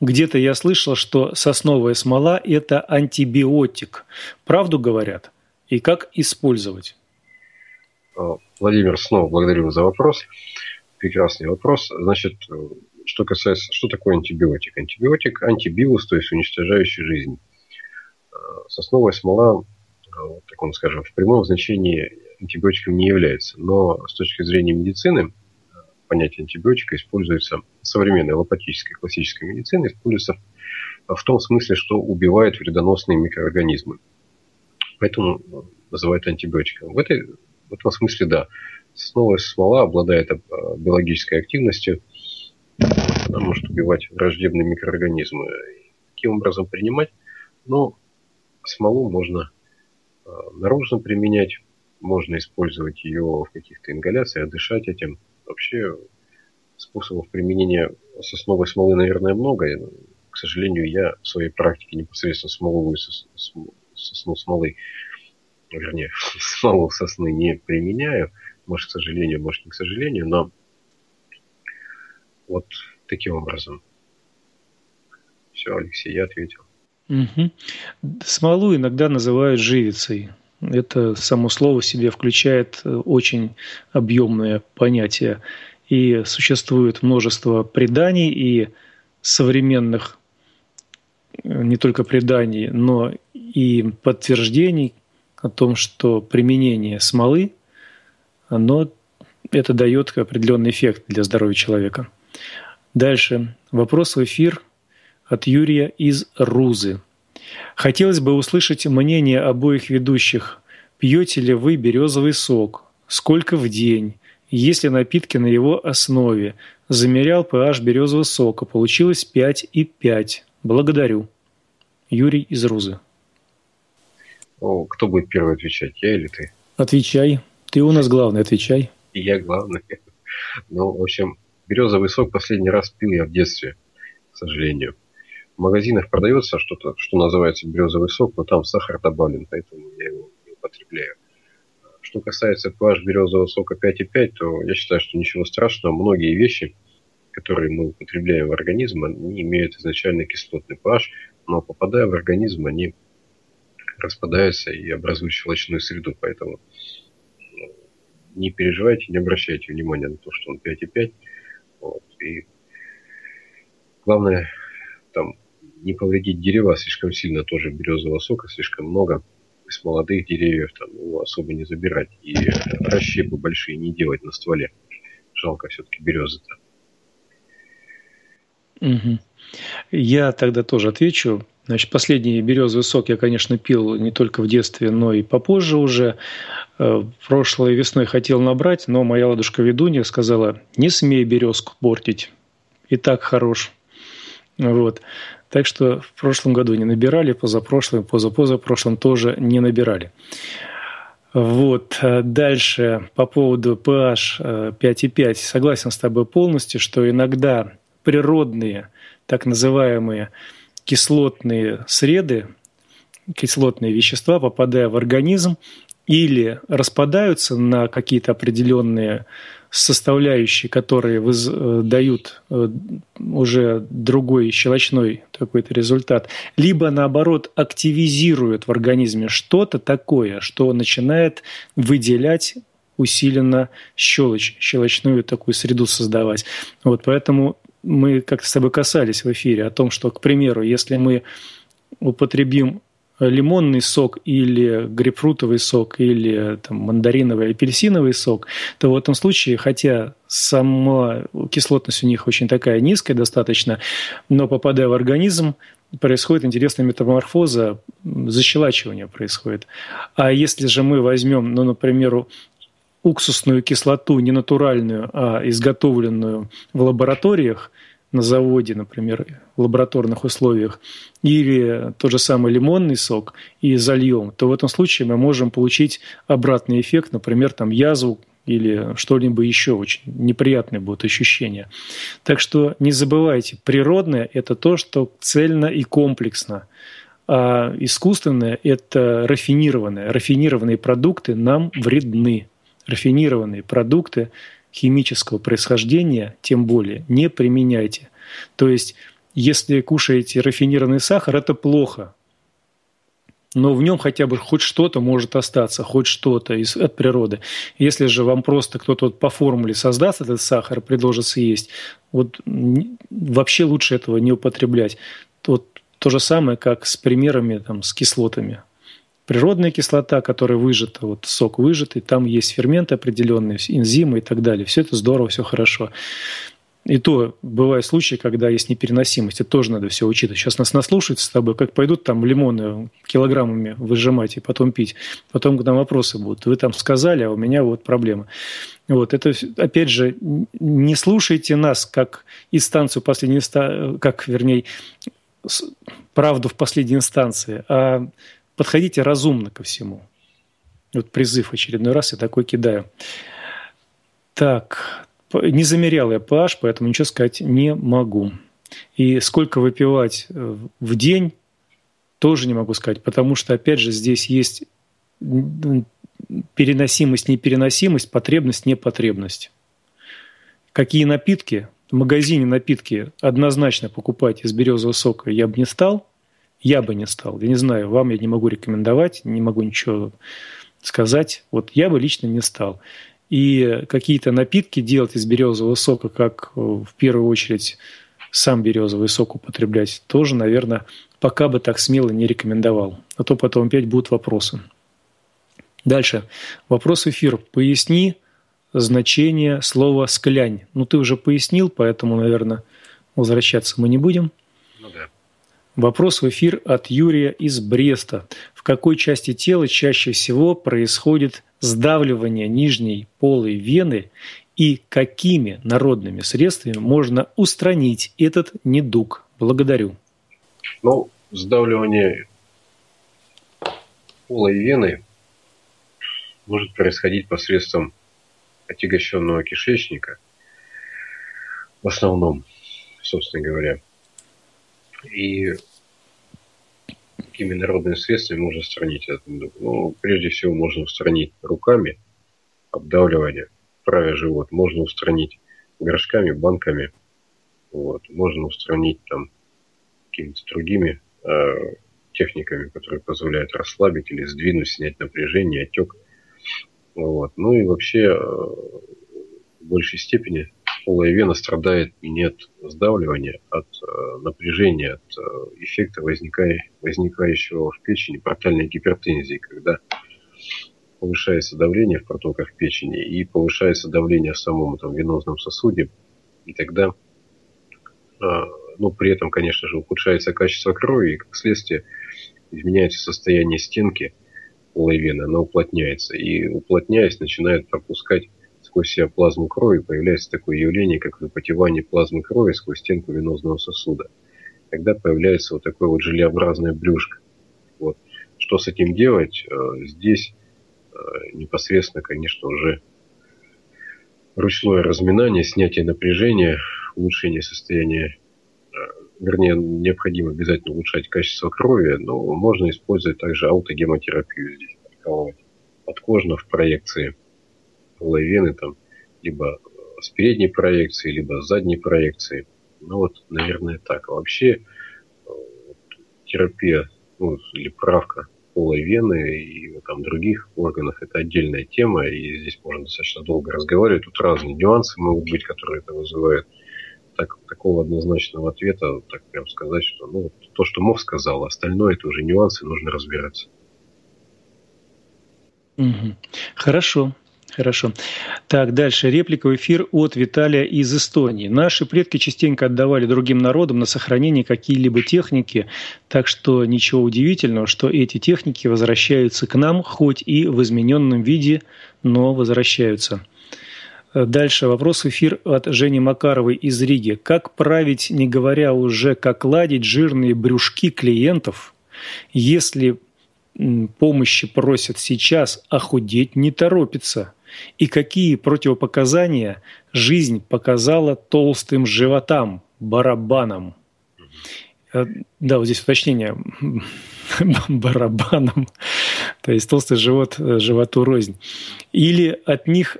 Где-то я слышал, что сосновая смола – это антибиотик. Правду говорят? И как использовать? Владимир, снова благодарю за вопрос. Прекрасный вопрос. Значит, что касается, что такое антибиотик? Антибиотик – антибиос, то есть уничтожающий жизнь. Сосновая смола, так он скажем, в прямом значении антибиотиком не является. Но с точки зрения медицины, понятие антибиотика используется, современной аллопатической классической медицины используется в том смысле, что убивает вредоносные микроорганизмы. Поэтому называют антибиотиком. В, этой, в этом смысле, да, сосновая смола обладает биологической активностью, она может убивать враждебные микроорганизмы. Каким образом принимать? Ну, смолу можно наружно применять, можно использовать ее в каких-то ингаляциях, дышать этим. Вообще способов применения сосновой смолы, наверное, много. К сожалению, я в своей практике непосредственно смоловую сосну смолы, вернее, смолу сосны не применяю. Может, к сожалению, может, не к сожалению, но вот таким образом. Все, Алексей, я ответил. Угу. Смолу иногда называют живицей. Это само слово в себе включает очень объемное понятие. И существует множество преданий и современных не только преданий, но и подтверждений о том, что применение смолы, оно, это дает определенный эффект для здоровья человека. Дальше. Вопрос в эфир от Юрия из Рузы. Хотелось бы услышать мнение обоих ведущих. Пьете ли вы березовый сок? Сколько в день? Есть ли напитки на его основе? Замерял pH березового сока. Получилось пять и пять. Благодарю. Юрий из Рузы. О, кто будет первый отвечать, я или ты? Отвечай. Ты у нас главный, отвечай. И я главный. Ну, в общем, березовый сок последний раз пил я в детстве, к сожалению. В магазинах продается что-то, что называется березовый сок, но там сахар добавлен, поэтому я его не употребляю. Что касается pH березового сока пять и пять, то я считаю, что ничего страшного. Многие вещи, которые мы употребляем в организм, они имеют изначально кислотный pH, но попадая в организм, они распадаются и образуют щелочную среду. Поэтому не переживайте, не обращайте внимания на то, что он пять и пять. Вот. И главное, там, не повредить дерева слишком сильно, тоже березового сока слишком много. С молодых деревьев там его особо не забирать. И расщепы большие не делать на стволе. Жалко все-таки березы-то. Угу. Я тогда тоже отвечу. Значит, последний березовый сок я, конечно, пил не только в детстве, но и попозже уже. Прошлой весной хотел набрать, но моя ладушка-ведунья сказала: не смей березку портить. И так хорош. Вот. Так что в прошлом году не набирали, позапрошлым, позапозапрошлым тоже не набирали. Вот. Дальше по поводу pH пять и пять. Согласен с тобой полностью, что иногда природные, так называемые кислотные среды, кислотные вещества, попадая в организм, или распадаются на какие-то определенные составляющие, которые дают уже другой щелочной какой-то результат, либо, наоборот, активизируют в организме что-то такое, что начинает выделять усиленно щелочь, щелочную такую среду создавать. Вот поэтому мы как-то с тобой касались в эфире о том, что, к примеру, если мы употребим лимонный сок или грейпфрутовый сок или там, мандариновый, апельсиновый сок, то в этом случае, хотя сама кислотность у них очень такая низкая достаточно, но попадая в организм, происходит интересная метаморфоза, защелачивание происходит. А если же мы возьмем, ну, например, уксусную кислоту не натуральную, а изготовленную в лабораториях, на заводе, например, в лабораторных условиях, или тот же самый лимонный сок, и зальем, то в этом случае мы можем получить обратный эффект, например, там, язву или что-либо еще, очень неприятные будут ощущения. Так что не забывайте, природное – это то, что цельно и комплексно, а искусственное – это рафинированное. Рафинированные продукты нам вредны. Рафинированные продукты химического происхождения, тем более, не применяйте. То есть если кушаете рафинированный сахар, это плохо. Но в нем хотя бы хоть что-то может остаться, хоть что-то из, от природы. Если же вам просто кто-то вот по формуле создаст этот сахар и предложит съесть, вот вообще лучше этого не употреблять. Вот то же самое, как с примерами там, с кислотами. Природная кислота, которая выжата, вот сок выжатый, там есть ферменты определенные, энзимы и так далее. Все это здорово, все хорошо. И то бывают случаи, когда есть непереносимость. Это тоже надо все учитывать. Сейчас нас наслушаются с тобой, как пойдут там лимоны килограммами выжимать и потом пить. Потом к нам вопросы будут. Вы там сказали, а у меня вот проблема. Вот. Это, опять же, не слушайте нас как инстанцию последней инстанции, как, вернее, правду в последней инстанции, а подходите разумно ко всему. Вот призыв очередной раз я такой кидаю. Так... Не замерял я pH, поэтому ничего сказать не могу. И сколько выпивать в день, тоже не могу сказать, потому что, опять же, здесь есть переносимость, непереносимость, потребность, непотребность. Какие напитки, в магазине напитки однозначно покупать из березового сока я бы не стал, я бы не стал. Я не знаю, вам я не могу рекомендовать, не могу ничего сказать. Вот я бы лично не стал. И какие-то напитки делать из березового сока, как в первую очередь сам березовый сок употреблять, тоже, наверное, пока бы так смело не рекомендовал. А то потом опять будут вопросы. Дальше. Вопрос в эфир. Поясни значение слова «склянь». Ну, ты уже пояснил, поэтому, наверное, возвращаться мы не будем. Ну да. Вопрос в эфир от Юрия из Бреста. В какой части тела чаще всего происходит сдавливание нижней полой вены и какими народными средствами можно устранить этот недуг? Благодарю. Ну, сдавливание полой вены может происходить посредством отягощенного кишечника, в основном, собственно говоря. И какими народными средствами можно устранить этот недуг? Ну, прежде всего, можно устранить руками обдавливание, правя живот. Можно устранить горшками, банками. Вот. Можно устранить там какими-то другими э, техниками, которые позволяют расслабить или сдвинуть, снять напряжение, отек. Вот. Ну и вообще, э, в большей степени полая вена страдает не от сдавливания, а от э, напряжения, от э, эффекта возникая, возникающего в печени портальной гипертензии, когда повышается давление в протоках печени и повышается давление в самом там, венозном сосуде, и тогда, э, ну, при этом, конечно же, ухудшается качество крови, и как следствие изменяется состояние стенки полой вены, она уплотняется, и уплотняясь, начинает пропускать сквозь себя плазму крови, появляется такое явление, как выпотевание плазмы крови сквозь стенку венозного сосуда. Тогда появляется вот такое вот желеобразное брюшко. Вот. Что с этим делать? Здесь непосредственно, конечно, уже ручное разминание, снятие напряжения, улучшение состояния, вернее, необходимо обязательно улучшать качество крови, но можно использовать также аутогемотерапию здесь, подкожно в проекции полой вены, там, либо с передней проекции, либо с задней проекции. Ну вот, наверное, так. А вообще терапия, ну, или правка полой вены и там других органов — это отдельная тема, и здесь можно достаточно долго разговаривать. Тут разные нюансы могут быть, которые это вызывают. Так, такого однозначного ответа, так прям сказать, что ну, то, что Мох сказал, остальное — это уже нюансы, нужно разбираться. Угу. Хорошо. Хорошо. Так, дальше. Реплика в эфир от Виталия из Эстонии. Наши предки частенько отдавали другим народам на сохранение какие-либо техники, так что ничего удивительного, что эти техники возвращаются к нам, хоть и в измененном виде, но возвращаются. Дальше вопрос в эфир от Жени Макаровой из Риги. Как править, не говоря уже, как ладить жирные брюшки клиентов, если помощи просят сейчас, а худеть не торопится? И какие противопоказания жизнь показала толстым животам, барабанам? Да, вот здесь уточнение. Барабанам. То есть толстый живот животу рознь. Или от них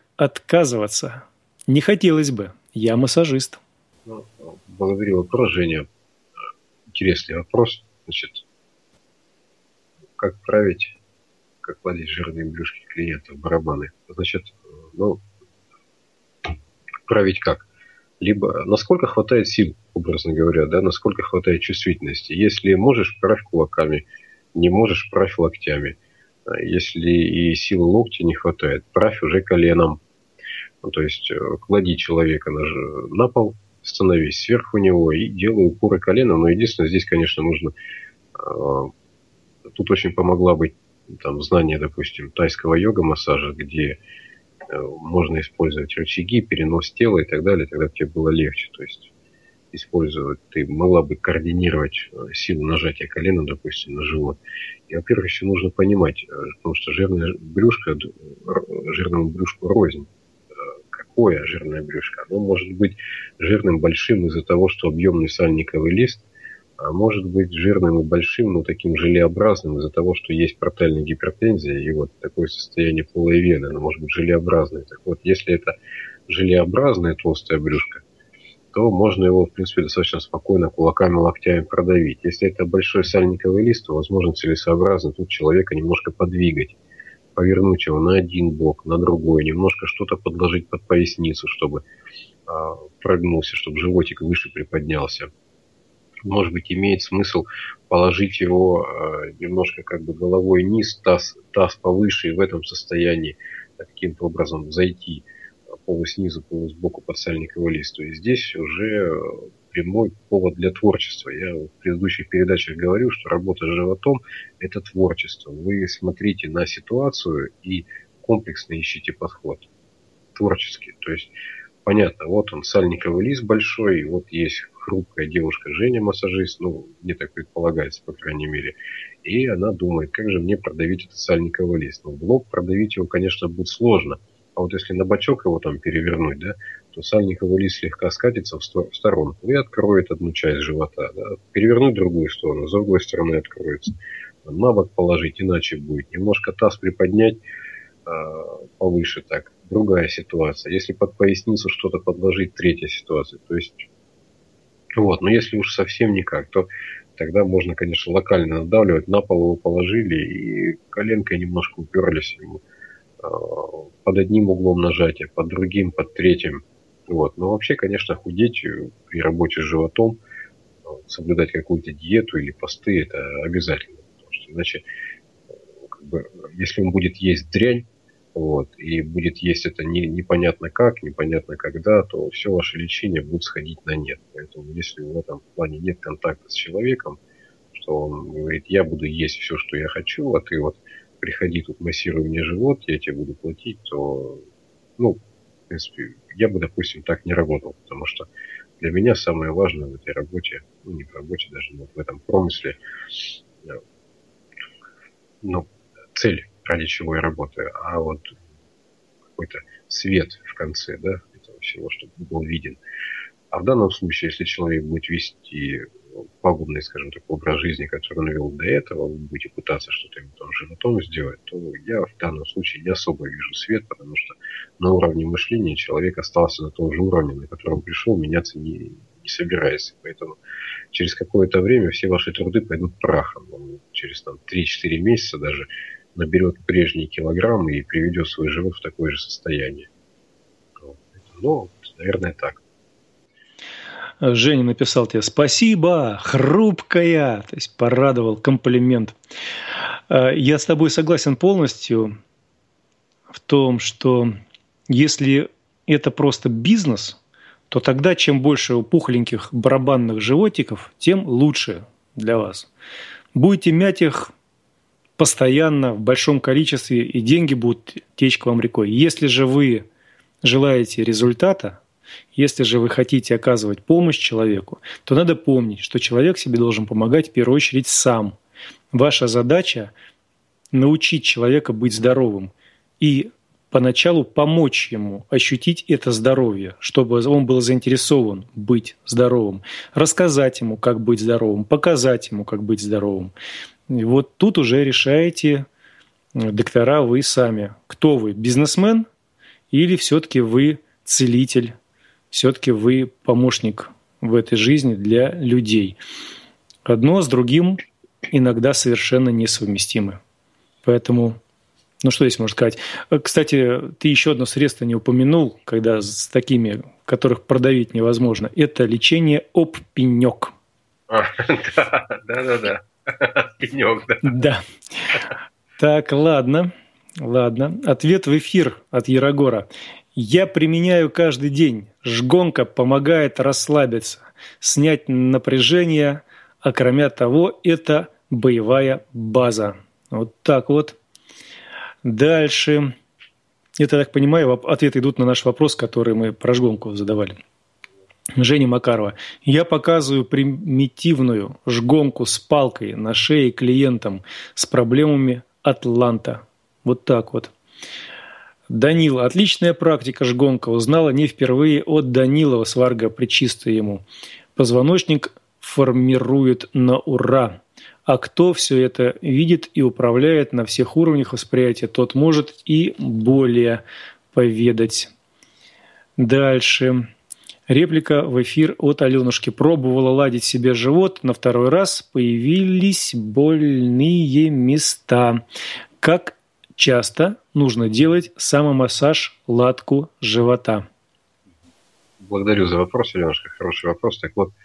отказываться? Не хотелось бы. Я массажист. Ну, благодарю вопрос, Женя. интересный вопрос. Значит, как править, как ладить жирные брюшки клиентов, барабаны? Значит, ну, править как? Либо насколько хватает сил, образно говоря, да, насколько хватает чувствительности. Если можешь, правь кулаками, не можешь, правь локтями. Если и силы локтя не хватает, правь уже коленом. Ну, то есть клади человека на, на пол, становись сверху него и делай упоры коленом. Но единственное, здесь, конечно, нужно... Э, тут очень помогла бы там, знание, допустим, тайского йога-массажа, где можно использовать рычаги, перенос тела и так далее, тогда тебе было легче. То есть использовать, ты могла бы координировать силу нажатия колена, допустим, на живот. И, во-первых, еще нужно понимать, потому что жирное брюшко, жирному брюшку рознь. Какое жирное брюшко? Оно может быть жирным большим из-за того, что объемный сальниковый лист, а может быть жирным и большим, но таким желеобразным из-за того, что есть портальная гипертензия и вот такое состояние полой вены, оно может быть желеобразное. Так вот, если это желеобразное толстое брюшко, то можно его, в принципе, достаточно спокойно кулаками, локтями продавить. Если это большой сальниковый лист, то, возможно, целесообразно тут человека немножко подвигать, повернуть его на один бок, на другой, немножко что-то подложить под поясницу, чтобы а, прогнулся, чтобы животик выше приподнялся. Может быть, имеет смысл положить его э, немножко как бы головой вниз, таз, таз повыше, и в этом состоянии каким-то образом зайти полуснизу, полусбоку под сальниковый лист. То есть здесь уже прямой повод для творчества. Я в предыдущих передачах говорил, что работа с животом – это творчество. Вы смотрите на ситуацию и комплексно ищите подход. Творческий. То есть понятно, вот он, сальниковый лист большой, и вот есть хрупкая девушка Женя, массажист, ну, мне так предполагается, по крайней мере. И она думает, как же мне продавить этот сальниковый лист. Ну, в лоб продавить его, конечно, будет сложно. А вот если на бочок его там перевернуть, да, то сальниковый лист слегка скатится в сторонку и откроет одну часть живота. Да. Перевернуть другую сторону, с другой стороны откроется. На бок положить, иначе будет. Немножко таз приподнять э, повыше так. Другая ситуация. Если под поясницу что-то подложить, третья ситуация. То есть, вот, но если уж совсем никак, то тогда можно, конечно, локально надавливать. На пол его положили и коленкой немножко уперлись ему. Под одним углом нажатия, под другим, под третьим. Вот. Но вообще, конечно, худеть при работе с животом, соблюдать какую-то диету или посты, это обязательно. Потому что иначе, как бы, если он будет есть дрянь, вот, и будет есть это не, непонятно как, непонятно когда, то все ваше лечение будет сходить на нет. Поэтому если в этом плане нет контакта с человеком, что он говорит, я буду есть все, что я хочу, а ты вот приходи тут, массируй мне живот, я тебе буду платить, то, ну, в принципе, я бы, допустим, так не работал, потому что для меня самое важное в этой работе, ну, не в работе даже, но в этом промысле, ну, цель, ради чего я работаю, а вот какой-то свет в конце, да, этого всего, чтобы был виден. А в данном случае, если человек будет вести пагубный, скажем так, образ жизни, который он вел до этого, вы будете пытаться что-то ему там животом сделать, то я в данном случае не особо вижу свет, потому что на уровне мышления человек остался на том же уровне, на котором пришел, меняться не, не собирается. Поэтому через какое-то время все ваши труды пойдут прахом. Он через там, три-четыре месяца даже наберет прежние килограммы и приведет свой живот в такое же состояние. Ну, наверное, так. Женя написал тебе «Спасибо, хрупкая», то есть порадовал, комплимент. Я с тобой согласен полностью в том, что если это просто бизнес, то тогда чем больше у пухленьких барабанных животиков, тем лучше для вас. Будете мять их постоянно, в большом количестве, и деньги будут течь к вам рекой. Если же вы желаете результата, если же вы хотите оказывать помощь человеку, то надо помнить, что человек себе должен помогать в первую очередь сам. Ваша задача – научить человека быть здоровым и поначалу помочь ему ощутить это здоровье, чтобы он был заинтересован быть здоровым, рассказать ему, как быть здоровым, показать ему, как быть здоровым. И вот тут уже решаете, доктора, вы сами. Кто вы, бизнесмен или все-таки вы целитель? Все-таки вы помощник в этой жизни для людей. одно с другим иногда совершенно несовместимы. Поэтому, ну что здесь можно сказать? Кстати, ты еще одно средство не упомянул, когда с такими, которых продавить невозможно. Это лечение об пенек. А, да, да, да. Пенек, да. Да. Так, ладно. Ладно. Ответ в эфир от Ярогора. Я применяю каждый день. Жгонка помогает расслабиться, снять напряжение, а кроме того, это боевая база. Вот так вот. Дальше. Это, я так понимаю, ответы идут на наш вопрос, который мы про жгонку задавали. Женя Макарова. Я показываю примитивную жгонку с палкой на шее клиентам с проблемами атланта. Вот так вот. Данил. Отличная практика жгонка. Узнала не впервые от Данилова, сварга пречисто ему. Позвоночник формирует на ура. А кто все это видит и управляет на всех уровнях восприятия, тот может и более поведать. Дальше. Реплика в эфир от Аленушки. Пробовала ладить себе живот. На второй раз появились больные места. Как часто нужно делать самомассаж, ладку живота? Благодарю за вопрос, Аленушка. Хороший вопрос. Так вот,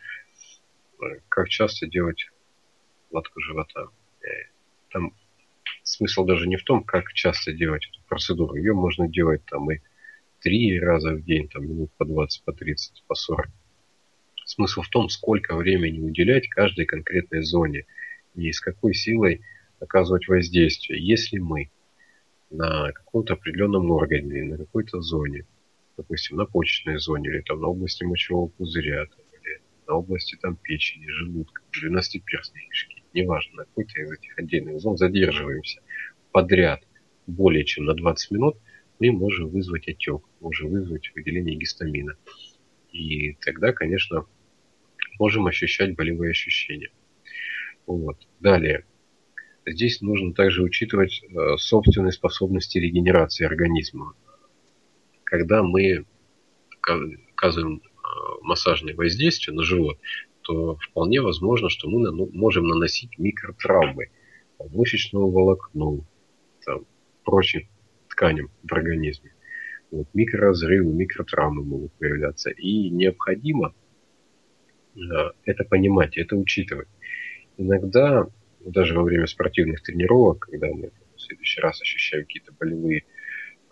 как часто делать ладку живота? Там смысл даже не в том, как часто делать эту процедуру. Ее можно делать там и три раза в день, там минут по двадцать, по тридцать, по сорок. Смысл в том, сколько времени уделять каждой конкретной зоне и с какой силой оказывать воздействие. Если мы на каком-то определенном органе, на какой-то зоне, допустим, на почечной зоне, или там на области мочевого пузыря, там, или на области там печени, желудка, двенадцатиперстной кишки, неважно, на какой-то из этих отдельных зон задерживаемся подряд более чем на двадцать минут, мы можем вызвать отек, можем вызвать выделение гистамина. И тогда, конечно, можем ощущать болевые ощущения. Вот. Далее. Здесь нужно также учитывать э, собственные способности регенерации организма. Когда мы оказываем э, массажное воздействие на живот, то вполне возможно, что мы на, можем наносить микротравмы мышечному волокну, там, прочим тканям в организме. Вот, микроразрывы, микротравмы могут появляться. И необходимо э, это понимать, это учитывать. Иногда, даже во время спортивных тренировок, когда мы в следующий раз ощущаем какие-то болевые, э,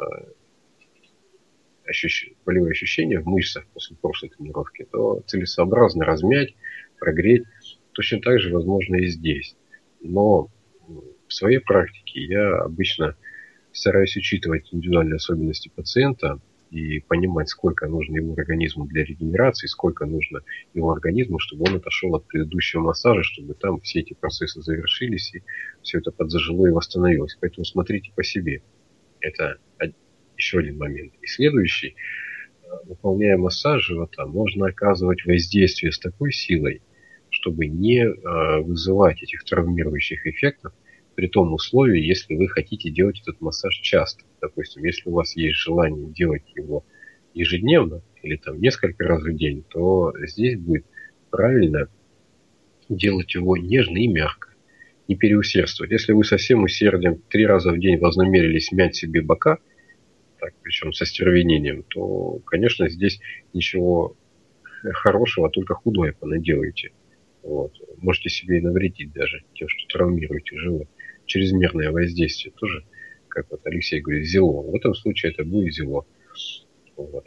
ощущ... болевые ощущения в мышцах после прошлой тренировки, то целесообразно размять, прогреть. Точно так же возможно и здесь. Но в своей практике я обычно стараюсь учитывать индивидуальные особенности пациента и понимать, сколько нужно его организму для регенерации, сколько нужно его организму, чтобы он отошел от предыдущего массажа, чтобы там все эти процессы завершились и все это подзажило и восстановилось. Поэтому смотрите по себе. Это еще один момент. И следующий. Выполняя массаж живота, можно оказывать воздействие с такой силой, чтобы не вызывать этих травмирующих эффектов, при том условии, если вы хотите делать этот массаж часто. Допустим, если у вас есть желание делать его ежедневно или там несколько раз в день, то здесь будет правильно делать его нежно и мягко, не переусердствовать. Если вы со всем усердием три раза в день вознамерились мять себе бока, так, причем со стервенением, то, конечно, здесь ничего хорошего, только худое понаделаете. Вот. Можете себе и навредить даже тем, что травмируете живот. Чрезмерное воздействие тоже, как вот Алексей говорит, зело. В этом случае это будет зело. Вот.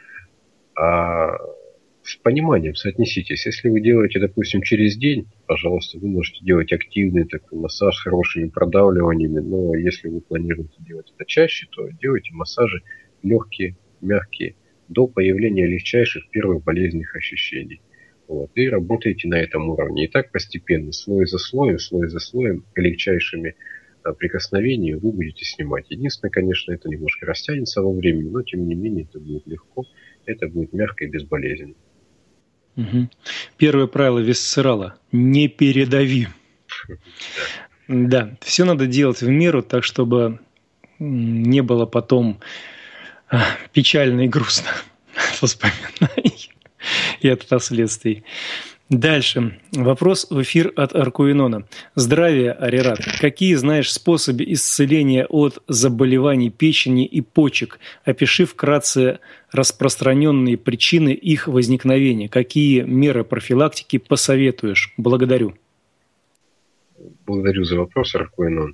А с пониманием соотнеситесь. Если вы делаете, допустим, через день, пожалуйста, вы можете делать активный такой массаж с хорошими продавливаниями. Но если вы планируете делать это чаще, то делайте массажи легкие, мягкие, до появления легчайших первых болезненных ощущений. Вот, и работаете на этом уровне. И так постепенно, слой за слоем, слой за слоем, легчайшими а, прикосновениями вы будете снимать. Единственное, конечно, это немножко растянется во времени, но тем не менее это будет легко, это будет мягко и безболезненно. Угу. Первое правило Висцерала – не передави. Да, все надо делать в меру, так чтобы не было потом печально и грустно воспоминаний и от последствий. Дальше. Вопрос в эфир от Аркуинона. Здравия, Арират. Какие знаешь способы исцеления от заболеваний печени и почек? Опиши вкратце распространенные причины их возникновения. Какие меры профилактики посоветуешь? Благодарю. Благодарю за вопрос, Аркуинон.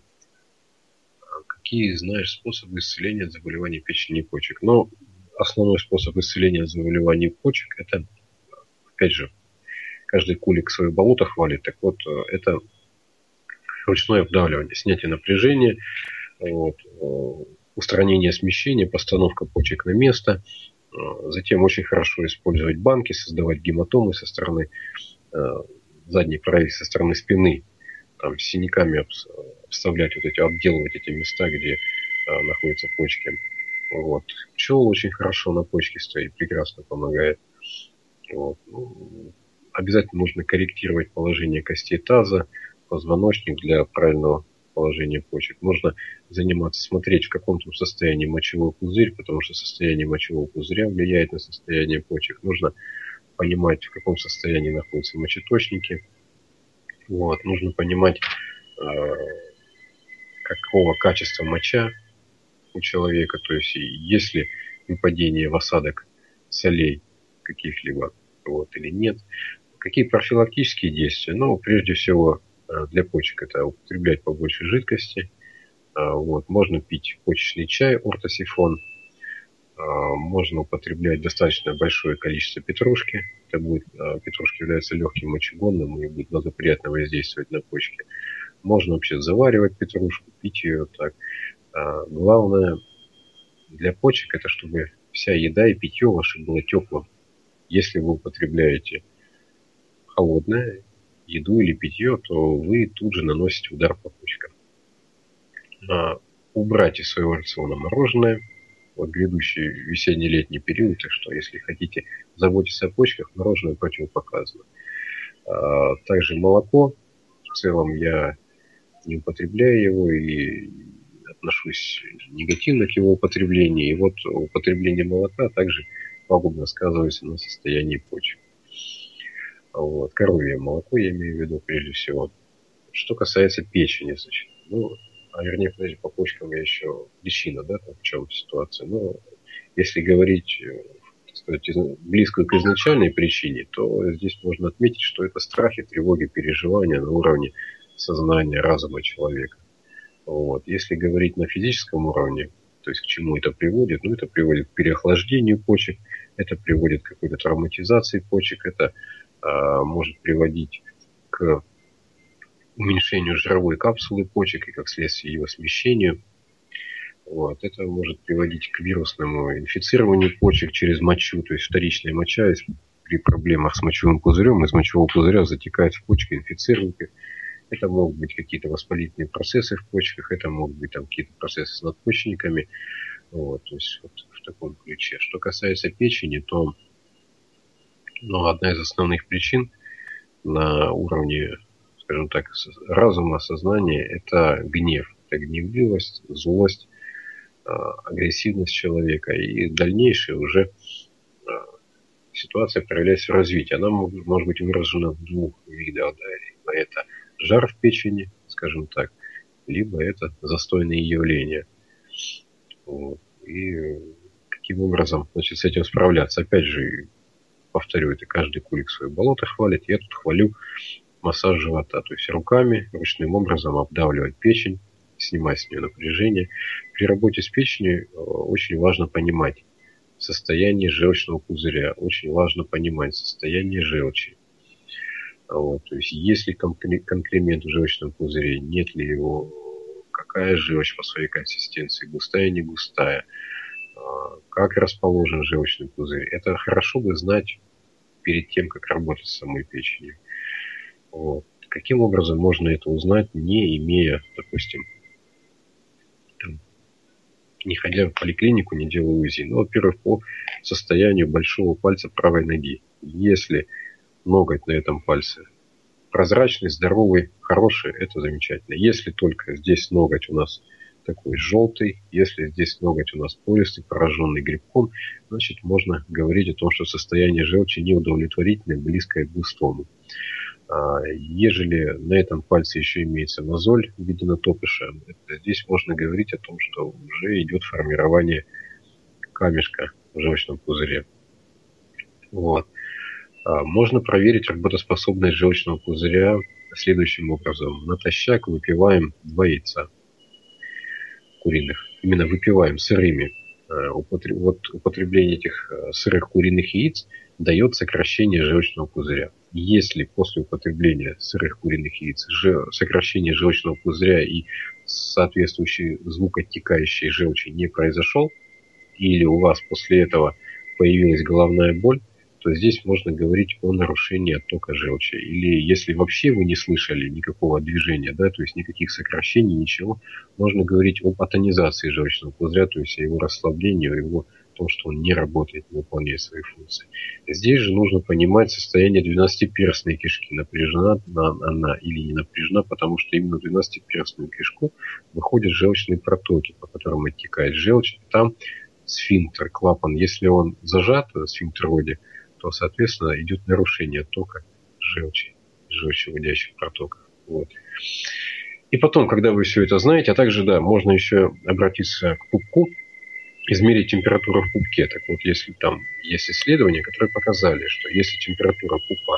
Какие знаешь способы исцеления от заболеваний печени и почек? Но основной способ исцеления от заболеваний почек – это, опять же, каждый кулик свое болото хвалит. Так вот, это ручное вдавливание, снятие напряжения, вот, устранение смещения, постановка почек на место. Затем очень хорошо использовать банки, создавать гематомы со стороны задней правой, со стороны спины, там, с синяками обставлять вот эти, обделывать эти места, где находятся почки. Вот. Пчел очень хорошо на почке стоит, прекрасно помогает. Вот. Ну, обязательно нужно корректировать положение костей таза, позвоночник для правильного положения почек. Нужно заниматься, смотреть, в каком там состоянии мочевой пузырь, потому что состояние мочевого пузыря влияет на состояние почек. Нужно понимать, в каком состоянии находятся мочеточники. Вот. Нужно понимать, э, какого качества моча у человека, то есть есть ли выпадение в осадок солей каких-либо, вот, или нет. Какие профилактические действия? Ну, прежде всего, для почек это употреблять побольше жидкости. Вот. Можно пить почечный чай, ортосифон. Можно употреблять достаточно большое количество петрушки. Это будет, петрушка является легким мочегонным и будет благоприятно воздействовать на почки. Можно вообще заваривать петрушку, пить ее так. Главное для почек это, чтобы вся еда и питье ваше было теплым. Если вы употребляете холодное еду или питье, то вы тут же наносите удар по почкам. А убрать из своего рациона мороженое в грядущий весенне-летний период, так что если хотите заботиться о почках, мороженое противопоказано. А также молоко. В целом я не употребляю его и отношусь негативно к его употреблению. И вот употребление молока также пагубно сказывается на состоянии почек. Вот. Коровье молоко я имею в виду прежде всего. Что касается печени, значит, ну, а вернее, подожди, по почкам я еще личина, да, там в чем ситуация. Но если говорить, так сказать, близко к изначальной причине, то здесь можно отметить, что это страхи, тревоги, переживания на уровне сознания, разума человека. Вот. Если говорить на физическом уровне, то есть к чему это приводит? Ну, это приводит к переохлаждению почек, это приводит к какой-то травматизации почек, это а, может приводить к уменьшению жировой капсулы почек и, как следствие, его смещению. Вот. Это может приводить к вирусному инфицированию почек через мочу, то есть вторичная моча при проблемах с мочевым пузырем из мочевого пузыря затекает в почки, инфицирует их. Это могут быть какие-то воспалительные процессы в почках, это могут быть там какие-то процессы с надпочечниками. Вот, то есть вот в таком ключе. Что касается печени, то ну, одна из основных причин на уровне, скажем так, разума, сознания – это гнев. Это гневливость, злость, агрессивность человека. И дальнейшая уже ситуация проявляется в развитии. Она может быть выражена в двух видах. Да, либо это жар в печени, скажем так, либо это застойные явления. Вот. И каким образом, значит, с этим справляться? Опять же, повторю, это каждый кулик свое болото хвалит. Я тут хвалю массаж живота. То есть руками, ручным образом обдавливать печень, снимать с нее напряжение. При работе с печенью очень важно понимать состояние желчного пузыря. Очень важно понимать состояние желчи. Вот, то есть есть ли конкремент в желчном пузыре, нет ли его, какая желчь по своей консистенции, густая, не густая, как расположен желчный пузырь. Это хорошо бы знать перед тем, как работать с самой печенью. Вот. Каким образом можно это узнать, не имея, допустим, там, не ходя в поликлинику, не делая УЗИ? Ну, во-первых, по состоянию большого пальца правой ноги. Если ноготь на этом пальце прозрачный, здоровый, хороший, это замечательно. Если только здесь ноготь у нас такой желтый, если здесь ноготь у нас пористый, пораженный грибком, значит, можно говорить о том, что состояние желчи неудовлетворительное, близкое к густому. Ежели на этом пальце еще имеется мозоль в виде натопыша, здесь можно говорить о том, что уже идет формирование камешка в желчном пузыре. Вот. Можно проверить работоспособность желчного пузыря следующим образом. Натощак выпиваем два яйца куриных. Именно выпиваем сырыми. Вот употребление этих сырых куриных яиц дает сокращение желчного пузыря. Если после употребления сырых куриных яиц сокращение желчного пузыря и соответствующий звук оттекающей желчи не произошел, или у вас после этого появилась головная боль, то здесь можно говорить о нарушении оттока желчи. Или если вообще вы не слышали никакого движения, да, то есть никаких сокращений, ничего, можно говорить об атонизации желчного пузыря, то есть о его расслаблении, о его о том, что он не работает, не выполняет свои функции. Здесь же нужно понимать состояние двенадцатиперстной кишки. Напряжена она или не напряжена, потому что именно в двенадцатиперстную кишку выходят желчные протоки, по которым оттекает желчь. Там сфинктер, клапан, если он зажат в сфинктероиде, то, соответственно, идет нарушение оттока желчи, желчевыводящих протоков. Вот. И потом, когда вы все это знаете, а также, да, можно еще обратиться к пупку, измерить температуру в пупке. Так вот, если там есть исследования, которые показали, что если температура пупа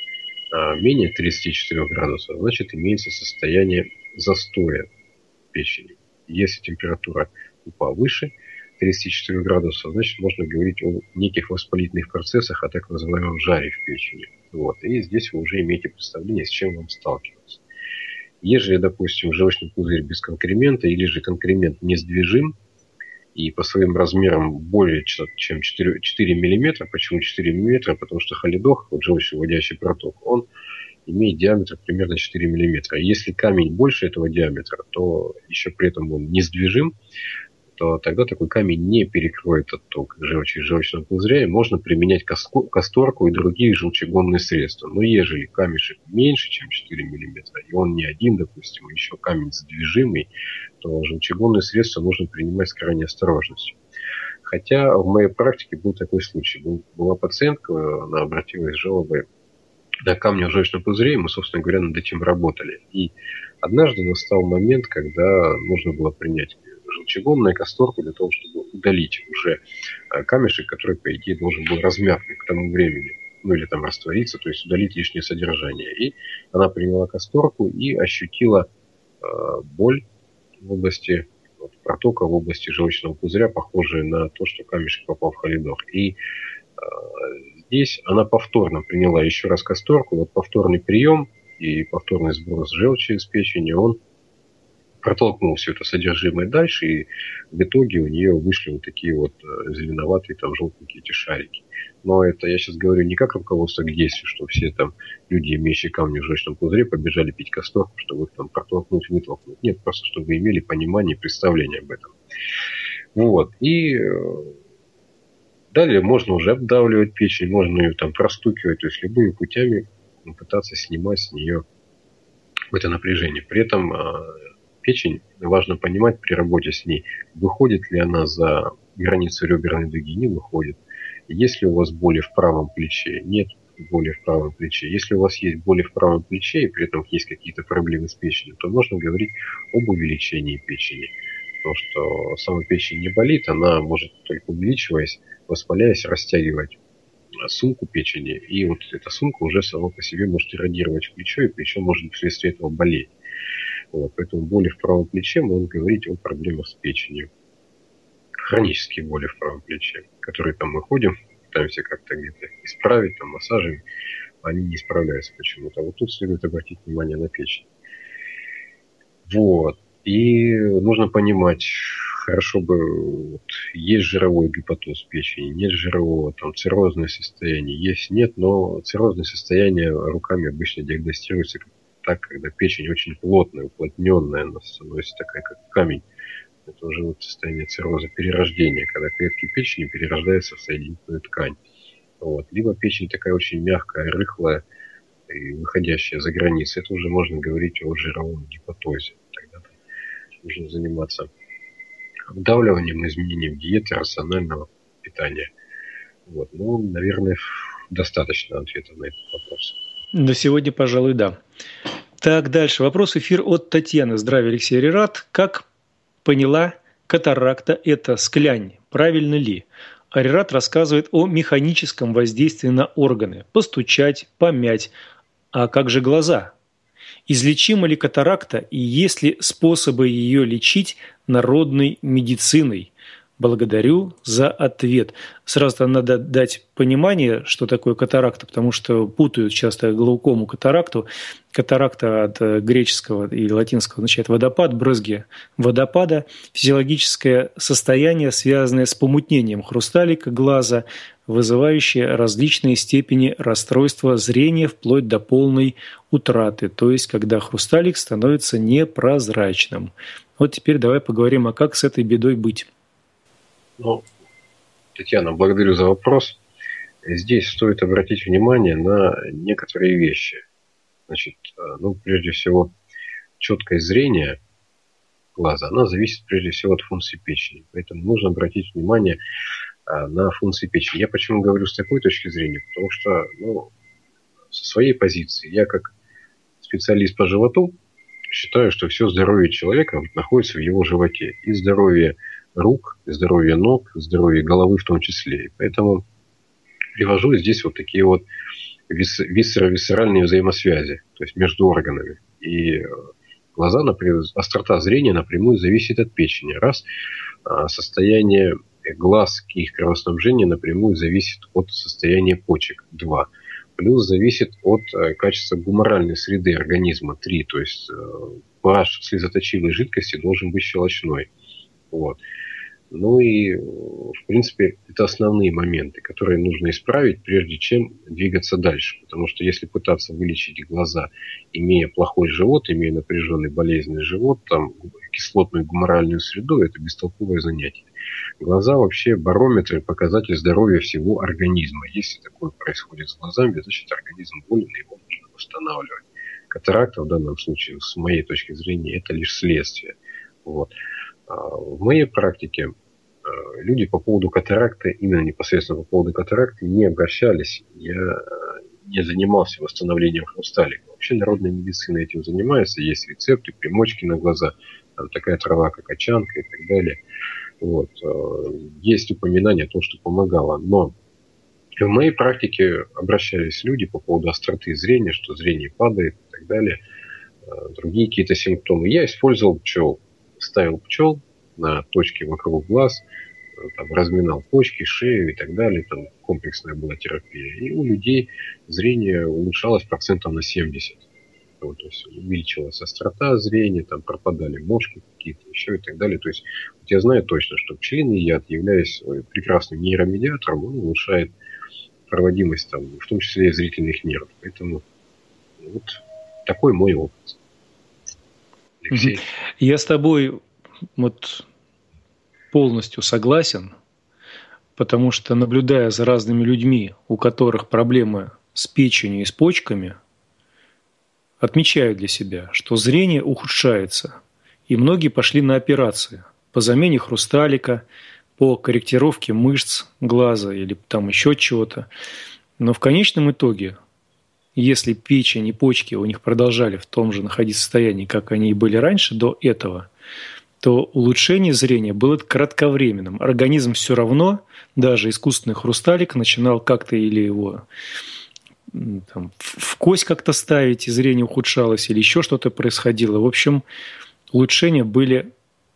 а, менее тридцати четырёх градусов, значит, имеется состояние застоя печени. Если температура пупа выше тридцати четырёх градусов, значит, можно говорить о неких воспалительных процессах, о так называемом жаре в печени. Вот. И здесь вы уже имеете представление, с чем вам сталкиваться. Ежели, допустим, желчный пузырь без конкремента или же конкремент несдвижим и по своим размерам более чем четыре миллиметра, почему четыре миллиметра? Потому что холидох, вот желчевыводящий проток, он имеет диаметр примерно четыре миллиметра. Если камень больше этого диаметра, то еще при этом он несдвижим, то тогда такой камень не перекроет отток желчи из желчного пузыря, и можно применять касторку и другие желчегонные средства. Но ежели камешек меньше, чем четыре миллиметра, и он не один, допустим, еще камень задвижимый, то желчегонные средства нужно принимать с крайней осторожностью. Хотя в моей практике был такой случай. Была пациентка, она обратилась с жалобой на камни в желчном пузыре, и мы, собственно говоря, над этим работали. И однажды настал момент, когда нужно было принять желчегонную касторку для того, чтобы удалить уже камешек, который, по идее, должен был размякнуть к тому времени, ну или там раствориться, то есть удалить лишнее содержание. И она приняла касторку и ощутила э, боль в области вот, протока, в области желчного пузыря, похожая на то, что камешек попал в холидох. И э, здесь она повторно приняла еще раз касторку, вот повторный прием и повторный сброс желчи из печени, он протолкнул все это содержимое дальше, и в итоге у нее вышли вот такие вот зеленоватые, там, желтенькие эти шарики. Но это я сейчас говорю не как руководство к действию, что все там люди, имеющие камни в желчном пузыре, побежали пить касторку, чтобы их там протолкнуть, вытолкнуть. Нет, просто чтобы вы имели понимание и представление об этом. Вот. И далее можно уже обдавливать печень, можно ее там простукивать, то есть любыми путями пытаться снимать с нее это напряжение. При этом печень, важно понимать при работе с ней, выходит ли она за границу реберной дуги, не выходит. Если у вас боли в правом плече, нет боли в правом плече. Если у вас есть боли в правом плече и при этом есть какие-то проблемы с печенью, то можно говорить об увеличении печени. Потому что сама печень не болит, она может только увеличиваясь, воспаляясь, растягивать сумку печени. И вот эта сумка уже сама по себе может эродировать в плечо, и плечо может вследствие этого болеть. Вот, поэтому боли в правом плече можно говорить о проблемах с печенью. Хронические боли в правом плече, которые там мы ходим, пытаемся как-то где-то исправить, там, массажами, они не справляются почему-то. Вот тут следует обратить внимание на печень. Вот. И нужно понимать, хорошо бы, вот, есть жировой гепатоз печени, нет жирового, там, циррозное состояние, есть, нет, но циррозное состояние руками обычно диагностируется так, когда печень очень плотная, уплотненная, она становится такая, как камень. Это уже вот состояние цирроза перерождения, когда клетки печени перерождаются в соединительную ткань. Вот. Либо печень такая очень мягкая, рыхлая и выходящая за границы. Это уже можно говорить о жировом гепатозе. Тогда нужно заниматься обдавливанием, изменением диеты, рационального питания. Вот. Ну, наверное, достаточно ответа на этот вопрос. На сегодня, пожалуй, да. Так, дальше. Вопрос эфир от Татьяны. Здравия, Алексей Арират. Как поняла, катаракта – это склянь? Правильно ли? Арират рассказывает о механическом воздействии на органы. Постучать, помять. А как же глаза? Излечима ли катаракта и есть ли способы ее лечить народной медициной? Благодарю за ответ. Сразу надо дать понимание, что такое катаракта, потому что путают часто глаукому катаракту. Катаракта от греческого и латинского означает водопад, брызги водопада. Физиологическое состояние, связанное с помутнением хрусталика глаза, вызывающее различные степени расстройства зрения вплоть до полной утраты, то есть когда хрусталик становится непрозрачным. Вот теперь давай поговорим, а как с этой бедой быть. Ну, Татьяна, благодарю за вопрос. Здесь стоит обратить внимание на некоторые вещи. Значит, ну, прежде всего, четкое зрение глаза, оно зависит прежде всего от функции печени. Поэтому нужно обратить внимание на функции печени. Я почему говорю с такой точки зрения? Потому что, ну, со своей позиции, я как специалист по животу считаю, что все здоровье человека находится в его животе. И здоровье рук, здоровье ног, здоровье головы в том числе. И поэтому привожу здесь вот такие вот висцеро-висцеральные взаимосвязи, то есть между органами. И глаза, например, острота зрения напрямую зависит от печени. Раз, состояние глаз и их кровоснабжение напрямую зависит от состояния почек. Два. Плюс зависит от качества гуморальной среды организма. Три. То есть pH слезоточивой жидкости должен быть щелочной. Вот. Ну и, в принципе, это основные моменты, которые нужно исправить, прежде чем двигаться дальше. Потому что если пытаться вылечить глаза, имея плохой живот, имея напряженный болезненный живот, там, кислотную гуморальную среду, это бестолковое занятие. Глаза вообще барометр, показатель здоровья всего организма. Если такое происходит с глазами, значит организм болен, и его нужно восстанавливать. Катаракта в данном случае, с моей точки зрения, это лишь следствие. Вот. В моей практике люди по поводу катаракты, именно непосредственно по поводу катаракты, не обращались. Я не занимался восстановлением хрусталика. Вообще народная медицина этим занимается. Есть рецепты, примочки на глаза. Там такая трава, как очанка и так далее. Вот. Есть упоминание о том, что помогало. Но в моей практике обращались люди по поводу остроты зрения, что зрение падает и так далее. Другие какие-то симптомы. Я использовал пчел. Ставил пчел на точки вокруг глаз, там, разминал почки, шею и так далее. Там комплексная была терапия. И у людей зрение улучшалось процентов на семьдесят. Вот, то есть увеличилась острота зрения, там пропадали мошки какие-то, еще и так далее. То есть вот я знаю точно, что пчелиный яд, являясь прекрасным нейромедиатором, он улучшает проводимость, там, в том числе и зрительных нервов. Поэтому вот такой мой опыт. Алексей. Я с тобой вот полностью согласен, потому что, наблюдая за разными людьми, у которых проблемы с печенью и с почками, отмечаю для себя, что зрение ухудшается, и многие пошли на операции по замене хрусталика, по корректировке мышц глаза или там еще чего-то. Но в конечном итоге, если печень и почки у них продолжали в том же находиться состоянии, как они и были раньше, до этого, то улучшение зрения было кратковременным. Организм все равно, даже искусственный хрусталик, начинал как-то или его там, в кость как-то ставить, и зрение ухудшалось, или еще что-то происходило. В общем, улучшения были,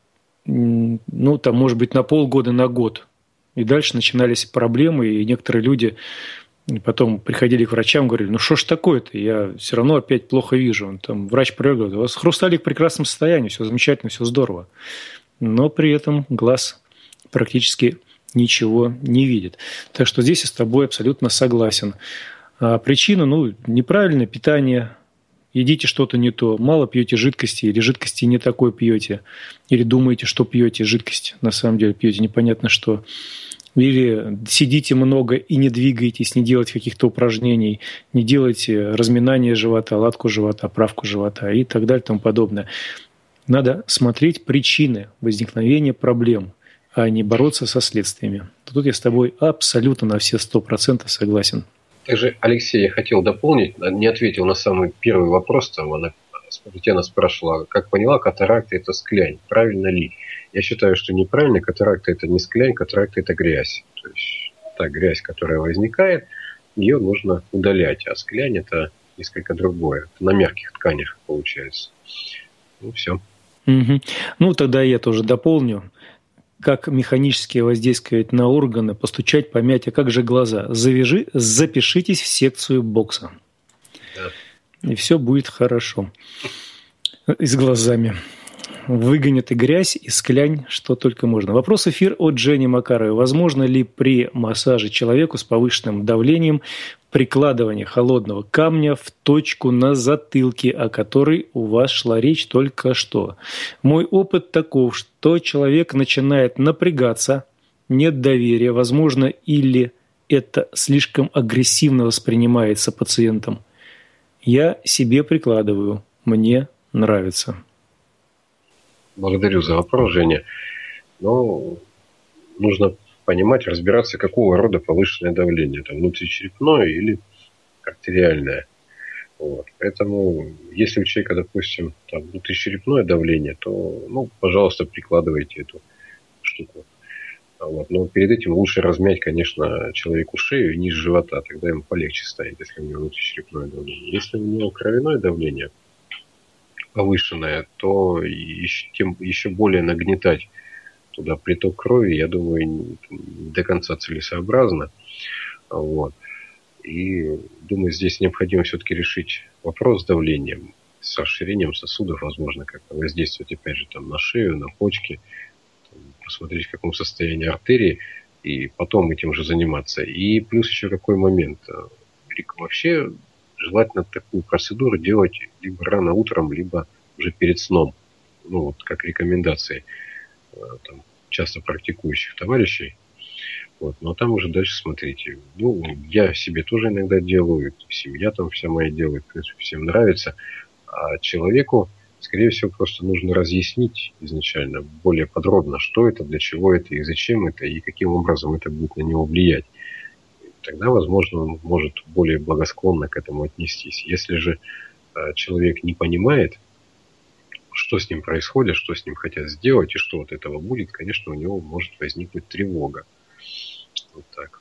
ну, там, может быть, на полгода, на год. И дальше начинались проблемы, и некоторые люди потом приходили к врачам, говорили, ну что ж такое-то, я все равно опять плохо вижу. Он, там, врач говорит, у вас хрусталик в прекрасном состоянии, все замечательно, все здорово. Но при этом глаз практически ничего не видит. Так что здесь я с тобой абсолютно согласен. А причина, ну, неправильное питание, едите что-то не то, мало пьете жидкости, или жидкости не такой пьете, или думаете, что пьете жидкость, на самом деле пьете непонятно что. Или сидите много и не двигаетесь, не делаете каких-то упражнений, не делаете разминание живота, латку живота, правку живота и так далее и тому подобное. Надо смотреть причины возникновения проблем, а не бороться со следствиями. Тут я с тобой абсолютно на все сто процентов согласен. Также, Алексей, я хотел дополнить, не ответил на самый первый вопрос. Там она, Татьяна спрашивала, как поняла, катаракта – это склянь. Правильно ли? Я считаю, что неправильно. Катаракта – это не склянь, катаракта – это грязь. То есть та грязь, которая возникает, ее нужно удалять. А склянь – это несколько другое. Это на мягких тканях получается. Ну, все. Угу. Ну, тогда я тоже дополню. Как механически воздействовать на органы, постучать, помять, а как же глаза? Завяжи, запишитесь в секцию бокса. Да. И все будет хорошо. И с глазами. Выгонят и грязь, и склянь, что только можно. Вопрос эфир от Жени Макаровой. Возможно ли при массаже человеку с повышенным давлением прикладывание холодного камня в точку на затылке, о которой у вас шла речь только что? Мой опыт таков, что человек начинает напрягаться, нет доверия, возможно, или это слишком агрессивно воспринимается пациентом. Я себе прикладываю, мне нравится. Благодарю за вопрос, Женя. Но нужно понимать, разбираться, какого рода повышенное давление. Это внутричерепное или артериальное. Вот. Поэтому, если у человека, допустим, там, внутричерепное давление, то, ну, пожалуйста, прикладывайте эту штуку. Вот. Но перед этим лучше размять, конечно, человеку шею и низ живота. Тогда ему полегче станет, если у него внутричерепное давление. Если у него кровяное давление повышенное, то еще, тем, еще более нагнетать туда приток крови, я думаю, не до конца целесообразно. Вот. И думаю, здесь необходимо все-таки решить вопрос с давлением, с расширением сосудов, возможно, как-то воздействовать, опять же, там, на шею, на почки, там, посмотреть, в каком состоянии артерии, и потом этим же заниматься. И плюс еще какой момент. Вообще желательно такую процедуру делать либо рано утром, либо уже перед сном. Ну, вот как рекомендации там, часто практикующих товарищей. Вот. Но там уже дальше смотрите. Ну, я себе тоже иногда делаю, семья там вся моя делает, в принципе, всем нравится. А человеку, скорее всего, просто нужно разъяснить изначально более подробно, что это, для чего это, и зачем это, и каким образом это будет на него влиять. Тогда, возможно, он может более благосклонно к этому отнестись. Если же э, человек не понимает, что с ним происходит, что с ним хотят сделать и что от этого будет, конечно, у него может возникнуть тревога. Вот так.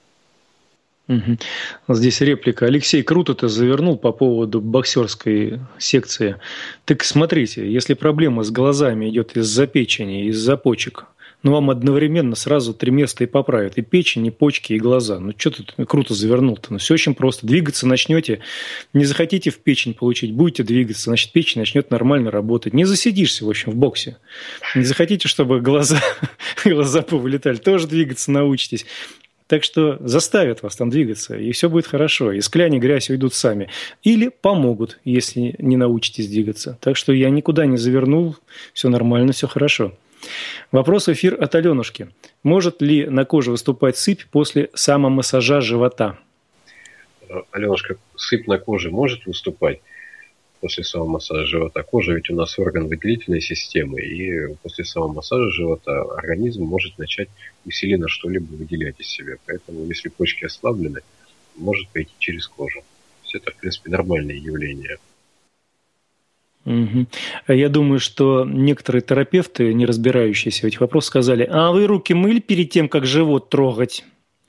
Угу. Здесь реплика. Алексей круто ты завернул по поводу боксерской секции. Так смотрите, если проблема с глазами идет из-за печени, из-за почек, ну, вам одновременно сразу три места и поправят. И печень, и почки, и глаза. Ну, что ты круто завернул-то? Ну, все очень просто. Двигаться начнете. Не захотите в печень получить, будете двигаться, значит, печень начнет нормально работать. Не засидишься, в общем, в боксе. Не захотите, чтобы глаза, глаза повылетали, тоже двигаться научитесь. Так что заставят вас там двигаться, и все будет хорошо. И склянь и грязь уйдут сами. Или помогут, если не научитесь двигаться. Так что я никуда не завернул. Все нормально, все хорошо. Вопрос эфир от Аленушки. Может ли на коже выступать сыпь после самомассажа живота? Аленушка, сыпь на коже может выступать после самомассажа живота? Кожа ведь у нас орган выделительной системы, и после самомассажа живота организм может начать усиленно что-либо выделять из себя. Поэтому, если почки ослаблены, может пойти через кожу. То есть это, в принципе, нормальное явление. Угу. Я думаю, что некоторые терапевты, не разбирающиеся в этих вопросах, сказали: а вы руки мыли перед тем, как живот трогать?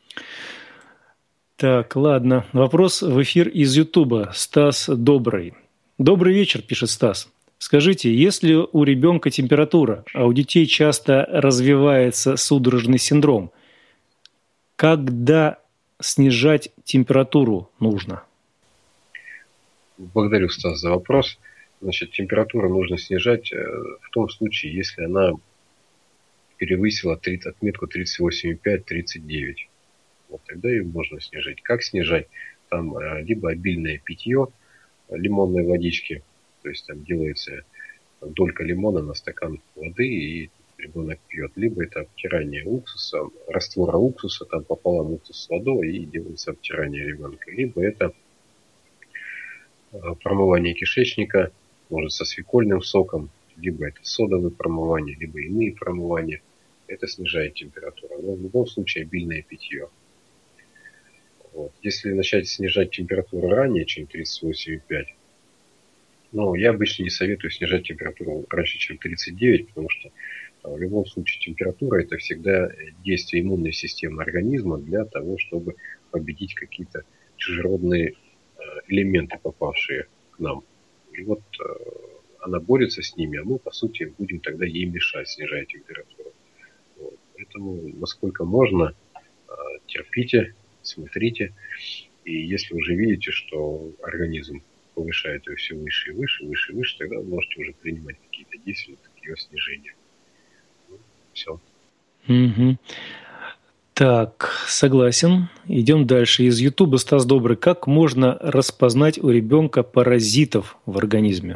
Так, ладно. Вопрос в эфир из Ютуба. Стас Добрый. Добрый вечер, пишет Стас. Скажите, если у ребенка температура, а у детей часто развивается судорожный синдром, когда снижать температуру нужно? Благодарю, Стас, за вопрос. Значит, температуру нужно снижать в том случае, если она перевысила отметку тридцать восемь и пять - тридцать девять. Вот тогда ее можно снижать. Как снижать? Там либо обильное питье лимонной водички, то есть там делается долька лимона на стакан воды, и ребенок пьет. Либо это обтирание уксуса, раствора уксуса, там пополам уксус с водой, и делается обтирание ребенка. Либо это промывание кишечника, может, со свекольным соком, либо это содовое промывание, либо иные промывания. Это снижает температуру. Но в любом случае обильное питье. Вот. Если начать снижать температуру ранее, чем тридцать восемь и пять, ну, я обычно не советую снижать температуру раньше, чем тридцать девять, потому что в любом случае температура – это всегда действие иммунной системы организма для того, чтобы победить какие-то чужеродные элементы, попавшие к нам. И вот она борется с ними, а мы, по сути, будем тогда ей мешать, снижая температуру. Вот. Поэтому, насколько можно, терпите, смотрите. И если уже видите, что организм повышает ее все выше и выше, выше и выше, тогда вы можете уже принимать какие-то действия для ее снижения. Ну, все. Угу. Так, согласен. Идем дальше. Из Ютуба Стас Добрый. Как можно распознать у ребенка паразитов в организме?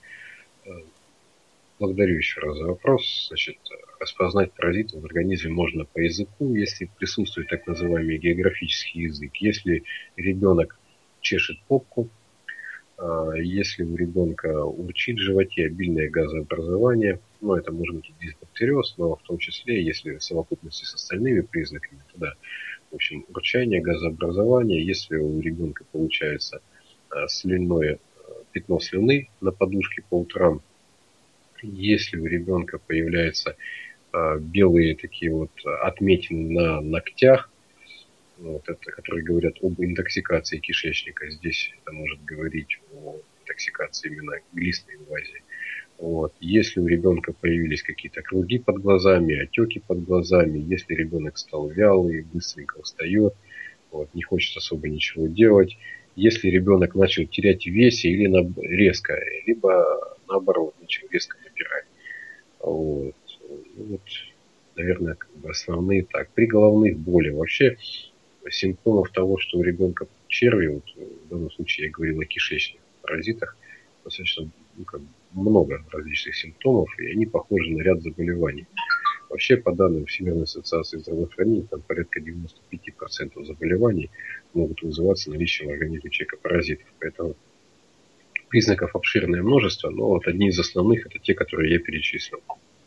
Благодарю еще раз за вопрос. Значит, распознать паразитов в организме можно по языку, если присутствует так называемый географический язык. Если ребенок чешет попку, если у ребенка урчит в животе, обильное газообразование, ну, это может быть и дисбактериоз, но в том числе, если в совокупности с остальными признаками, то да, в общем, урчание, газообразование, если у ребенка получается слюнное пятно слюны на подушке по утрам, если у ребенка появляются белые такие вот отметины на ногтях, вот это, которые говорят об интоксикации кишечника. Здесь это может говорить о интоксикации именно глистной инвазии. Вот. Если у ребенка появились какие-то круги под глазами, отеки под глазами, если ребенок стал вялый, быстренько устает, вот, не хочет особо ничего делать, если ребенок начал терять в весе или на, резко, либо наоборот, начал резко набирать. Вот. Ну, вот, наверное, как бы основные так. При головных болях вообще симптомов того, что у ребенка черви, вот в данном случае я говорил о кишечных паразитах, достаточно ну, как, много различных симптомов, и они похожи на ряд заболеваний. Вообще, по данным Всемирной ассоциации здравоохранения, там порядка девяносто пять процентов заболеваний могут вызываться наличием в организме человека паразитов. Поэтому признаков обширное множество, но вот одни из основных это те, которые я перечислил.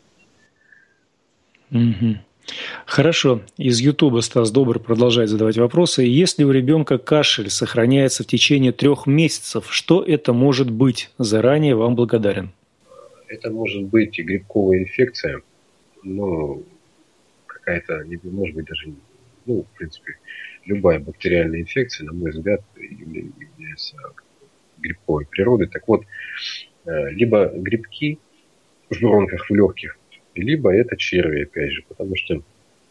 Угу. Хорошо. Из Ютуба Стас Добрый продолжает задавать вопросы. Если у ребенка кашель сохраняется в течение трех месяцев, что это может быть? Заранее вам благодарен. Это может быть и грибковая инфекция, ну, какая-то, может быть, даже, ну, в принципе, любая бактериальная инфекция, на мой взгляд, является грибковой природы. Так вот, либо грибки в бронхах, в легких, либо это черви, опять же, потому что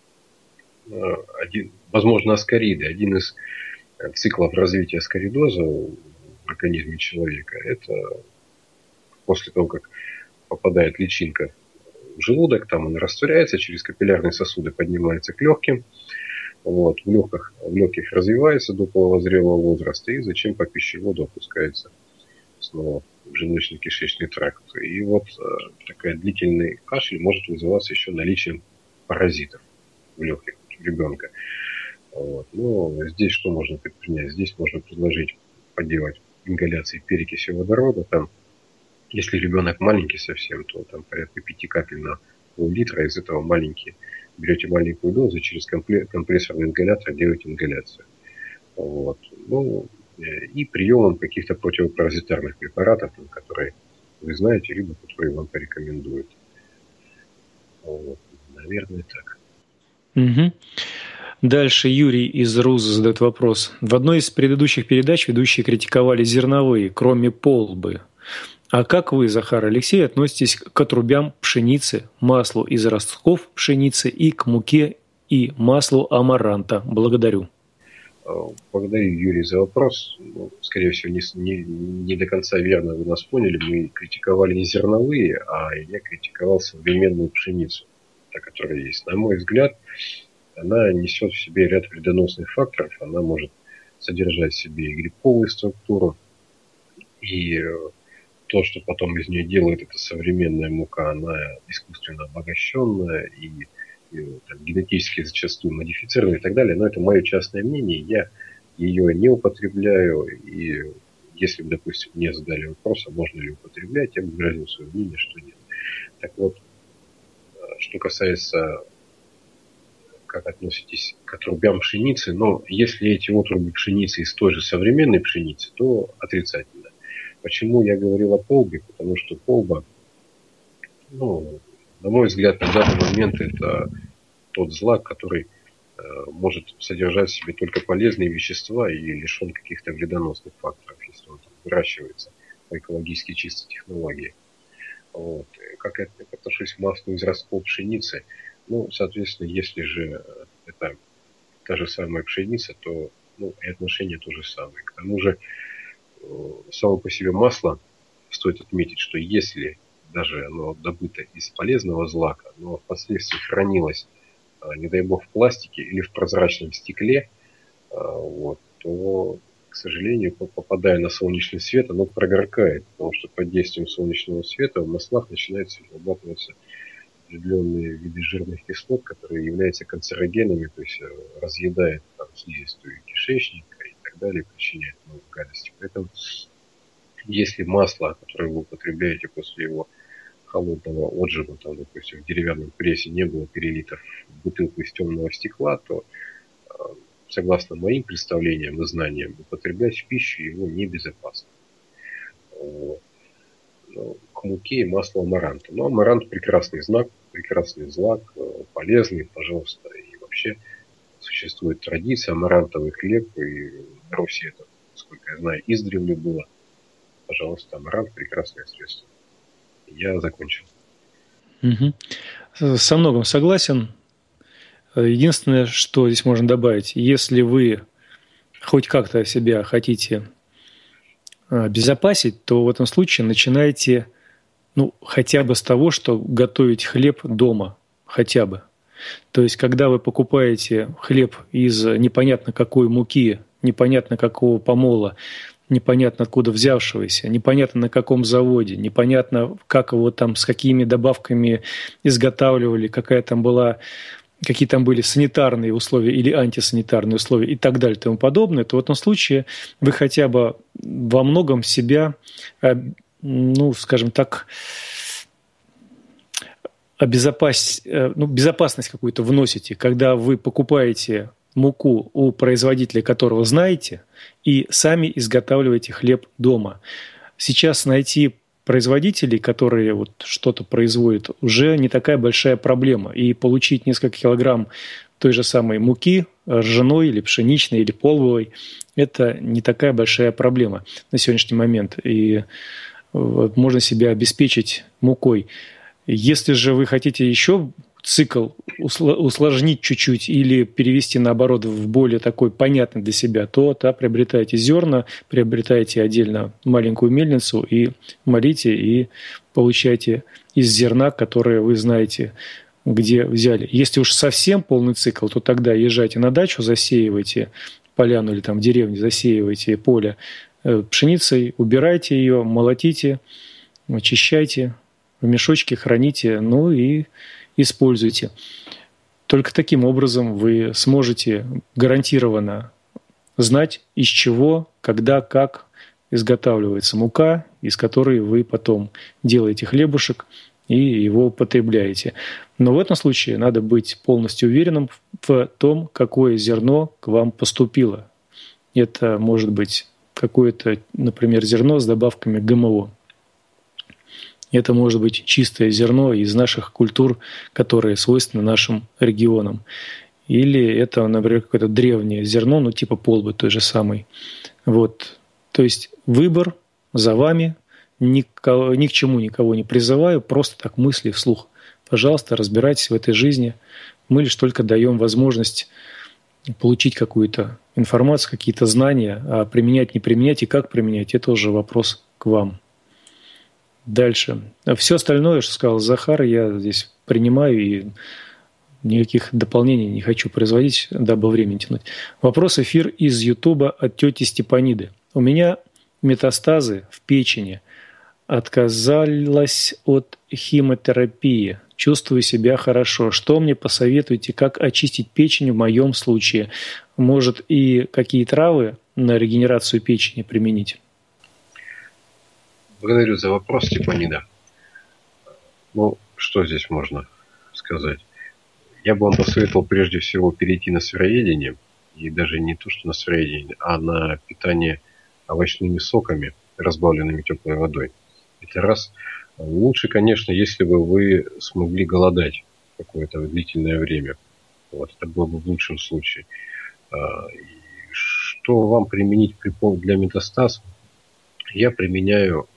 один, возможно, аскариды, один из циклов развития аскаридоза в организме человека, это после того, как попадает личинка в желудок, там она растворяется, через капиллярные сосуды поднимается к легким, вот, в, легких, в легких развивается до половозрелого возраста и зачем по пищеводу опускается снова в желудочно-кишечный тракт. И вот э, такой длительный кашель может вызываться еще наличием паразитов в легких ребенка. Вот. Но здесь что можно предпринять? Здесь можно предложить поделать ингаляции перекиси водорода. Там, если ребенок маленький совсем, то там порядка пяти капель на пол-литра. Из этого маленькие. Берете маленькую дозу, через компрессорный ингалятор делаете ингаляцию. Вот. Ну, и приемом каких-то противопаразитарных препаратов, которые вы знаете, либо которые вам порекомендуют. Вот. Наверное, так. Угу. Дальше Юрий из РУЗа задает вопрос. В одной из предыдущих передач ведущие критиковали зерновые, кроме полбы. А как вы, Захар Алексей, относитесь к отрубям пшеницы, маслу из ростков пшеницы и к муке и маслу амаранта? Благодарю. Благодарю, Юрий, за вопрос. Ну, скорее всего, не, не, не до конца верно вы нас поняли. Мы критиковали не зерновые, а я критиковал современную пшеницу, та, которая есть. На мой взгляд, она несет в себе ряд вредоносных факторов. Она может содержать в себе и грибковую структуру, и то, что потом из нее делают, это современная мука, она искусственно обогащенная и, и там, генетически зачастую модифицированная и так далее. Но это мое частное мнение. Я ее не употребляю. И если бы, допустим, мне задали вопрос, а можно ли употреблять, я бы выразил свое мнение, что нет. Так вот, что касается как относитесь к отрубям пшеницы, но если эти отруби пшеницы из той же современной пшеницы, то отрицательно. Почему я говорил о полбе? Потому что полба, ну, на мой взгляд, на данный момент это тот злак, который э, может содержать в себе только полезные вещества и лишен каких-то вредоносных факторов, если он там выращивается по экологически чистой технологии. Вот. Как я отношусь к маслу из ростков пшеницы? Ну, соответственно, если же это та же самая пшеница, то ну, и отношение то же самое. К тому же, само по себе масло, стоит отметить, что если даже оно добыто из полезного злака, но впоследствии хранилось, не дай бог, в пластике или в прозрачном стекле, вот, то, к сожалению, попадая на солнечный свет, оно прогоркает, потому что под действием солнечного света в маслах начинаются вырабатываться определенные виды жирных кислот, которые являются канцерогенами, то есть разъедает там слизистую кишечника и так далее, причиняет много гадости. Поэтому, если масло, которое вы употребляете после его холодного отжима, там, допустим, в деревянном прессе не было перелито в бутылку из темного стекла, то, согласно моим представлениям и знаниям, употреблять в пищу его небезопасно. К муке и маслу амаранта. Но амарант прекрасный знак, прекрасный злак, полезный, пожалуйста. И вообще существует традиция амарантовый хлеб, и на Руси это, насколько я знаю, издревле было. Пожалуйста, амарант прекрасное средство. Я закончил. Угу. Со многим согласен. Единственное, что здесь можно добавить, если вы хоть как-то себя хотите обезопасить, то в этом случае начинайте ну, хотя бы с того, что готовить хлеб дома, хотя бы. То есть, когда вы покупаете хлеб из непонятно какой муки, непонятно какого помола, непонятно откуда взявшегося, непонятно на каком заводе, непонятно, как его там, с какими добавками изготавливали, какая там была, какие там были санитарные условия или антисанитарные условия и так далее и тому подобное, то в этом случае вы хотя бы во многом себя, ну, скажем так, обезопасить, ну, безопасность какую-то вносите, когда вы покупаете муку у производителя, которого знаете, и сами изготавливаете хлеб дома. Сейчас найти производителей, которые вот что-то производят, уже не такая большая проблема. И получить несколько килограмм той же самой муки, ржаной или пшеничной или полбовой, это не такая большая проблема на сегодняшний момент. И можно себя обеспечить мукой. Если же вы хотите еще цикл усложнить чуть-чуть или перевести, наоборот, в более такой понятный для себя, то да, приобретайте зерна, приобретайте отдельно маленькую мельницу и молите, и получайте из зерна, которое вы знаете, где взяли. Если уж совсем полный цикл, то тогда езжайте на дачу, засеивайте поляну или там в деревне, засеивайте поле пшеницей, убирайте ее, молотите, очищайте, в мешочке храните, ну и используйте. Только таким образом вы сможете гарантированно знать, из чего, когда, как изготавливается мука, из которой вы потом делаете хлебушек и его употребляете. Но в этом случае надо быть полностью уверенным в том, какое зерно к вам поступило. Это может быть какое-то, например, зерно с добавками ГМО. Это может быть чистое зерно из наших культур, которые свойственны нашим регионам. Или это, например, какое-то древнее зерно, ну типа полбы той же самой. Вот. То есть выбор за вами. Никого, ни к чему никого не призываю, просто так мысли вслух. Пожалуйста, разбирайтесь в этой жизни. Мы лишь только даем возможность получить какую-то информацию, какие-то знания, а применять, не применять и как применять – это уже вопрос к вам. Дальше. Все остальное, что сказал Захар, я здесь принимаю и никаких дополнений не хочу производить, дабы время тянуть. Вопрос эфир из Ютуба от тети Степаниды. У меня метастазы в печени. Отказалась от химиотерапии. Чувствую себя хорошо. Что мне посоветуете, как очистить печень в моем случае? Может, и какие травы на регенерацию печени применить? Благодарю за вопрос, Степанида. Ну, что здесь можно сказать? Я бы вам посоветовал прежде всего перейти на сыроедение, и даже не то, что на сыроедение, а на питание овощными соками, разбавленными теплой водой. Это раз. Лучше, конечно, если бы вы смогли голодать какое-то длительное время. Вот, это было бы в лучшем случае. Что вам применить для метастаз? Я применяю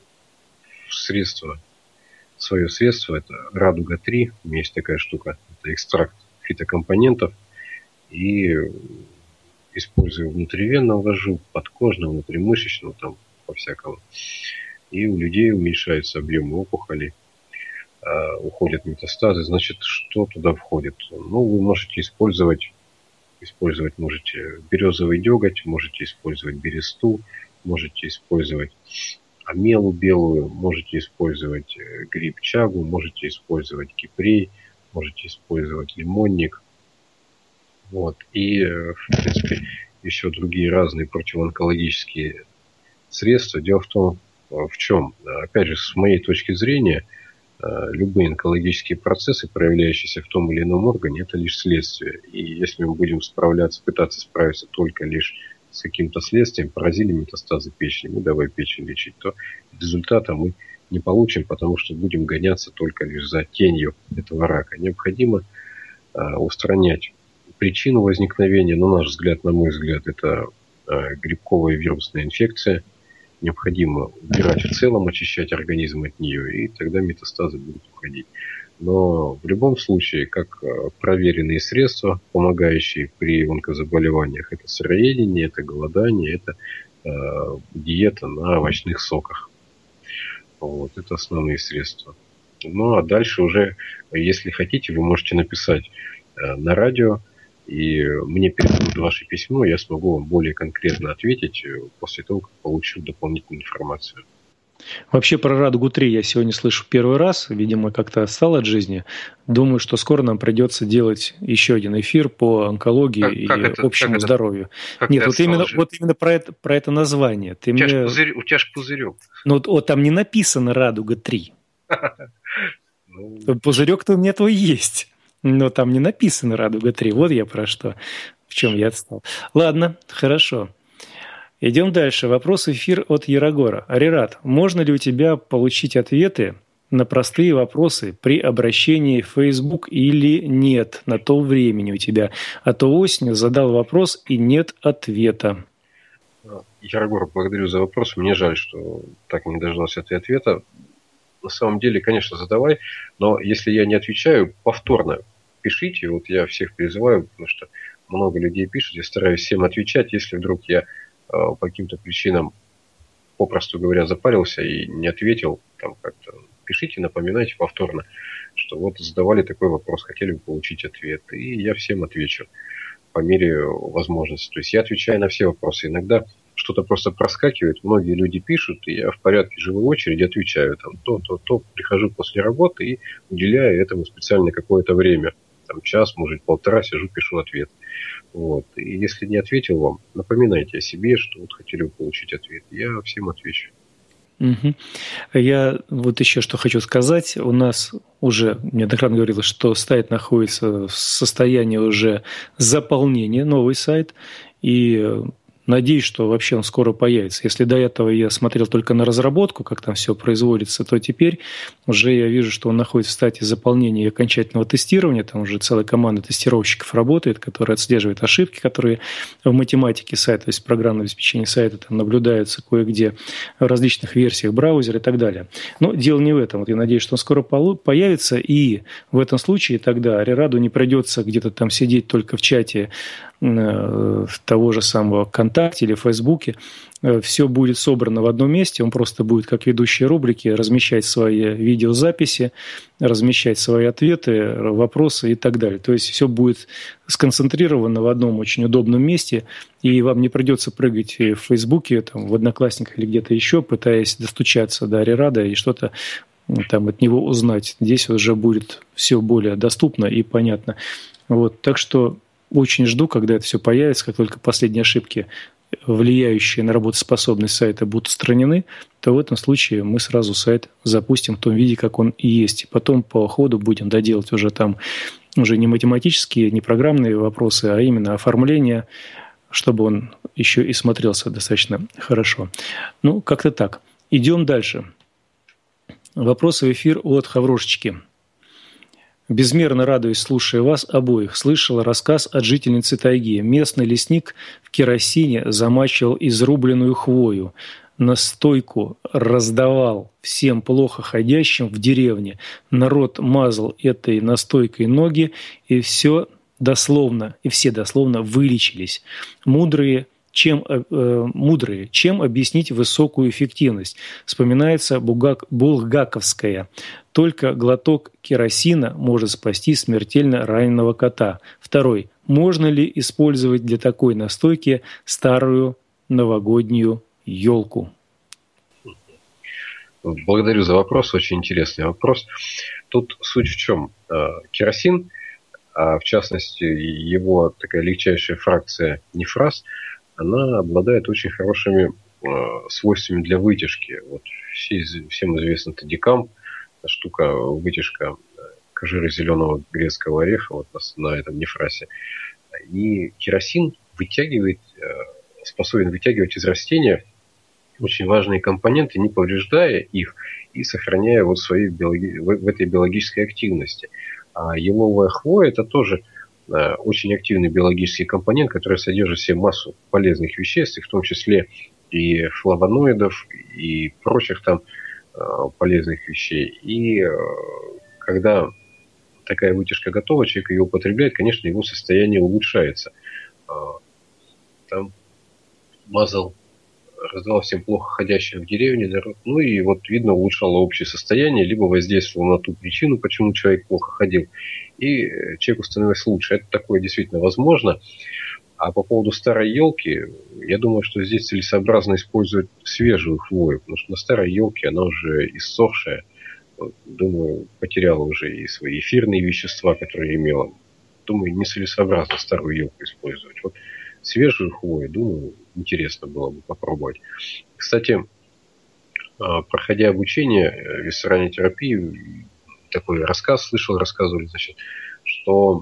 средство, свое средство, это Радуга три, у меня есть такая штука, это экстракт фитокомпонентов, и использую внутривенно, ввожу подкожно, внутримышечно, там по-всякому. И у людей уменьшается объем опухолей, э, уходят метастазы. Значит, что туда входит? Ну, вы можете использовать, использовать можете березовый деготь, можете использовать бересту, можете использовать амелу белую, можете использовать гриб чагу, можете использовать кипрей, можете использовать лимонник. Вот. И, в принципе, еще другие разные противоонкологические средства. Дело в том, в чем? Опять же, с моей точки зрения, любые онкологические процессы, проявляющиеся в том или ином органе, это лишь следствие. И если мы будем справляться, пытаться справиться только лишь с каким-то следствием, поразили метастазы печени, ну давай печень лечить, то результата мы не получим, потому что будем гоняться только лишь за тенью этого рака. Необходимо устранять причину возникновения, на наш взгляд, на мой взгляд, это грибковая вирусная инфекция. Необходимо убирать в целом, очищать организм от нее, и тогда метастазы будут уходить. Но в любом случае, как проверенные средства, помогающие при онкозаболеваниях, это сыроедение, это голодание, это э, диета на овощных соках. Вот, это основные средства. Ну, а дальше уже, если хотите, вы можете написать э, на радио, и мне передадут ваше письмо, я смогу вам более конкретно ответить после того, как получу дополнительную информацию. Вообще про Радугу три я сегодня слышу первый раз, видимо, как-то отстал от жизни. Думаю, что скоро нам придется делать еще один эфир по онкологии как, и как это, общему как здоровью. Это, Нет, вот именно, вот именно про это, про это название. Ты у, мне... тебя пузырь, у тебя же пузырек. Ну вот, вот там не написано Радуга три. Пузырек-то у меня твой есть. Но там не написано Радуга три. Вот я про что. В чем я отстал. Ладно, хорошо. Идем дальше. Вопрос эфир от Ярогора. Арират, можно ли у тебя получить ответы на простые вопросы при обращении в Facebook или нет на то времени у тебя? А то осенью задал вопрос и нет ответа. Ярогор, благодарю за вопрос. Мне жаль, что так не дождался ты ответа. На самом деле, конечно, задавай, но если я не отвечаю, повторно пишите. Вот я всех призываю, потому что много людей пишут, я стараюсь всем отвечать. Если вдруг я э, по каким-то причинам, попросту говоря, запарился и не ответил, там как-то пишите, напоминайте повторно, что вот задавали такой вопрос, хотели бы получить ответ. И я всем отвечу по мере возможности. То есть я отвечаю на все вопросы. Иногда что-то просто проскакивает, многие люди пишут, и я в порядке живой очереди отвечаю. Там то, то, то, прихожу после работы и уделяю этому специально какое-то время. Там час, может, полтора, сижу, пишу ответ. Вот. И если не ответил вам, напоминайте о себе, что вот хотели бы получить ответ. Я всем отвечу. Угу. Я вот еще что хочу сказать. У нас уже неоднократно говорилось, что сайт находится в состоянии уже заполнения, новый сайт. И надеюсь, что вообще он скоро появится. Если до этого я смотрел только на разработку, как там все производится, то теперь уже я вижу, что он находится в стадии заполнения и окончательного тестирования. Там уже целая команда тестировщиков работает, которая отслеживает ошибки, которые в математике сайта, то есть программное обеспечение сайта там наблюдаются кое-где в различных версиях браузера и так далее. Но дело не в этом. Вот я надеюсь, что он скоро появится, и в этом случае тогда Арираду не придется где-то там сидеть только в чате того же самого ВКонтакте или Фейсбуке. Все будет собрано в одном месте, он просто будет, как ведущий рубрики, размещать свои видеозаписи, размещать свои ответы, вопросы и так далее. То есть все будет сконцентрировано в одном очень удобном месте, и вам не придется прыгать в Фейсбуке, там, в Одноклассниках или где-то еще, пытаясь достучаться до Арирада и что-то там от него узнать. Здесь уже будет все более доступно и понятно. Вот, так что очень жду, когда это все появится, как только последние ошибки, влияющие на работоспособность сайта, будут устранены, то в этом случае мы сразу сайт запустим в том виде, как он и есть. И потом по ходу будем доделать уже там уже не математические, не программные вопросы, а именно оформление, чтобы он еще и смотрелся достаточно хорошо. Ну, как-то так. Идем дальше. Вопрос в эфир от Хаврошечки. Безмерно радуюсь, слушая вас обоих. Слышала рассказ от жительницы тайги. Местный лесник в керосине замачивал изрубленную хвою. Настойку раздавал всем плохо ходящим в деревне. Народ мазал этой настойкой ноги, и все дословно, и все дословно вылечились. Мудрые Чем, э, мудрые, чем объяснить высокую эффективность? Вспоминается Бугак, булгаковская. Только глоток керосина может спасти смертельно раненого кота. Второй. Можно ли использовать для такой настойки старую новогоднюю елку? Благодарю за вопрос. Очень интересный вопрос. Тут суть в чем? Керосин, а в частности его такая легчайшая фракция нефраз, она обладает очень хорошими э, свойствами для вытяжки. Вот все, всем известно тадикам, штука, вытяжка кожуры зеленого грецкого ореха вот на, на этом нефрасе. И керосин вытягивает, э, способен вытягивать из растения очень важные компоненты, не повреждая их и сохраняя вот свои биологи... в, в этой биологической активности. А еловая хвоя – это тоже очень активный биологический компонент, который содержит в себе массу полезных веществ, в том числе и флавоноидов, и прочих там полезных вещей. И когда такая вытяжка готова, человек ее употребляет, конечно, его состояние улучшается. Там мазал, раздавал всем плохо ходящим в деревне народ, ну и вот видно улучшало общее состояние, либо воздействовало на ту причину, почему человек плохо ходил, и человеку становилось лучше. Это такое действительно возможно. А по поводу старой елки, я думаю, что здесь целесообразно использовать свежую хвою, потому что на старой елке она уже иссохшая, думаю, потеряла уже и свои эфирные вещества, которые имела. Думаю, нецелесообразно старую елку использовать. Вот свежую хвою, думаю, интересно было бы попробовать. Кстати, проходя обучение висцеральной терапии, такой рассказ слышал, рассказывали, значит, что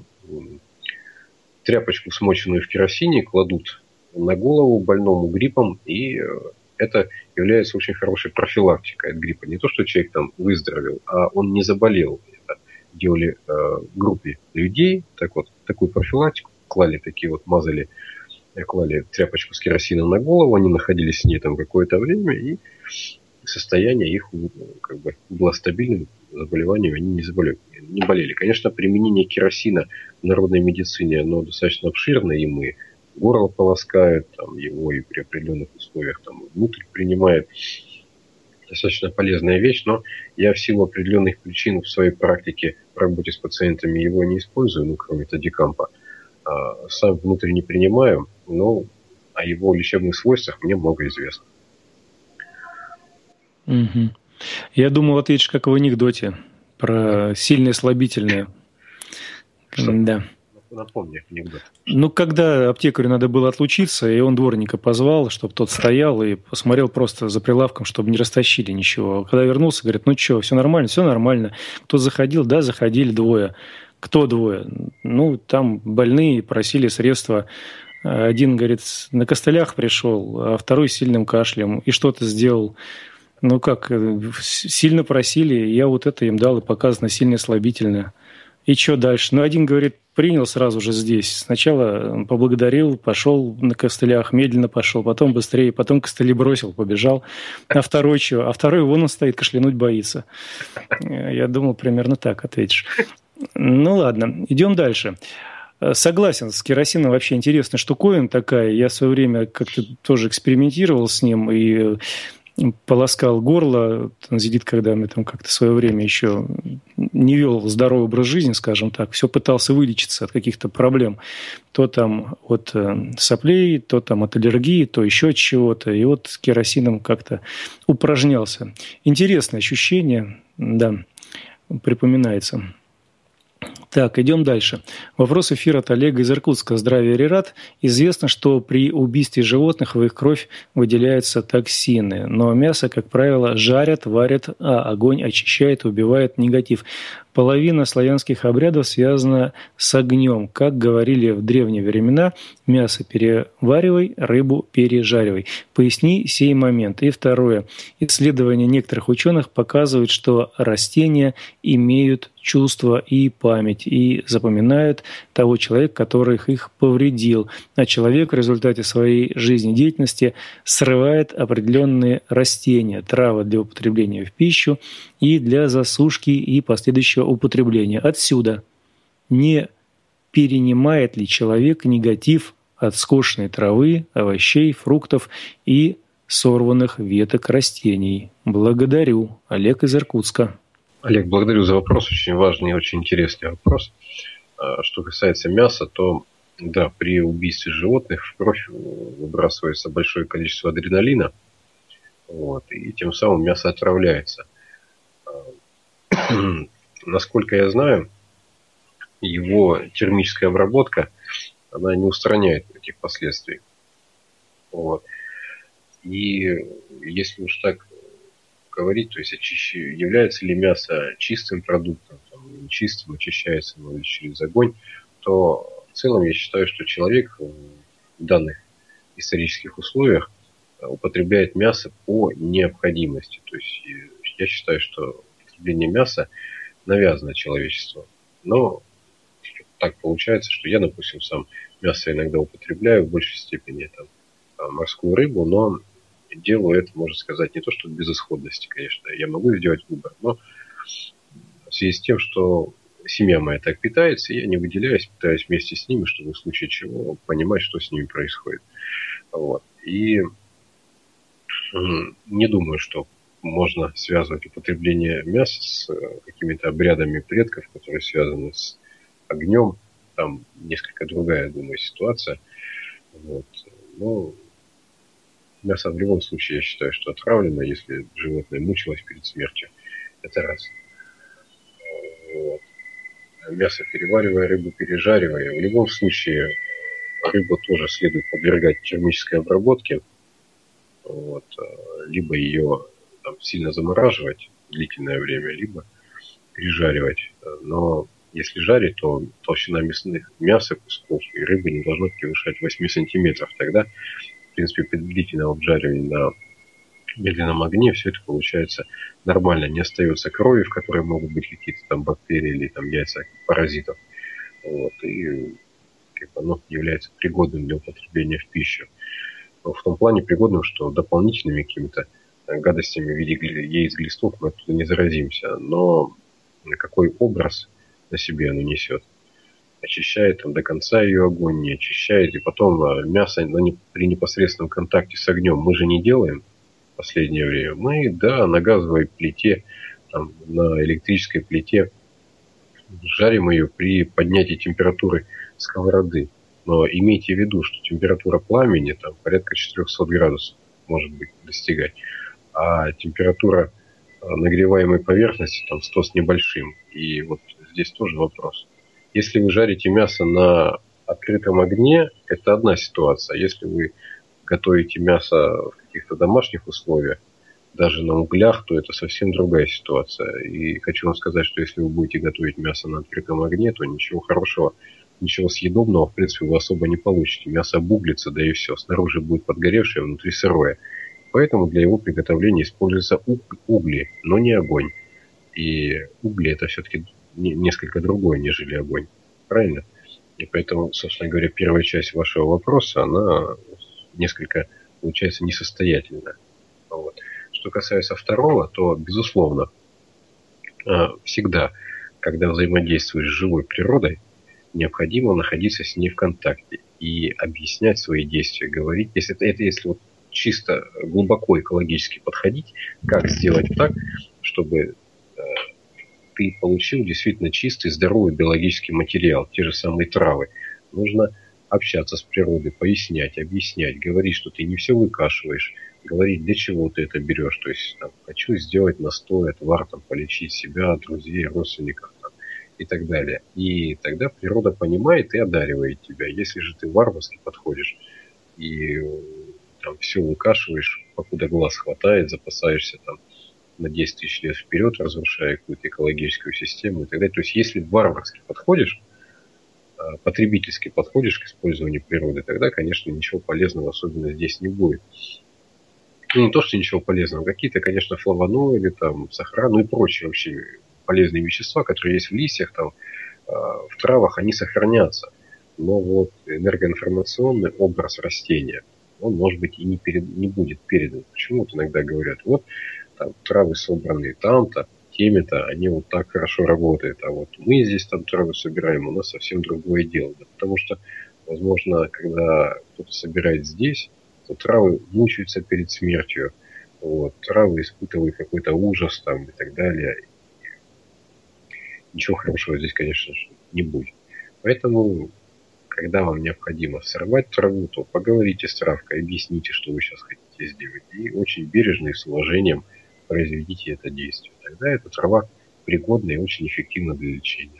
тряпочку, смоченную в керосине, кладут на голову больному гриппом, и это является очень хорошей профилактикой от гриппа. Не то, что человек там выздоровел, а он не заболел. Это делали э, группе людей, так вот, такую профилактику, клали такие вот, мазали, клали тряпочку с керосином на голову, они находились с ней там какое-то время, и состояние их как бы было стабильным, заболеванием они не, заболели, не болели. Конечно, применение керосина в народной медицине, оно достаточно обширное, и мы горло полоскают, там, его и при определенных условиях там, внутрь принимает. Достаточно полезная вещь, но я в силу определенных причин в своей практике в работе с пациентами его не использую, ну, кроме тадикампа. А, сам внутрь не принимаю, но о его лечебных свойствах мне много известно. Угу. Я думал, ответишь, как в анекдоте, про сильное слабительное. Что? Да. Напомни анекдот. Ну, когда аптекарю надо было отлучиться, и он дворника позвал, чтобы тот стоял и посмотрел просто за прилавком, чтобы не растащили ничего. Когда вернулся, говорит, ну что, все нормально? Все нормально. Кто заходил? Да, заходили двое. Кто двое? Ну, там больные просили средства. Один, говорит, на костылях пришел, а второй с сильным кашлем. И что-то сделал. Ну как, сильно просили, я вот это им дал, и показано сильное слабительное. И что дальше? Ну, один, говорит, принял сразу же здесь. Сначала поблагодарил, пошел на костылях, медленно пошел, потом быстрее, потом костыли бросил, побежал. А второй чего? А второй вон он стоит, кашлянуть боится. Я думал, примерно так ответишь. Ну, ладно, идем дальше. Согласен, с керосином вообще интересная штуковина такая. Я в свое время как-то тоже экспериментировал с ним и полоскал горло. Танзидит, когда мы там как-то в свое время еще не вел здоровый образ жизни, скажем так, все пытался вылечиться от каких-то проблем. То там от соплей, то там от аллергии, то еще от чего-то. И вот с керосином как-то упражнялся. Интересное ощущение, да, припоминается. Так, идем дальше. Вопрос эфира от Олега из Иркутска. Здравия, Рерат. Известно, что при убийстве животных в их кровь выделяются токсины, но мясо, как правило, жарят, варят, а огонь очищает и убивает негатив. Половина славянских обрядов связана с огнем. Как говорили в древние времена, мясо переваривай, рыбу пережаривай. Поясни сей момент. И второе. Исследования некоторых ученых показывают, что растения имеют чувства и память, и запоминают того человека, который их повредил. А человек в результате своей жизнедеятельности срывает определенные растения, травы для употребления в пищу и для засушки и последующего употребления. Отсюда, не перенимает ли человек негатив от скошенной травы, овощей, фруктов и сорванных веток растений? Благодарю. Олег из Иркутска. Олег, благодарю за вопрос. Очень важный и очень интересный вопрос. Что касается мяса, то да, при убийстве животных в кровь выбрасывается большое количество адреналина, вот, и тем самым мясо отравляется. Насколько я знаю, его термическая обработка, она не устраняет этих последствий. Вот. И если уж так говорить, то есть очищ... является ли мясо чистым продуктом, там, чистым, очищается оно через огонь, то в целом я считаю, что человек в данных исторических условиях употребляет мясо по необходимости. То есть я считаю, что употребление мяса навязано человечеству. Но так получается, что я, допустим, сам мясо иногда употребляю в большей степени, там, морскую рыбу, но делаю это, можно сказать, не то что в безысходности, конечно. Я могу сделать выбор, но в связи с тем, что семья моя так питается, я не выделяюсь, питаюсь вместе с ними, чтобы в случае чего понимать, что с ними происходит. Вот. И не думаю, что можно связывать употребление мяса с какими-то обрядами предков, которые связаны с огнем. Там несколько другая, я думаю, ситуация. Вот. Но мясо в любом случае, я считаю, что отравлено, если животное мучилось перед смертью. Это раз. Вот. Мясо переваривая, рыбу пережаривая. В любом случае, рыбу тоже следует подвергать термической обработке. Вот. Либо ее там сильно замораживать длительное время, либо пережаривать. Но если жарить, то толщина мясных, мяса, кусков и рыбы не должна превышать восемь сантиметров. Тогда, в принципе, при длительном обжаривании на медленном огне все это получается нормально. Не остается крови, в которой могут быть какие-то там бактерии или там яйца паразитов. Вот. И как бы, оно является пригодным для употребления в пищу. Но в том плане пригодным, что дополнительными какими-то гадостями в виде яиц, глистов мы оттуда не заразимся. Но какой образ на себе оно несет? Очищает там до конца ее огонь, не очищает. И потом мясо ну, при непосредственном контакте с огнем мы же не делаем в последнее время. Мы, да, на газовой плите, там, на электрической плите жарим ее при поднятии температуры сковороды. Но имейте в виду, что температура пламени там порядка четыреста градусов может быть достигать. А температура нагреваемой поверхности там сто с небольшим. И вот здесь тоже вопрос. Если вы жарите мясо на открытом огне, это одна ситуация. Если вы готовите мясо в каких-то домашних условиях, даже на углях, то это совсем другая ситуация. И хочу вам сказать, что если вы будете готовить мясо на открытом огне, то ничего хорошего, ничего съедобного, в принципе, вы особо не получите. Мясо обуглится, да и все. Снаружи будет подгоревшее, внутри сырое. Поэтому для его приготовления используются угли, но не огонь. И угли это все-таки несколько другое, нежели огонь. Правильно? И поэтому, собственно говоря, первая часть вашего вопроса, она несколько, получается, несостоятельна. Вот. Что касается второго, то, безусловно, всегда, когда взаимодействуешь с живой природой, необходимо находиться с ней в контакте и объяснять свои действия, говорить. Если это, это если вот чисто глубоко экологически подходить, как сделать так, чтобы э, ты получил действительно чистый, здоровый биологический материал, те же самые травы. Нужно общаться с природой, пояснять, объяснять, говорить, что ты не все выкашиваешь, говорить, для чего ты это берешь. То есть, там, хочу сделать настой, отвар, там, полечить себя, друзей, родственников там, и так далее. И тогда природа понимает и одаривает тебя. Если же ты варварски подходишь и там все выкашиваешь, покуда глаз хватает, запасаешься там на десять тысяч лет вперед, разрушая какую-то экологическую систему и так далее. То есть, если варварски подходишь, потребительски подходишь к использованию природы, тогда, конечно, ничего полезного особенно здесь не будет. Ну, не то, что ничего полезного, какие-то, конечно, флавоноиды, там, сахара, ну и прочие вообще полезные вещества, которые есть в листьях, там, в травах, они сохранятся. Но вот энергоинформационный образ растения, он, может быть, и не, перед, не будет передан. Почему-то иногда говорят, вот там, травы, собранные там-то, теми-то, они вот так хорошо работают. А вот мы здесь там травы собираем, у нас совсем другое дело. Да, потому что, возможно, когда кто-то собирает здесь, то травы мучаются перед смертью. Вот, травы испытывают какой-то ужас там, и так далее. Ничего хорошего здесь, конечно же, не будет. Поэтому, когда вам необходимо сорвать траву, то поговорите с травкой, объясните, что вы сейчас хотите сделать. И очень бережно и с уважением произведите это действие. Тогда эта трава пригодна и очень эффективна для лечения.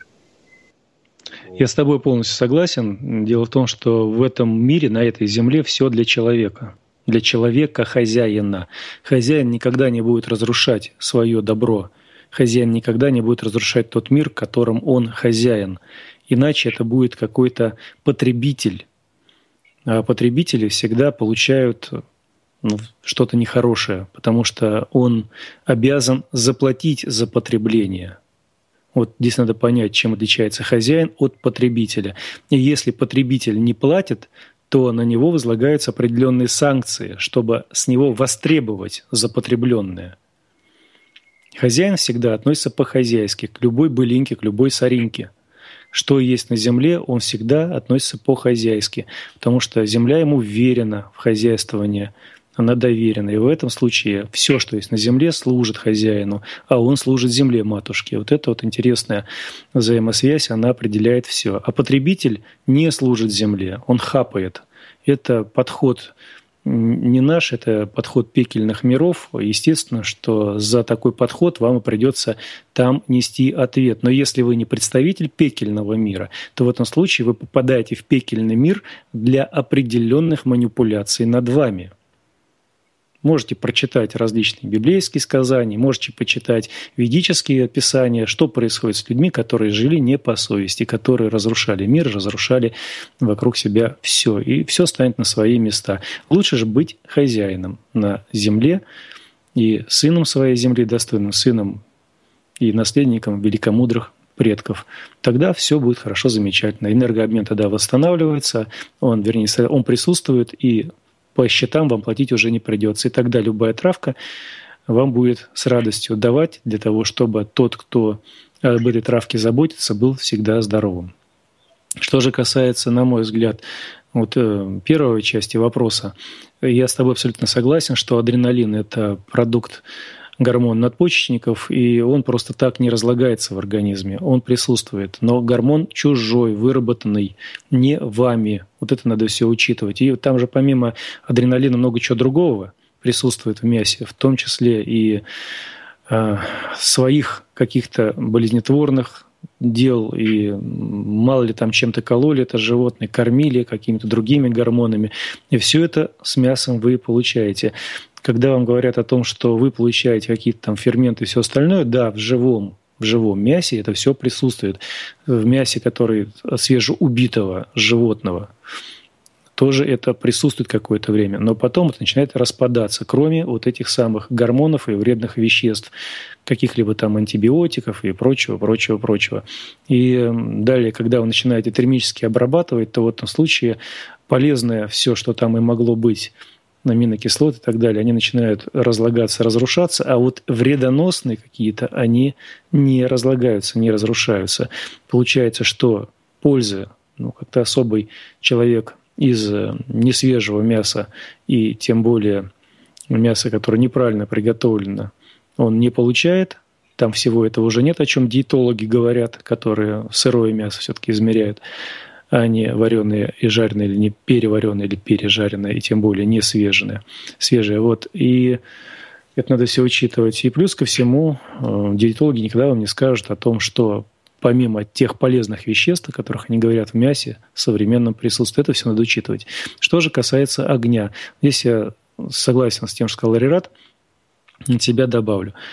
Я с тобой полностью согласен. Дело в том, что в этом мире, на этой земле, все для человека. Для человека хозяина. Хозяин никогда не будет разрушать свое добро. Хозяин никогда не будет разрушать тот мир, в котором он хозяин. Иначе это будет какой-то потребитель. А потребители всегда получают ну, что-то нехорошее, потому что он обязан заплатить за потребление. Вот здесь надо понять, чем отличается хозяин от потребителя. И если потребитель не платит, то на него возлагаются определенные санкции, чтобы с него востребовать за потребленное. Хозяин всегда относится по-хозяйски к любой былинке, к любой соринке. Что есть на земле, он всегда относится по-хозяйски, потому что земля ему вверена в хозяйствование, она доверена. И в этом случае все, что есть на земле, служит хозяину, а он служит земле матушке. Вот это вот интересная взаимосвязь, она определяет все. А потребитель не служит земле, он хапает. Это подход не наш, это подход пекельных миров. Естественно, что за такой подход вам придется там нести ответ. Но если вы не представитель пекельного мира, то в этом случае вы попадаете в пекельный мир для определенных манипуляций над вами. Можете прочитать различные библейские сказания, можете почитать ведические описания, что происходит с людьми, которые жили не по совести, которые разрушали мир, разрушали вокруг себя все. И все станет на свои места. Лучше же быть хозяином на земле и сыном своей земли, достойным сыном и наследником великомудрых предков. Тогда все будет хорошо, замечательно. Энергообмен тогда восстанавливается, он, вернее, он присутствует, и по счетам вам платить уже не придется. И тогда любая травка вам будет с радостью давать для того, чтобы тот, кто об этой травке заботится, был всегда здоровым. Что же касается, на мой взгляд, вот первой части вопроса, я с тобой абсолютно согласен, что адреналин – это продукт гормон надпочечников, и он просто так не разлагается в организме, он присутствует. Но гормон чужой, выработанный не вами. Вот это надо все учитывать. И там же помимо адреналина много чего другого присутствует в мясе, в том числе и э, своих каких-то болезнетворных дел, и мало ли там чем-то кололи это животное, кормили какими-то другими гормонами. И все это с мясом вы получаете. Когда вам говорят о том, что вы получаете какие-то там ферменты и все остальное, да, в живом, в живом мясе это все присутствует. В мясе, которое свежеубитого животного, тоже это присутствует какое-то время. Но потом это начинает распадаться, кроме вот этих самых гормонов и вредных веществ, каких-либо там антибиотиков и прочего, прочего, прочего. И далее, когда вы начинаете термически обрабатывать, то в этом случае полезное все, что там и могло быть, аминокислоты и так далее, они начинают разлагаться, разрушаться, а вот вредоносные какие-то, они не разлагаются, не разрушаются. Получается, что пользы, ну, как-то особый человек из несвежего мяса и тем более мяса, которое неправильно приготовлено, он не получает. Там всего этого уже нет, о чем диетологи говорят, которые сырое мясо все-таки измеряют, а не вареные и жареные, или не перевареные, или пережаренные, и тем более не свежие. свежие. Вот. И это надо все учитывать. И плюс ко всему, диетологи никогда вам не скажут о том, что помимо тех полезных веществ, о которых они говорят в мясе, в современном присутствии, это все надо учитывать. Что же касается огня. Здесь я согласен с тем, что сказал Арират, от себя добавлю.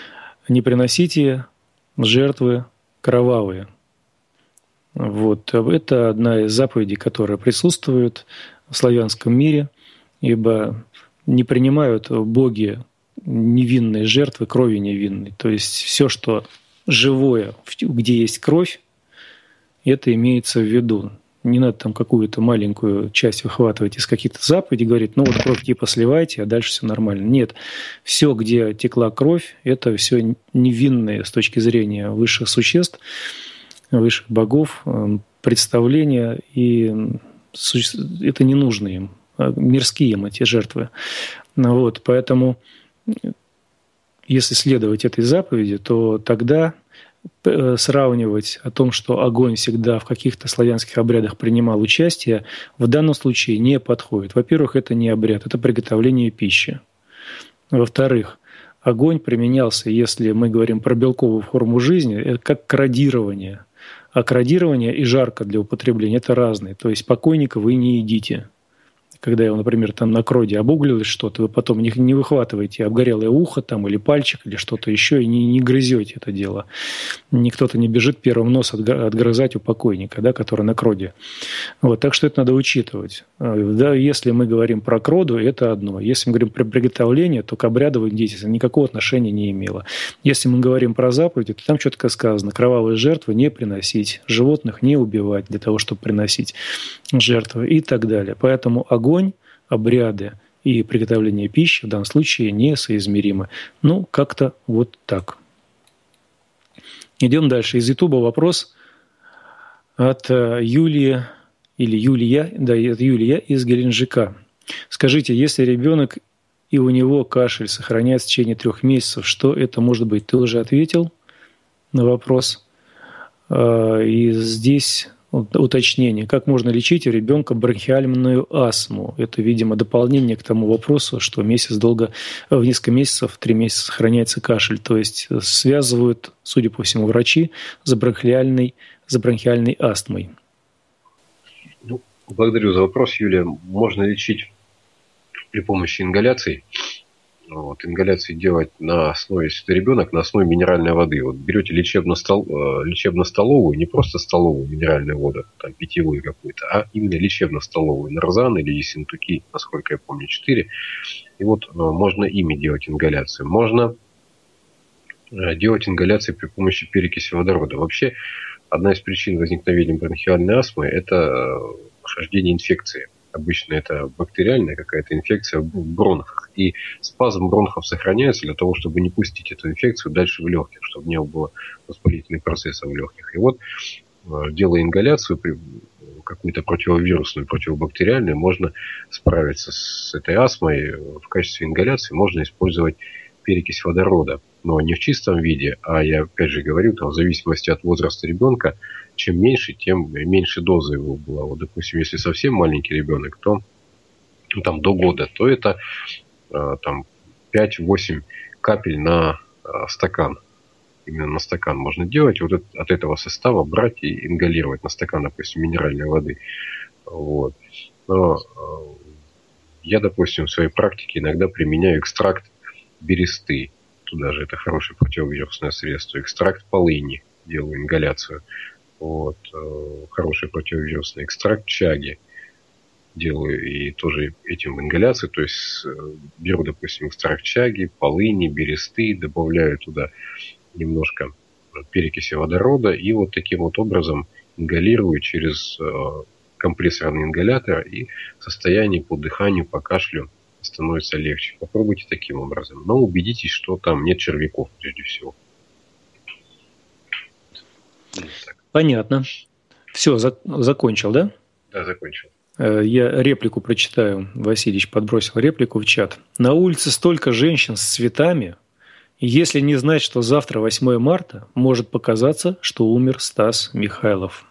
Не приносите жертвы кровавые. Вот. Это одна из заповедей, которая присутствует в славянском мире, ибо не принимают боги невинные жертвы, крови невинной. То есть все, что живое, где есть кровь, это имеется в виду. Не надо там какую-то маленькую часть выхватывать из каких-то заповедей, говорить, ну вот кровь типа сливайте, а дальше все нормально. Нет, все, где текла кровь, это все невинные с точки зрения высших существ, высших богов, представления, и это не нужно им, мирские им эти жертвы. Вот, поэтому, если следовать этой заповеди, то тогда сравнивать о том, что огонь всегда в каких-то славянских обрядах принимал участие, в данном случае не подходит. Во-первых, это не обряд, это приготовление пищи. Во-вторых, огонь применялся, если мы говорим про белковую форму жизни, это как кодирование. А кодирование и жарко для употребления – это разные. То есть покойника вы не едите. Когда его, например, там на кроде обуглилось что-то, вы потом не, не выхватываете обгорелое ухо там, или пальчик, или что-то еще, и не, не грызете это дело. Никто-то не бежит первым нос отгрызать у покойника, да, который на кроде. Вот, так что это надо учитывать. Да, если мы говорим про кроду, это одно. Если мы говорим про приготовление, то к обрядовой деятельности никакого отношения не имело. Если мы говорим про заповеди, то там четко сказано: кровавые жертвы не приносить, животных не убивать для того, чтобы приносить жертвы и так далее. Поэтому огонь, обряды и приготовление пищи в данном случае несоизмеримы. Ну, как-то вот так. Идем дальше. Из Ютуба вопрос от Юлии, или Юлия, да, от Юлия из Геленджика. Скажите, если ребенок и у него кашель сохраняется в течение трех месяцев, что это может быть? Ты уже ответил на вопрос. И здесь уточнение. Как можно лечить у ребенка бронхиальную астму? Это, видимо, дополнение к тому вопросу, что месяц долго, в несколько месяцев, три месяца сохраняется кашель. То есть связывают, судя по всему, врачи с бронхиальной, с бронхиальной астмой. Ну, благодарю за вопрос, Юлия. Можно лечить при помощи ингаляций. Вот, ингаляции делать на основе, если это ребенок, на основе минеральной воды. Вот берете лечебно-стол, лечебно-столовую, не просто столовую минеральную воду, там питьевую какую-то, а именно лечебно-столовую. Нарзан или Ессентуки, насколько я помню, четыре. И вот можно ими делать ингаляцию. Можно делать ингаляции при помощи перекиси водорода. Вообще, одна из причин возникновения бронхиальной астмы – это хождение инфекции. Обычно это бактериальная какая-то инфекция в бронхах. И спазм бронхов сохраняется для того, чтобы не пустить эту инфекцию дальше в легких, чтобы не было воспалительных процессов в легких. И вот, делая ингаляцию, какую-то противовирусную, противобактериальную, можно справиться с этой астмой. В качестве ингаляции можно использовать перекись водорода. Но не в чистом виде, а я опять же говорю, там, в зависимости от возраста ребенка, чем меньше, тем меньше доза его была. Вот, допустим, если совсем маленький ребенок, то ну, там, до года, то это э, там, пять-восемь капель на э, стакан. Именно на стакан можно делать. Вот от, от этого состава брать и ингалировать на стакан, допустим, минеральной воды. Вот. Но э, я, допустим, в своей практике иногда применяю экстракт бересты. Туда же это хорошее противовирусное средство. Экстракт полыни. Делаю ингаляцию. Вот. Хороший противовирусный экстракт чаги. Делаю и тоже этим ингаляцию. То есть беру, допустим, экстракт чаги, полыни, бересты, добавляю туда немножко перекиси водорода и вот таким вот образом ингалирую через компрессорный ингалятор, и состояние по дыханию, по кашлю становится легче. Попробуйте таким образом. Но убедитесь, что там нет червяков, прежде всего. Понятно. Все, за- закончил, да? Да, закончил. Я реплику прочитаю. Васильевич подбросил реплику в чат. На улице столько женщин с цветами, и если не знать, что завтра восьмое марта, может показаться, что умер Стас Михайлов.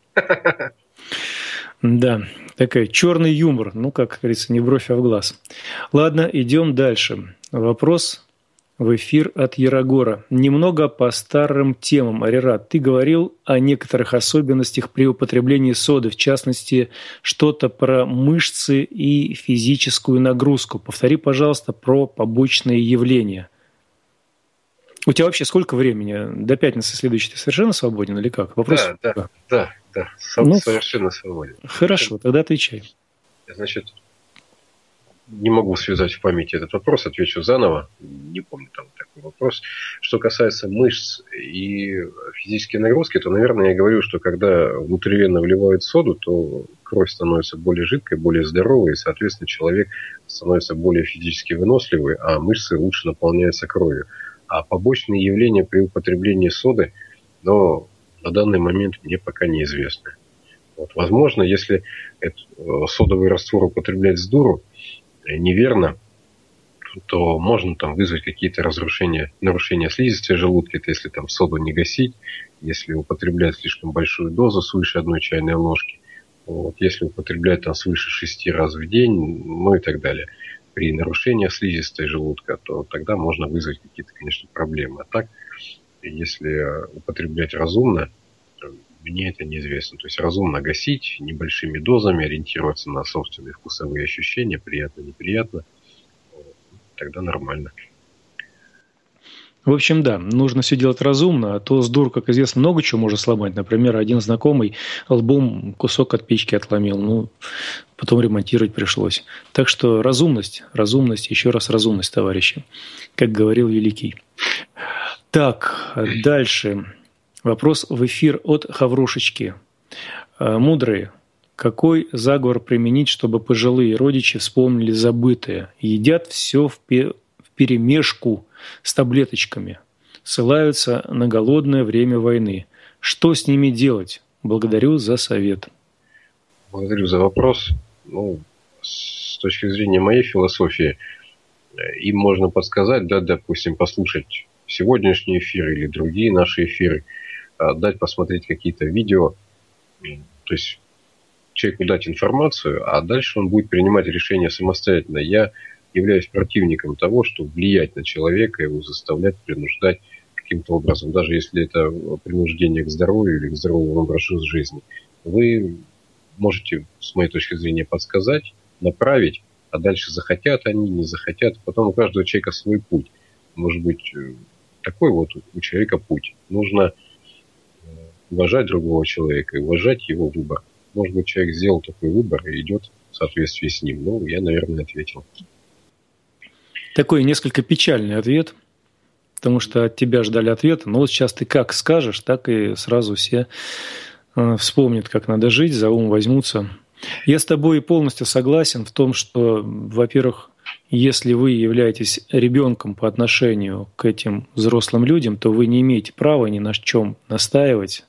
Да, такой черный юмор. Ну, как говорится, не бровь, а в глаз. Ладно, идем дальше. Вопрос в эфир от Ярогора. Немного по старым темам. Арират, ты говорил о некоторых особенностях при употреблении соды, в частности, что-то про мышцы и физическую нагрузку. Повтори, пожалуйста, про побочные явления. У тебя вообще сколько времени? До пятницы следующей ты совершенно свободен или как? Вопрос? Да, да, да, да, Ну, совершенно свободен. Хорошо, тогда отвечай. Значит, не могу связать в памяти этот вопрос, отвечу заново. Не помню там такой вопрос. Что касается мышц и физической нагрузки, то, наверное, я говорю, что когда внутривенно вливают соду, то кровь становится более жидкой, более здоровой, и, соответственно, человек становится более физически выносливый, а мышцы лучше наполняются кровью. А побочные явления при употреблении соды, но на данный момент мне пока неизвестны. Вот, возможно, если этот содовый раствор употреблять с дуру, неверно, то можно там вызвать какие-то разрушения, нарушения слизистой желудка, это если там соду не гасить, если употреблять слишком большую дозу, свыше одной чайной ложки, вот, если употреблять там свыше шести раз в день, ну и так далее. При нарушении слизистой желудка, то тогда можно вызвать какие-то, конечно, проблемы. А так, если употреблять разумно, мне это неизвестно. То есть разумно гасить небольшими дозами, ориентироваться на собственные вкусовые ощущения, приятно, неприятно, тогда нормально. В общем, да, нужно все делать разумно, а то с дур, как известно, много чего может сломать. Например, один знакомый лбом кусок от печки отломил, ну, потом ремонтировать пришлось. Так что разумность, разумность, еще раз разумность, товарищи, как говорил великий. Так, дальше. Вопрос в эфир от Хаврушечки. Мудрые, какой заговор применить, чтобы пожилые родичи вспомнили забытое? Едят все вперемешку с таблеточками. Ссылаются на голодное время войны. Что с ними делать? Благодарю за совет. Благодарю за вопрос. Ну, с точки зрения моей философии, им можно подсказать, да, допустим, послушать сегодняшний эфир или другие наши эфиры, дать посмотреть какие-то видео, то есть человеку дать информацию, а дальше он будет принимать решения самостоятельно. Я являюсь противником того, что влиять на человека, его заставлять, принуждать каким-то образом, даже если это принуждение к здоровью или к здоровому образу жизни. Вы можете, с моей точки зрения, подсказать, направить, а дальше захотят они, не захотят. Потом у каждого человека свой путь. Может быть, такой вот у человека путь. Нужно уважать другого человека и уважать его выбор. Может быть, человек сделал такой выбор и идет в соответствии с ним. Ну, я, наверное, ответил. Такой несколько печальный ответ, потому что от тебя ждали ответа. Но вот сейчас ты как скажешь, так и сразу все вспомнят, как надо жить, за ум возьмутся. Я с тобой полностью согласен в том, что, во-первых, если вы являетесь ребенком по отношению к этим взрослым людям, то вы не имеете права ни на чем настаивать.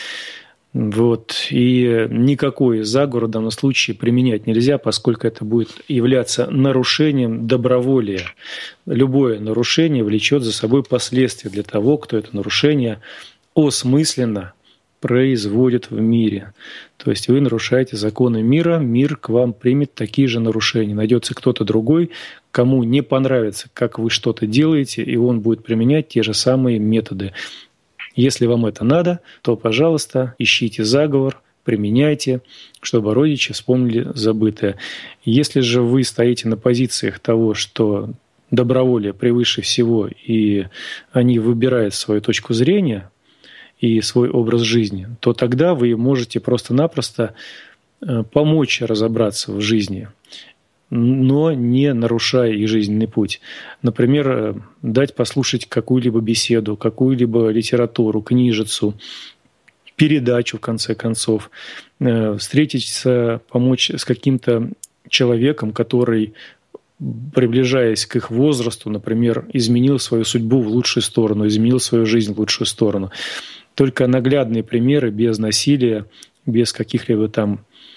Вот. И никакой заговор в данном случае применять нельзя, поскольку это будет являться нарушением доброволия. Любое нарушение влечет за собой последствия для того, кто это нарушение осмысленно производит в мире. То есть вы нарушаете законы мира, мир к вам примет такие же нарушения. Найдется кто-то другой, кому не понравится, как вы что-то делаете, и он будет применять те же самые методы. Если вам это надо, то, пожалуйста, ищите заговор, применяйте, чтобы родичи вспомнили забытое. Если же вы стоите на позициях того, что доброволие превыше всего, и они выбирают свою точку зрения и свой образ жизни, то тогда вы можете просто-напросто помочь разобраться в жизни, но не нарушая их жизненный путь. Например, дать послушать какую-либо беседу, какую-либо литературу, книжицу, передачу, в конце концов, встретиться, помочь с каким-то человеком, который, приближаясь к их возрасту, например, изменил свою судьбу в лучшую сторону, изменил свою жизнь в лучшую сторону. Только наглядные примеры, без насилия, без каких-либо там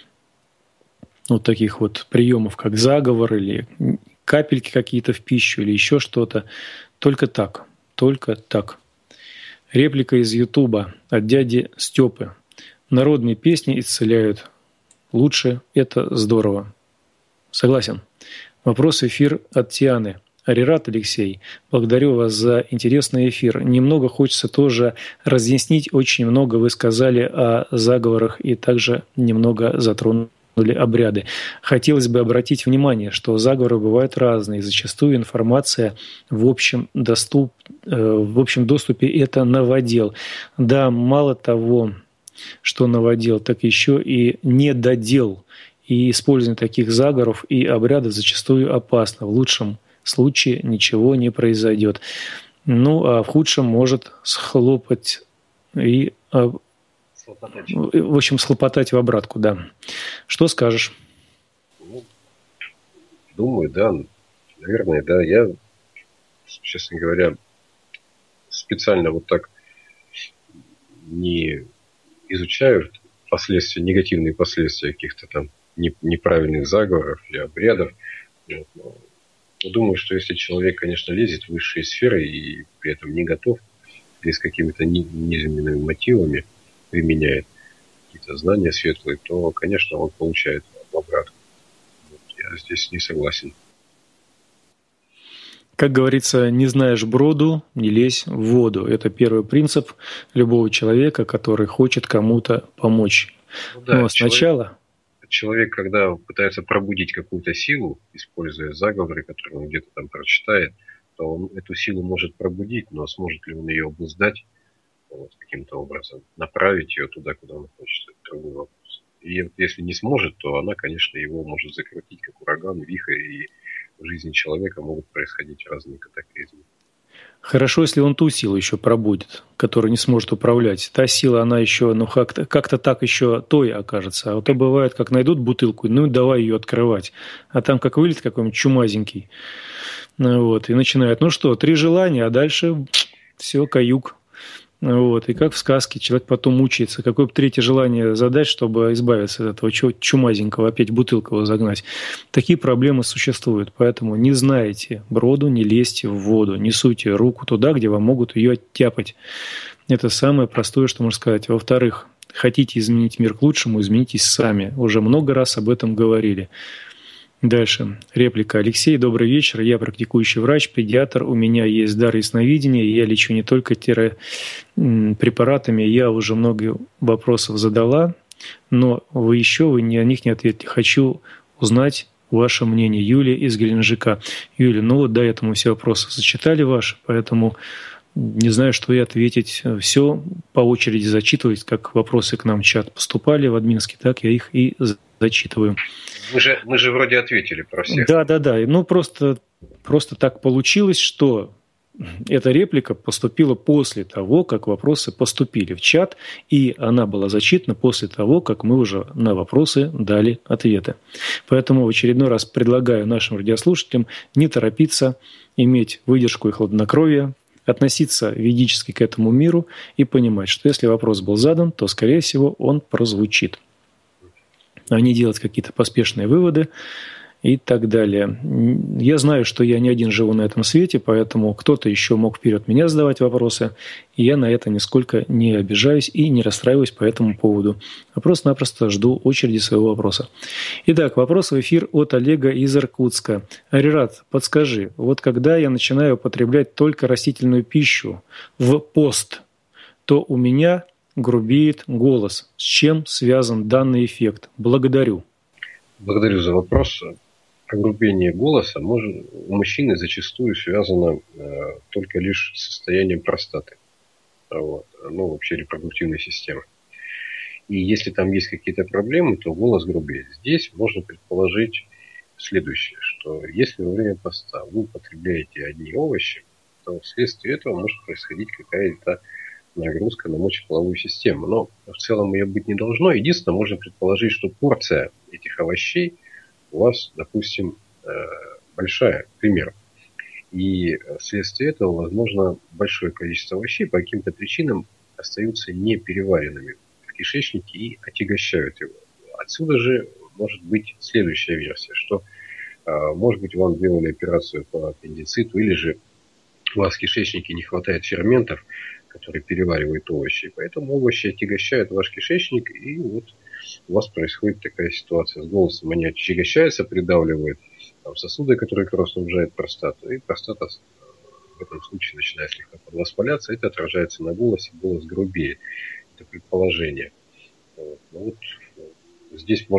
вот таких вот приемов, как заговор или капельки какие-то в пищу или еще что-то. Только так, только так. Реплика из Ютуба от дяди Степы. Народные песни исцеляют. Лучше это здорово. Согласен. Вопрос эфир от Тианы. Арират Алексей, благодарю вас за интересный эфир. Немного хочется тоже разъяснить. Очень много вы сказали о заговорах и также немного затронули обряды. Хотелось бы обратить внимание, что заговоры бывают разные. Зачастую информация в общем, доступ, в общем доступе – это новодел. Да, мало того, что новодел, так еще и недодел. И использование таких заговоров и обрядов зачастую опасно. В лучшем случае ничего не произойдет. Ну, а в худшем может схлопать и... Схлопотать. В общем, схлопотать в обратку, да. Что скажешь? Ну, думаю, да. Наверное, да. Я, честно говоря, специально вот так не изучаю последствия, негативные последствия каких-то там неправильных заговоров или обрядов. Вот. Но думаю, что если человек, конечно, лезет в высшие сферы и при этом не готов, или с какими-то низменными мотивами применяет какие-то знания светлые, то, конечно, он получает обратно. Вот. Я здесь не согласен. Как говорится, не знаешь броду, не лезь в воду. Это первый принцип любого человека, который хочет кому-то помочь. Ну, да, Но сначала... Человек, человек, когда пытается пробудить какую-то силу, используя заговоры, которые он где-то там прочитает, то он эту силу может пробудить, но сможет ли он ее обуздать вот, каким-то образом, направить ее туда, куда он хочет, это другой вопрос. И если не сможет, то она, конечно, его может закрутить, как ураган, вихрь, и в жизни человека могут происходить разные катаклизмы. Хорошо, если он ту силу еще пробудит, которую не сможет управлять. Та сила, она еще, ну, как-то, как-то так еще той окажется. А вот то бывает, как найдут бутылку, ну, давай ее открывать. А там как вылет какой-нибудь чумазенький. Вот, и начинают, ну что, три желания, а дальше все, каюк. Вот, и как в сказке, человек потом мучается. Какое бы третье желание задать, чтобы избавиться от этого чумазенького, опять в бутылку его загнать. Такие проблемы существуют. Поэтому не знаете броду, не лезьте в воду. Не суйте руку туда, где вам могут ее оттяпать. Это самое простое, что можно сказать. Во-вторых, хотите изменить мир к лучшему, изменитесь сами. Уже много раз об этом говорили. Дальше. Реплика. Алексей, добрый вечер. Я практикующий врач, педиатр. У меня есть дар ясновидения. И я лечу не только тире... препаратами. Я уже много вопросов задала, но вы еще вы ни о них не ответили. Хочу узнать ваше мнение. Юлия из Геленджика. Юлия, ну вот до этого мы все вопросы зачитали ваши, поэтому не знаю, что и ответить. Все по очереди зачитывать, как вопросы к нам в чат поступали в админский, так я их и зачитываю. Мы же, мы же вроде ответили про всех. Да, да, да. Ну, просто, просто так получилось, что эта реплика поступила после того, как вопросы поступили в чат, и она была зачитана после того, как мы уже на вопросы дали ответы. Поэтому в очередной раз предлагаю нашим радиослушателям не торопиться, иметь выдержку и хладнокровие, относиться ведически к этому миру и понимать, что если вопрос был задан, то, скорее всего, он прозвучит. А не делать какие-то поспешные выводы и так далее. Я знаю, что я не один живу на этом свете, поэтому кто-то еще мог вперед меня задавать вопросы, и я на это нисколько не обижаюсь и не расстраиваюсь по этому поводу. А просто-напросто жду очереди своего вопроса. Итак, вопрос в эфир от Олега из Иркутска. Арират, подскажи, вот когда я начинаю употреблять только растительную пищу в пост, то у меня грубеет голос. С чем связан данный эффект? Благодарю. Благодарю за вопрос. Огрубение голоса может, у мужчины зачастую связано э, только лишь с состоянием простаты, вот, ну, вообще репродуктивной системы. И если там есть какие-то проблемы, то голос грубеет. Здесь можно предположить следующее, что если во время поста вы употребляете одни овощи, то вследствие этого может происходить какая-то нагрузка на мочеполовую систему. Но в целом ее быть не должно. Единственное, можно предположить, что порция этих овощей у вас, допустим, большая, к примеру. И вследствие этого, возможно, большое количество овощей по каким-то причинам остаются непереваренными в кишечнике и отягощают его. Отсюда же может быть следующая версия, что, может быть, вам делали операцию по аппендициту, или же у вас в кишечнике не хватает ферментов, которые переваривают овощи. Поэтому овощи отягощают ваш кишечник, и вот у вас происходит такая ситуация с голосом. Они отягощаются, придавливают там сосуды, которые кровь снабжает простату, и простата в этом случае начинает слегка подвоспаляться, это отражается на голосе, голос грубеет. Это предположение. Вот. Ну, вот здесь можно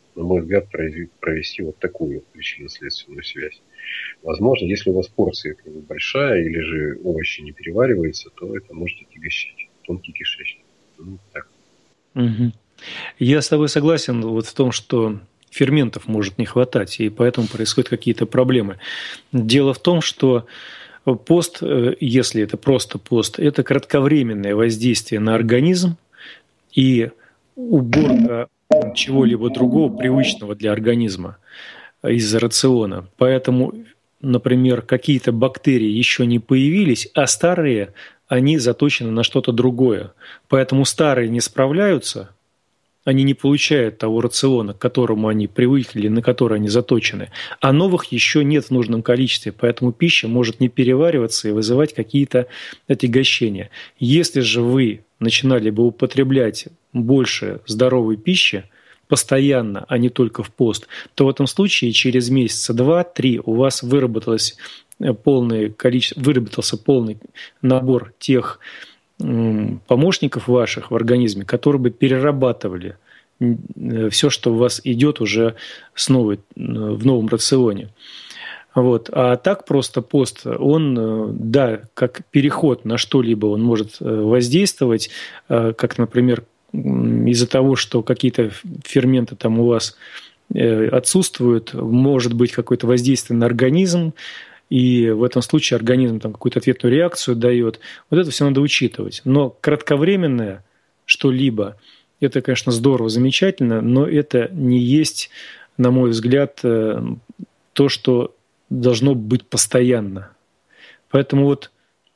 на мой взгляд, провести вот такую причинно-следственную связь. Возможно, если у вас порция большая или же овощи не перевариваются, то это может отягощать тонкий кишечник. Ну, так. Угу. Я с тобой согласен вот в том, что ферментов может не хватать, и поэтому происходят какие-то проблемы. Дело в том, что пост, если это просто пост, это кратковременное воздействие на организм и уборка чего-либо другого, привычного для организма из-за рациона. Поэтому, например, какие-то бактерии еще не появились, а старые, они заточены на что-то другое. Поэтому старые не справляются, они не получают того рациона, к которому они привыкли, на который они заточены, а новых еще нет в нужном количестве, поэтому пища может не перевариваться и вызывать какие-то отягощения. Если же вы начинали бы употреблять больше здоровой пищи постоянно, а не только в пост, то в этом случае через месяца два-три у вас выработалось полное количество, выработался полный набор тех помощников ваших в организме, которые бы перерабатывали все, что у вас идет уже с новой, в новом рационе. Вот. А так просто пост, он, да, как переход на что-либо, он может воздействовать, как, например, из-за того, что какие-то ферменты там у вас отсутствуют, может быть какое-то воздействие на организм, и в этом случае организм там какую-то ответную реакцию дает. Вот это все надо учитывать. Но кратковременное что-либо, это, конечно, здорово, замечательно, но это не есть, на мой взгляд, то, что должно быть постоянно. Поэтому вот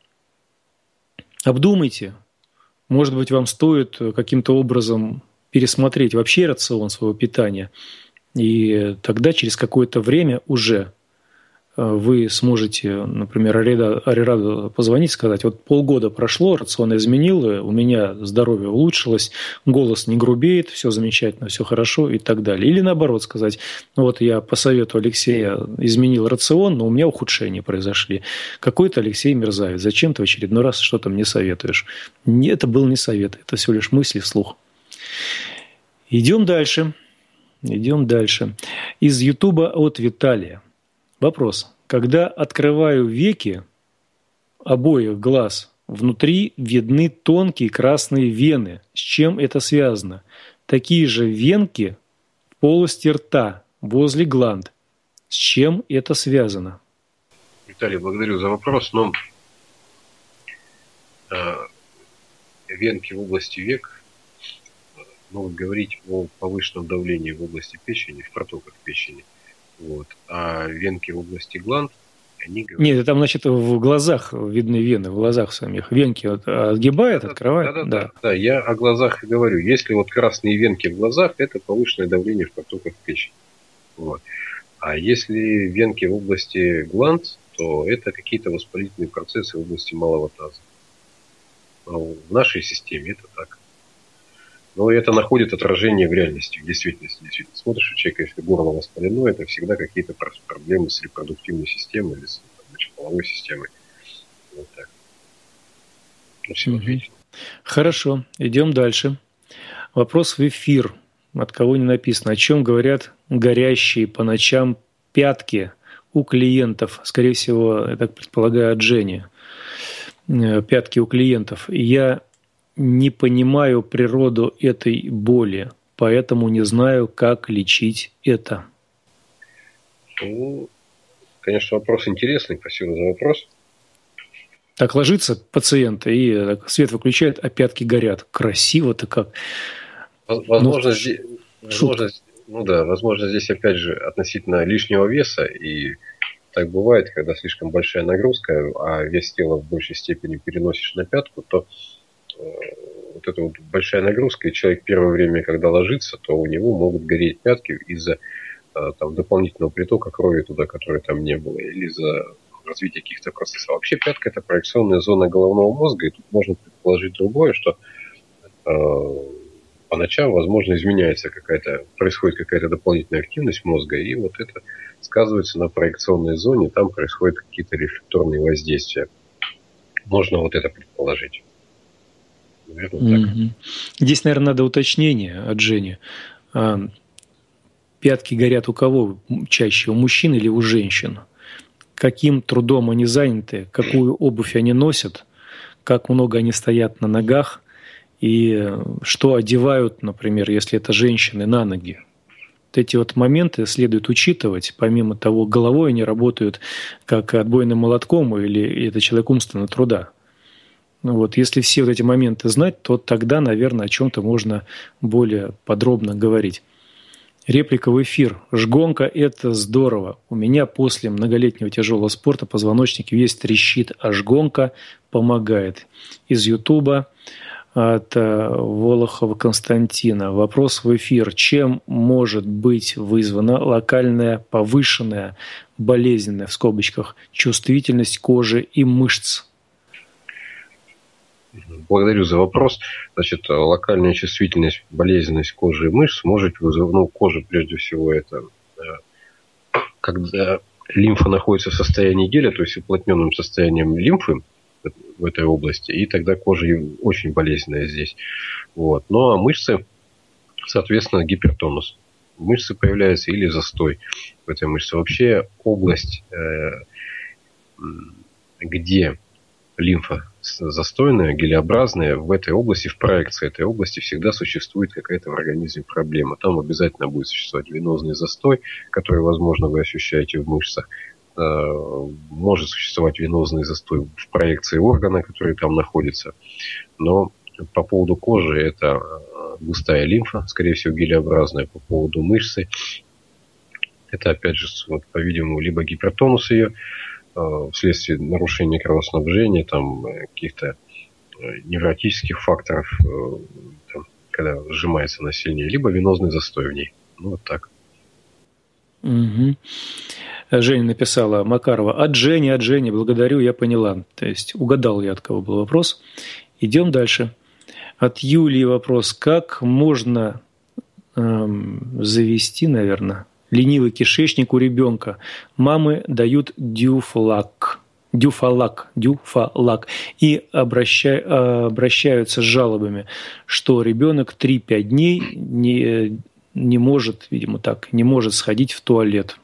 обдумайте. Может быть, вам стоит каким-то образом пересмотреть вообще рацион своего питания, и тогда через какое-то время уже вы сможете, например, Арираду позвонить, сказать, вот полгода прошло, рацион изменил, у меня здоровье улучшилось, голос не грубеет, все замечательно, все хорошо и так далее. Или наоборот сказать, ну вот я по совету Алексея изменил рацион, но у меня ухудшения произошли. Какой-то Алексей мерзавец, зачем ты в очередной раз что-то мне советуешь? Это был не совет, это всего лишь мысли вслух. Идем дальше. Идем дальше. Из Ютуба от Виталия. Вопрос. Когда открываю веки обоих глаз, внутри видны тонкие красные вены. С чем это связано? Такие же венки в полости рта, возле гланд. С чем это связано? Виталий, благодарю за вопрос, но э, венки в области век могут говорить о повышенном давлении в области печени, в протоках печени. Вот. А венки в области гланд, они говорят... Нет, там, значит, в глазах видны вены, в глазах самих. Венки вот отгибает, да, открывает. Да, да, да. Да, да, я о глазах и говорю. Если вот красные венки в глазах, это повышенное давление в протоках печени. Вот. А если венки в области гланд, то это какие-то воспалительные процессы в области малого таза. А в нашей системе это так. Но это находит отражение в реальности, в действительности. Действительно, смотришь у человека, если горло воспалено, это всегда какие-то проблемы с репродуктивной системой или с мочеполовой системой. Вот так. Ну, все угу. Хорошо, идем дальше. Вопрос в эфир. От кого не написано. О чем говорят горящие по ночам пятки у клиентов? Скорее всего, я так предполагаю, от Жени. Пятки у клиентов. Я не понимаю природу этой боли, поэтому не знаю, как лечить это. Ну, конечно, вопрос интересный. Спасибо за вопрос. Так ложится пациент, и свет выключает, а пятки горят. Красиво-то как. Возможно, ну, здесь, возможно, ну да, возможно, здесь опять же относительно лишнего веса, и так бывает, когда слишком большая нагрузка, а вес тела в большей степени переносишь на пятку, то вот эта вот большая нагрузка, и человек первое время, когда ложится, то у него могут гореть пятки из-за там, дополнительного притока крови туда, которой там не было, или из-за развития каких-то процессов. Вообще пятка – это проекционная зона головного мозга, и тут можно предположить другое, что э, по ночам, возможно, изменяется какая-то, происходит какая-то дополнительная активность мозга, и вот это сказывается на проекционной зоне, там происходят какие-то рефлекторные воздействия. Можно вот это предположить. Наверное, так. Здесь, наверное, надо уточнение от Жени. пятки горят у кого чаще, у мужчин или у женщин? Каким трудом они заняты, какую обувь они носят, как много они стоят на ногах и что одевают, например, если это женщины, на ноги. Вот эти вот моменты следует учитывать. Помимо того, головой они работают как отбойным молотком или это человек умственного труда. Ну вот, если все вот эти моменты знать, то тогда, наверное, о чем-то можно более подробно говорить. Реплика в эфир. Жгонка – это здорово. У меня после многолетнего тяжелого спорта позвоночник весь трещит, а жгонка помогает. Из Ютуба от Волохова Константина. Вопрос в эфир. Чем может быть вызвана локальная повышенная болезненная, в скобочках, чувствительность кожи и мышц? Благодарю за вопрос. Значит, локальная чувствительность, болезненность кожи и мышц может вызвать, ну, кожа прежде всего это, когда лимфа находится в состоянии геля, то есть уплотненным состоянием лимфы в этой области, и тогда кожа очень болезненная здесь. Вот. Ну, а мышцы, соответственно, гипертонус. Мышцы появляются или застой в этой мышце. Вообще область, где лимфа застойная, гелеобразная, в этой области, в проекции этой области всегда существует какая-то в организме проблема. Там обязательно будет существовать венозный застой, который, возможно, вы ощущаете в мышцах. Может существовать венозный застой в проекции органа, который там находится. Но по поводу кожи это густая лимфа, скорее всего, гелеобразная. По поводу мышцы это, опять же, вот, по-видимому, либо гипертонус ее, вследствие нарушения кровоснабжения, там, каких-то невротических факторов, там, когда сжимается она сильнее, либо венозный застой в ней. Ну, вот так. Угу. Женя написала, Макарова, от Жени, от Жени, благодарю, я поняла. То есть угадал я, от кого был вопрос. Идем дальше. От Юлии вопрос, как можно эм, завести, наверное, ленивый кишечник у ребенка. Мамы дают дюфлак, дюфалак, дюфалак и обращай, обращаются с жалобами, что ребенок три-пять дней не, не может, видимо так, не может сходить в туалет.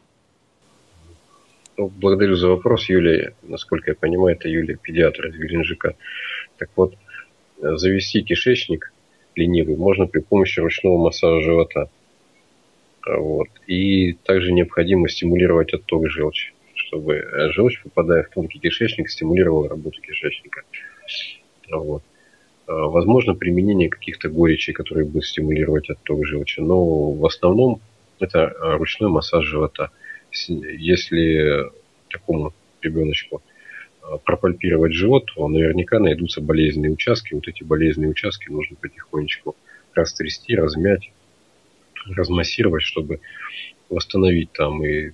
Благодарю за вопрос, Юлия. Насколько я понимаю, это Юлия, педиатр из Геленджика. Так вот, завести кишечник ленивый можно при помощи ручного массажа живота. Вот. И также необходимо стимулировать отток желчи, чтобы желчь, попадая в тонкий кишечник, стимулировала работу кишечника. Вот. Возможно применение каких-то горечей, которые будут стимулировать отток желчи, но в основном это ручной массаж живота. Если такому ребеночку пропальпировать живот, то наверняка найдутся болезненные участки. Вот эти болезненные участки нужно потихонечку растрясти, размять, размассировать, чтобы восстановить там и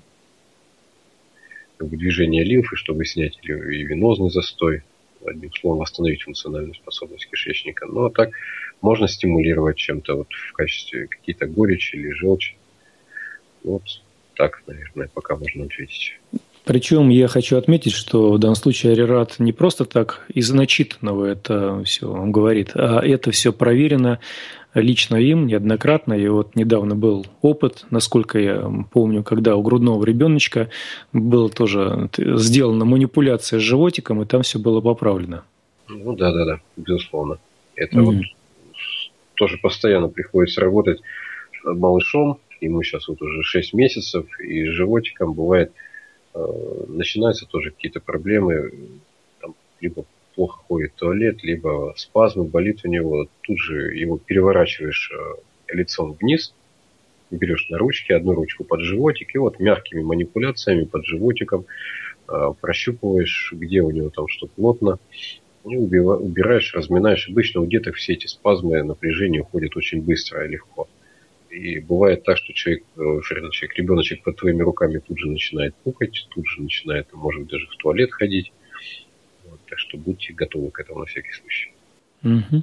как бы, движение лимфы, чтобы снять и венозный застой, одним словом, восстановить функциональную способность кишечника. Ну, а так можно стимулировать чем-то вот в качестве какие-то горечи или желчи. Вот так, наверное, пока можно ответить. Причем я хочу отметить, что в данном случае Арират не просто так из начитанного это все вам говорит, а это все проверено лично им неоднократно. И вот недавно был опыт, насколько я помню, когда у грудного ребеночка была тоже сделана манипуляция с животиком, и там все было поправлено. Ну да, да, да, безусловно. Это mm-hmm. вот тоже постоянно приходится работать малышом. Ему сейчас вот уже шесть месяцев, и с животиком бывает, э, начинаются тоже какие-то проблемы. Там, либо плохо ходит в туалет, либо спазмы, болит у него. Тут же его переворачиваешь э, лицом вниз, берешь на ручки, одну ручку под животик, и вот мягкими манипуляциями под животиком э, прощупываешь, где у него там что плотно, и убираешь, разминаешь. Обычно у деток все эти спазмы, напряжение уходят очень быстро и легко. И бывает так, что человек, человек, ребеночек под твоими руками тут же начинает пукать, тут же начинает, может быть, даже в туалет ходить. Вот, так что будьте готовы к этому на всякий случай. Угу.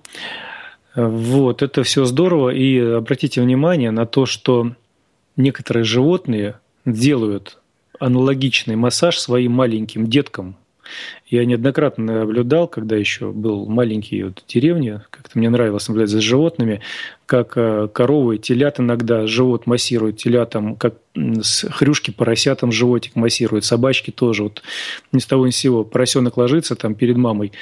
Вот, это все здорово. И обратите внимание на то, что некоторые животные делают аналогичный массаж своим маленьким деткам, Я неоднократно наблюдал, когда еще был маленький вот, в деревне, как-то мне нравилось наблюдать за животными, как коровы, телят иногда живот массируют телятам, как с хрюшки поросятам животик массируют, собачки тоже. Вот ни с того ни с сего поросенок ложится там перед мамой,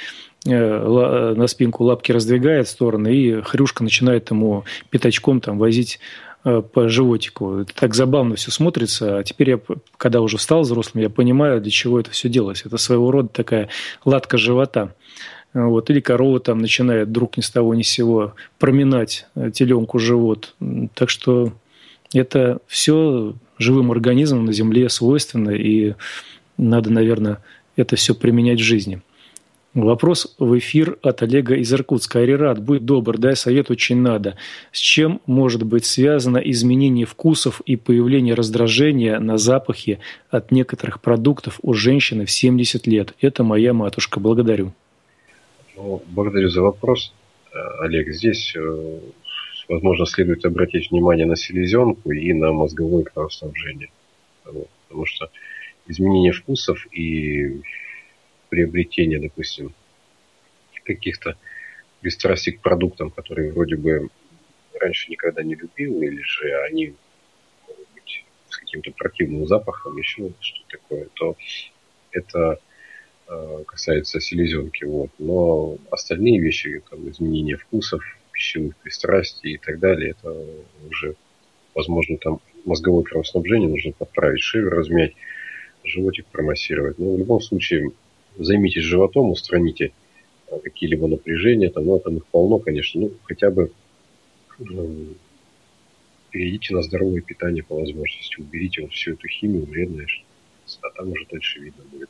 на спинку лапки раздвигает в стороны, и хрюшка начинает ему пятачком там возить по животику. Это так забавно все смотрится. А теперь я, когда уже стал взрослым, я понимаю, для чего это все делалось. Это своего рода такая латка живота. Вот. Или корова там начинает вдруг ни с того ни с сего проминать теленку живот. Так что это все живым организмам на Земле свойственно, и надо, наверное, это все применять в жизни. Вопрос в эфир от Олега из Иркутска. Арират, будь добр, дай совет, очень надо. С чем может быть связано изменение вкусов и появление раздражения на запахи от некоторых продуктов у женщины в семьдесят лет? Это моя матушка. Благодарю. Ну, благодарю за вопрос, Олег. Здесь, возможно, следует обратить внимание на селезенку и на мозговое кровоснабжение. Потому что изменение вкусов и приобретение, допустим, каких-то пристрастий к продуктам, которые вроде бы раньше никогда не любил, или же они могут быть с каким-то противным запахом, еще что-то такое, то это э, касается селезенки. Вот. Но остальные вещи, там, изменение вкусов, пищевых пристрастий и так далее, это уже, возможно, там мозговое кровоснабжение нужно подправить, шею размять, животик промассировать. Но в любом случае займитесь животом, устраните какие-либо напряжения, там, ну, там их полно, конечно, ну, хотя бы ну, перейдите на здоровое питание по возможности, уберите вот всю эту химию вредную, а там уже дальше видно будет.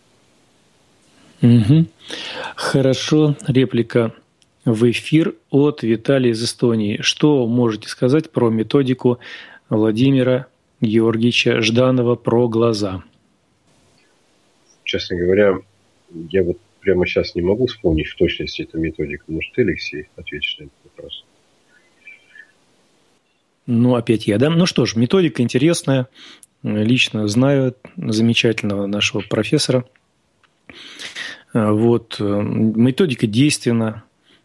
Угу. Хорошо, реплика в эфир от Виталия из Эстонии. Что можете сказать про методику Владимира Георгиевича Жданова про глаза? Честно говоря, я вот прямо сейчас не могу вспомнить в точности эту методику. Может, ты, Алексей, ответишь на этот вопрос? Ну, опять я, да? Ну что ж, методика интересная. Лично знаю замечательного нашего профессора. Вот. Методика действенна.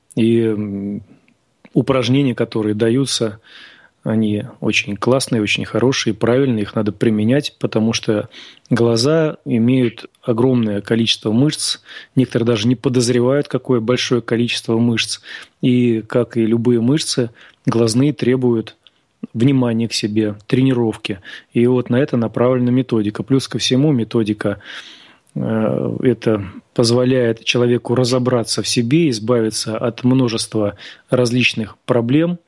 И упражнения, которые даются, они очень классные, очень хорошие, правильные, их надо применять, потому что глаза имеют огромное количество мышц, некоторые даже не подозревают, какое большое количество мышц. И, как и любые мышцы, глазные требуют внимания к себе, тренировки. И вот на это направлена методика. Плюс ко всему методика э, это позволяет человеку разобраться в себе, избавиться от множества различных проблем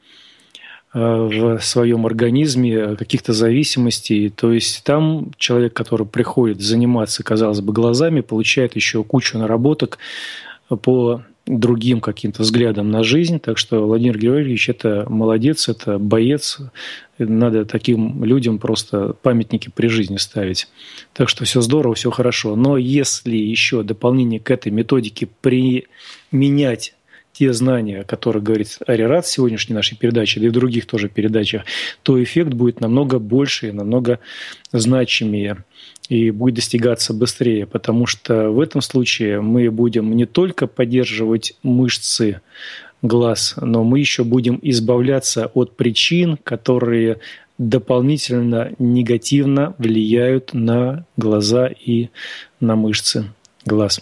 в своем организме, каких-то зависимостей. То есть там человек, который приходит заниматься, казалось бы, глазами, получает еще кучу наработок по другим каким-то взглядам на жизнь. Так что Владимир Георгиевич – это молодец, это боец. Надо таким людям просто памятники при жизни ставить. Так что все здорово, все хорошо. Но если еще дополнение к этой методике применять те знания, о которых говорит Арират в сегодняшней нашей передаче, да и в других тоже передачах, то эффект будет намного больше и намного значимее и будет достигаться быстрее, потому что в этом случае мы будем не только поддерживать мышцы глаз, но мы еще будем избавляться от причин, которые дополнительно негативно влияют на глаза и на мышцы глаз.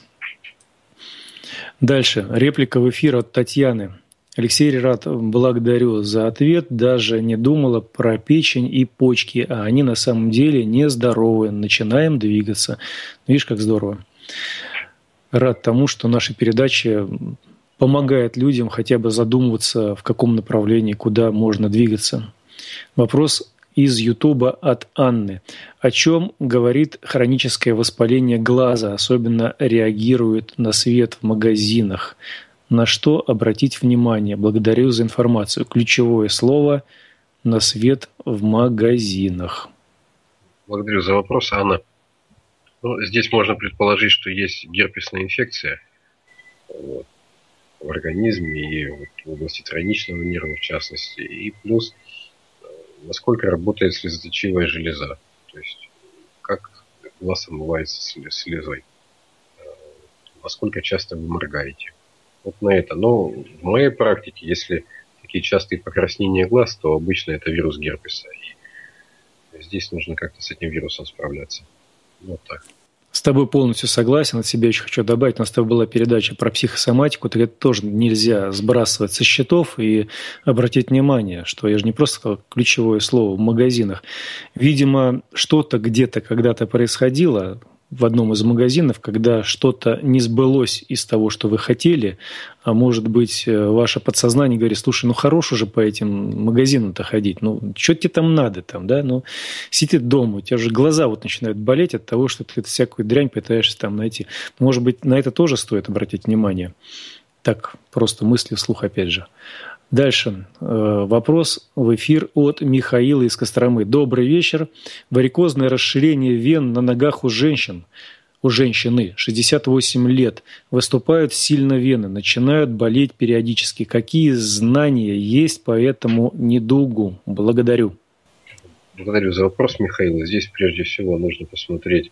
Дальше. Реплика в эфир от Татьяны. Алексей Арират, благодарю за ответ. Даже не думала про печень и почки, а они на самом деле нездоровы. Начинаем двигаться. Видишь, как здорово. Рад тому, что наши передачи помогают людям хотя бы задумываться, в каком направлении, куда можно двигаться. Вопрос из Ютуба от Анны. О чем говорит хроническое воспаление глаза, особенно реагирует на свет в магазинах? На что обратить внимание? Благодарю за информацию. Ключевое слово – на свет в магазинах. Благодарю за вопрос, Анна. Ну, здесь можно предположить, что есть герпесная инфекция вот, в организме и вот, в области тройничного нерва в частности. И плюс насколько работает слезоточивая железа, то есть как глаз омывается слезой. насколько часто вы моргаете. Вот на это. Но в моей практике, если такие частые покраснения глаз, то обычно это вирус герпеса. И здесь нужно как-то с этим вирусом справляться. Вот так. С тобой полностью согласен. От себя еще хочу добавить. У нас с тобой была передача про психосоматику. Так это тоже нельзя сбрасывать со счетов и обратить внимание, что я же не просто сказал ключевое слово в магазинах. Видимо, что-то где-то когда-то происходило в одном из магазинов, когда что-то не сбылось из того, что вы хотели, а может быть, ваше подсознание говорит: слушай, ну хорош уже по этим магазинам-то ходить, ну что тебе там надо, там, да, ну сиди дома, у тебя же глаза вот начинают болеть от того, что ты всякую дрянь пытаешься там найти. Может быть, на это тоже стоит обратить внимание. Так, просто мысли вслух опять же. Дальше. Вопрос в эфир от Михаила из Костромы. Добрый вечер. Варикозное расширение вен на ногах у женщин, у женщины шестьдесят восемь лет. Выступают сильно вены, начинают болеть периодически. Какие знания есть по этому недугу? Благодарю. Благодарю за вопрос, Михаил. Здесь прежде всего нужно посмотреть,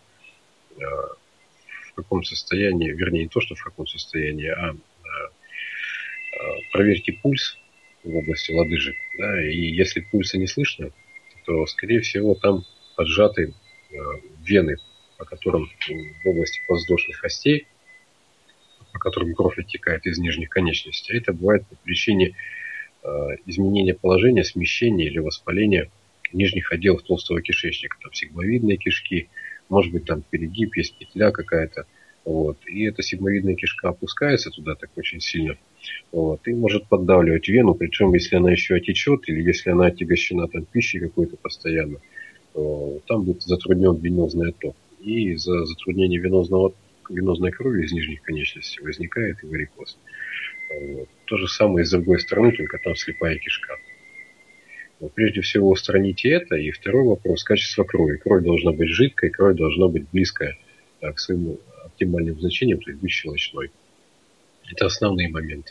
в каком состоянии, вернее, не то, что в каком состоянии, а проверьте пульс в области лодыжек, да, и если пульса не слышно, то, скорее всего, там поджаты э, вены, по которым в области подвздошных костей, по которым кровь оттекает из нижних конечностей. Это бывает по причине э, изменения положения, смещения или воспаления нижних отделов толстого кишечника. Там сигмовидные кишки, может быть, там перегиб, есть петля какая-то. Вот. И эта сигмовидная кишка опускается туда так очень сильно. Вот, и может поддавливать вену, причем если она еще отечет, или если она отягощена там пищей какой-то постоянно, то там будет затруднен венозный отток. И из-за затруднения венозного, венозной крови из нижних конечностей возникает и варикоз. Вот. То же самое с другой стороны, только там слепая кишка. Но прежде всего устраните это. И второй вопрос – качество крови. Кровь должна быть жидкой, кровь должна быть близкая к своему оптимальным значениям, то есть быть щелочной. Это основные моменты.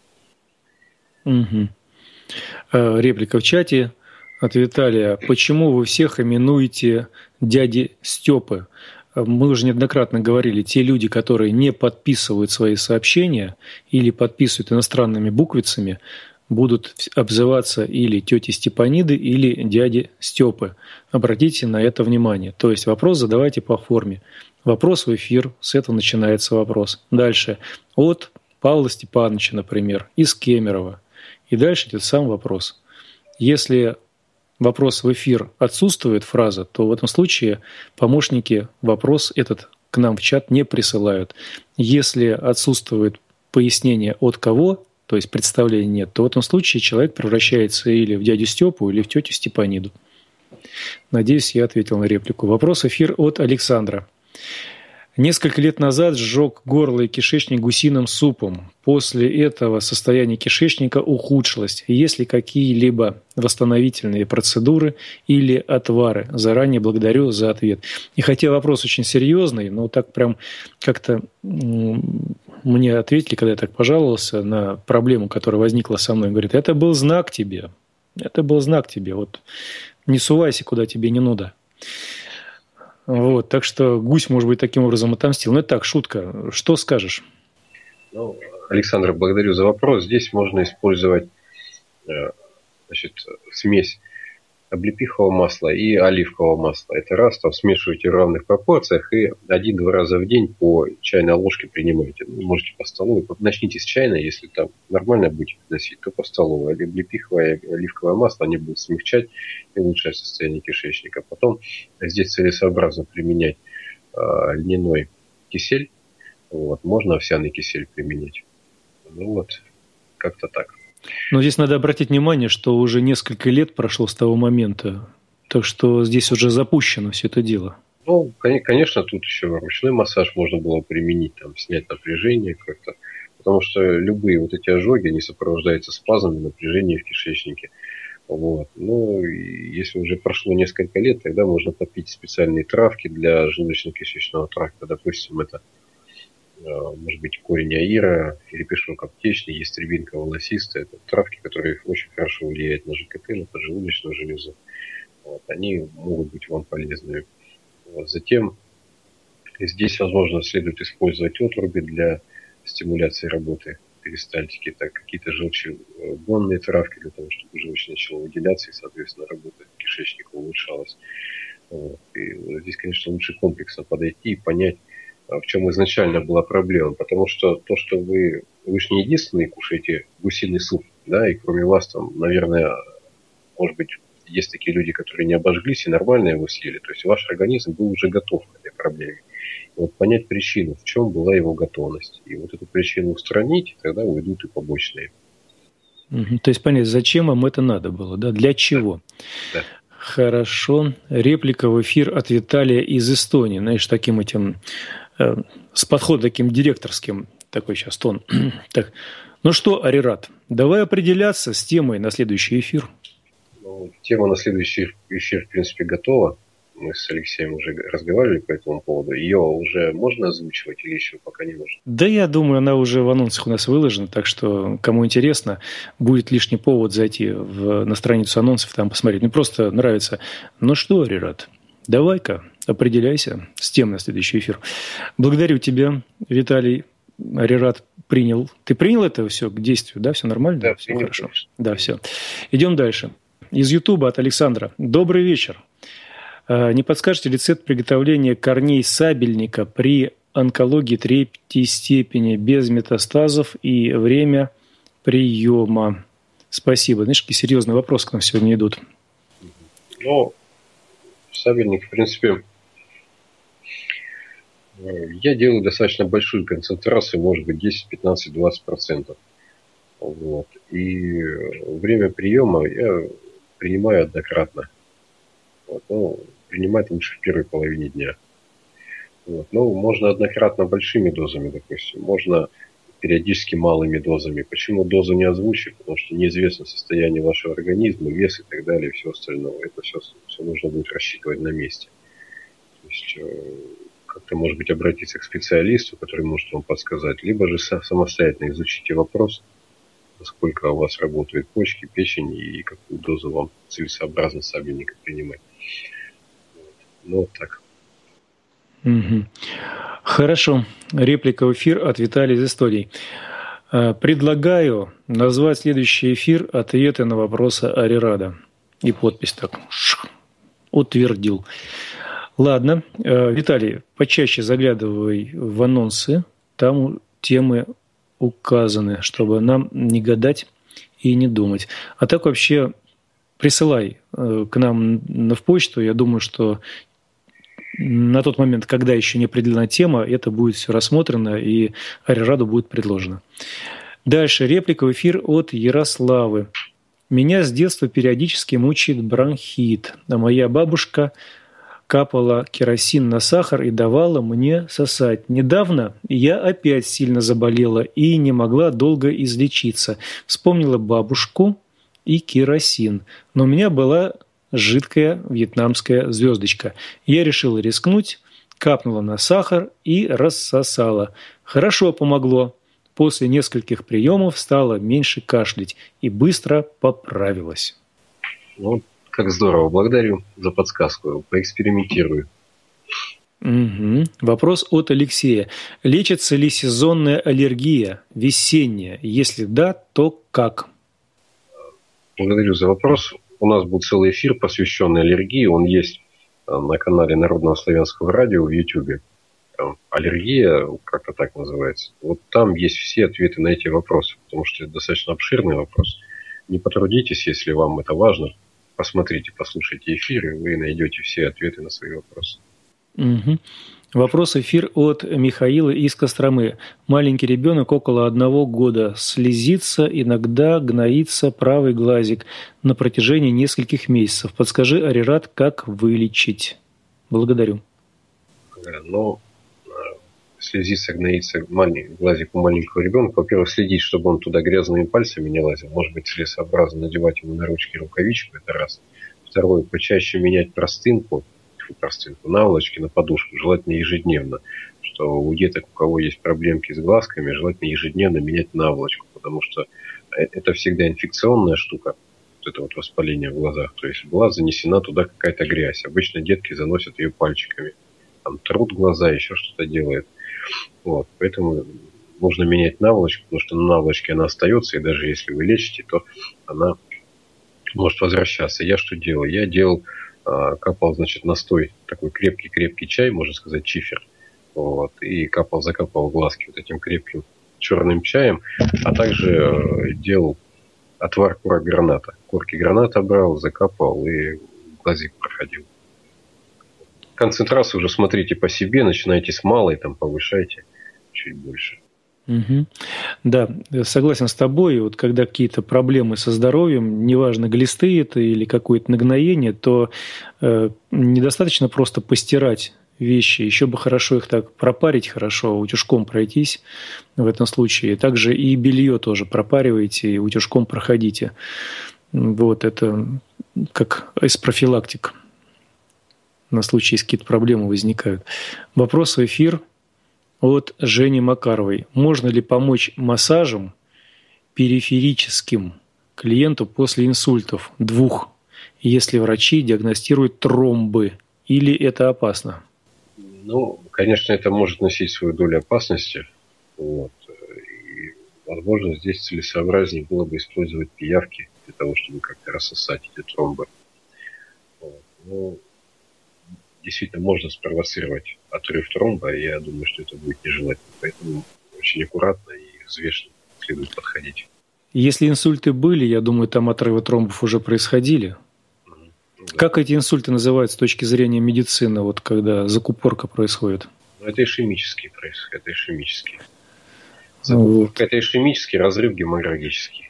Угу. Реплика в чате от Виталия. Почему вы всех именуете дяди Степы? Мы уже неоднократно говорили, те люди, которые не подписывают свои сообщения или подписывают иностранными буквицами, будут обзываться или тети Степаниды, или дяди Степы. Обратите на это внимание. То есть вопрос задавайте по форме. Вопрос в эфир, с этого начинается вопрос. Дальше. От Павла Степановича, например, из Кемерово. И дальше идет сам вопрос. Если вопрос в эфир отсутствует, фраза, то в этом случае помощники вопрос этот к нам в чат не присылают. Если отсутствует пояснение от кого, то есть представления нет, то в этом случае человек превращается или в дядю Степу, или в тетю Степаниду. Надеюсь, я ответил на реплику. Вопрос эфир от Александра. Несколько лет назад сжег горло и кишечник гусиным супом. После этого состояние кишечника ухудшилось. Есть ли какие-либо восстановительные процедуры или отвары? Заранее благодарю за ответ. И хотя вопрос очень серьезный, но так прям как-то мне ответили, когда я так пожаловался на проблему, которая возникла со мной. Говорит, это был знак тебе. Это был знак тебе. Вот не сувайся, куда тебе не надо. Вот, так что гусь, может быть, таким образом отомстил. Ну, это так, шутка. Что скажешь? Ну, Александр, благодарю за вопрос. Здесь можно использовать значит, смесь облепихового масла и оливкового масла. Это раз, там смешивайте в равных пропорциях и один-два раза в день по чайной ложке принимайте. Ну, можете по столовой. Начните с чайной, если там нормально будете носить, то по столовой. Облепиховое и оливковое масло, они будут смягчать и улучшать состояние кишечника. Потом здесь целесообразно применять э, льняной кисель. Вот. Можно овсяный кисель применять. Ну вот, как-то так. Но здесь надо обратить внимание, что уже несколько лет прошло с того момента, так что здесь уже запущено все это дело. Ну, конечно, тут еще ручной массаж можно было применить, там, снять напряжение как-то, потому что любые вот эти ожоги, они сопровождаются спазмами, напряжением в кишечнике. Вот. Ну, и если уже прошло несколько лет, тогда можно попить специальные травки для желудочно-кишечного тракта. Допустим, это может быть корень аира, филиппишок аптечный, есть рябинка волосистая. Это травки, которые очень хорошо влияют на ЖКТ, на поджелудочную железу. Вот. Они могут быть вам полезны. Вот. Затем Здесь, возможно, следует использовать отруби для стимуляции работы перистальтики, так какие-то желчегонные травки для того, чтобы желчь начала выделяться и, соответственно, работа кишечника улучшалась. Вот. И здесь, конечно, лучше комплексно подойти и понять, в чем изначально была проблема. Потому что то, что вы, вы же не единственные кушаете гусиный суп, да, и кроме вас там, наверное, может быть, есть такие люди, которые не обожглись и нормально его съели. То есть ваш организм был уже готов к этой проблеме. И вот понять причину, в чем была его готовность. И вот эту причину устранить, тогда уйдут и побочные. Угу. То есть понять, зачем вам это надо было, да? Для чего? Да. Да. Хорошо. Реплика в эфир от Виталия из Эстонии. Знаешь, таким этим, э, с подходом таким директорским, такой сейчас тон. Так, ну что, Арират, давай определяться с темой на следующий эфир. Ну, тема на следующий эфир, в принципе, готова. Мы с Алексеем уже разговаривали по этому поводу. Ее уже можно озвучивать или еще пока не нужно? Да, я думаю, она уже в анонсах у нас выложена, так что, кому интересно, будет лишний повод зайти в, на страницу анонсов, там посмотреть. Мне просто нравится. Ну что, Арират, давай-ка определяйся с темой на следующий эфир. Благодарю тебя, Виталий. Арират принял. Ты принял это все к действию, да? Все нормально? Да, все принял, хорошо. конечно. Да, все. Идем дальше. Из Ютуба от Александра. Добрый вечер. Не подскажете рецепт приготовления корней сабельника при онкологии третьей степени без метастазов и время приема? Спасибо. Знаешь, какие серьезные вопросы к нам сегодня идут. Ну, сабельник, в принципе, я делаю достаточно большую концентрацию, может быть, десять, пятнадцать, двадцать процентов. Вот. И время приема я принимаю однократно. Вот. Ну, принимать лучше в первой половине дня. Вот. Ну, можно однократно большими дозами, допустим. Можно периодически малыми дозами. Почему дозу не озвучиваю? Потому что неизвестно состояние вашего организма, вес и так далее, и все остальное. Это все, все нужно будет рассчитывать на месте. То есть, как-то, может быть, обратиться к специалисту, который может вам подсказать. Либо же самостоятельно изучите вопрос, насколько у вас работают почки, печень и какую дозу вам целесообразно сабельника принимать. Ну, вот так. Угу. Хорошо. Реплика в эфир от Виталия из Эстонии. Предлагаю назвать следующий эфир «Ответы на вопросы Арирада». И подпись так. Шх, утвердил. Ладно. Виталий, почаще заглядывай в анонсы. Там темы указаны, чтобы нам не гадать и не думать. А так вообще присылай к нам в почту. Я думаю, что на тот момент, когда еще не определена тема, это будет все рассмотрено и Арираду будет предложено. Дальше реплика в эфир от Ярославы. Меня с детства периодически мучает бронхит, а моя бабушка капала керосин на сахар и давала мне сосать. Недавно я опять сильно заболела и не могла долго излечиться. Вспомнила бабушку и керосин, но у меня была жидкая вьетнамская звездочка. Я решила рискнуть, капнула на сахар и рассосала. Хорошо помогло. После нескольких приемов стало меньше кашлять и быстро поправилась. Ну, как здорово. Благодарю за подсказку. Поэкспериментирую. Угу. Вопрос от Алексея. Лечится ли сезонная аллергия весенняя? Если да, то как? Благодарю за вопрос. У нас был целый эфир, посвященный аллергии. Он есть на канале Народного славянского радио в Ютубе. Аллергия, как-то так называется. Вот там есть все ответы на эти вопросы, потому что это достаточно обширный вопрос. Не потрудитесь, если вам это важно. Посмотрите, послушайте эфир, и вы найдете все ответы на свои вопросы. Угу. Вопрос эфир от Михаила из Костромы. Маленький ребенок около одного года. Слезится, иногда гноится правый глазик на протяжении нескольких месяцев. Подскажи, Арират, как вылечить? Благодарю. Ну, слезится, гноится маленький глазик у маленького ребенка. Во-первых, следить, чтобы он туда грязными пальцами не лазил. Может быть, целесообразно надевать ему на ручки рукавичку. Это раз. Второе, почаще менять простынку. простынку, наволочки на подушку, желательно ежедневно, что у деток, у кого есть проблемки с глазками, желательно ежедневно менять наволочку, потому что это всегда инфекционная штука, вот это вот воспаление в глазах, то есть в глаз занесена туда какая-то грязь, обычно детки заносят ее пальчиками, там трут глаза, еще что-то делает. Вот, поэтому нужно менять наволочку, потому что на наволочке она остается, и даже если вы лечите, то она может возвращаться. Я что делал? Я делал, капал, значит, настой, такой крепкий-крепкий чай, можно сказать, чифер. Вот, и капал, закапал глазки вот этим крепким черным чаем, а также делал отвар корок граната. Корки граната брал, закапал и глазик проходил. Концентрацию уже смотрите по себе, начинайте с малой, там повышайте чуть больше. Угу. Да, согласен с тобой. Вот когда какие-то проблемы со здоровьем, неважно, глисты это или какое-то нагноение, то э, недостаточно просто постирать вещи. Еще бы хорошо их так пропарить, хорошо утюжком пройтись в этом случае. Также и белье тоже пропаривайте и утюжком проходите. Вот это как из профилактик на случай, если какие-то проблемы возникают. Вопрос в эфир от Жени Макаровой. Можно ли помочь массажем периферическим клиенту после инсультов двух, если врачи диагностируют тромбы, или это опасно? Ну, конечно, это может носить свою долю опасности. Вот. И, возможно, здесь целесообразнее было бы использовать пиявки для того, чтобы как-то рассосать эти тромбы. Вот. Но действительно можно спровоцировать отрыв тромба, и я думаю, что это будет нежелательно. Поэтому очень аккуратно и взвешенно следует подходить. Если инсульты были, я думаю, там отрывы тромбов уже происходили. Ну, да. Как эти инсульты называют с точки зрения медицины, вот когда закупорка происходит? Ну, это ишемический происходит, это ишемический. Закупорка, вот. Это ишемический, разрыв геморрагический.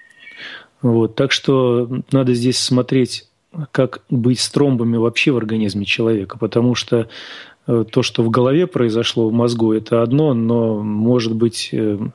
Вот, так что надо здесь смотреть, как быть с тромбами вообще в организме человека, потому что то, что в голове произошло, в мозгу, это одно, но может быть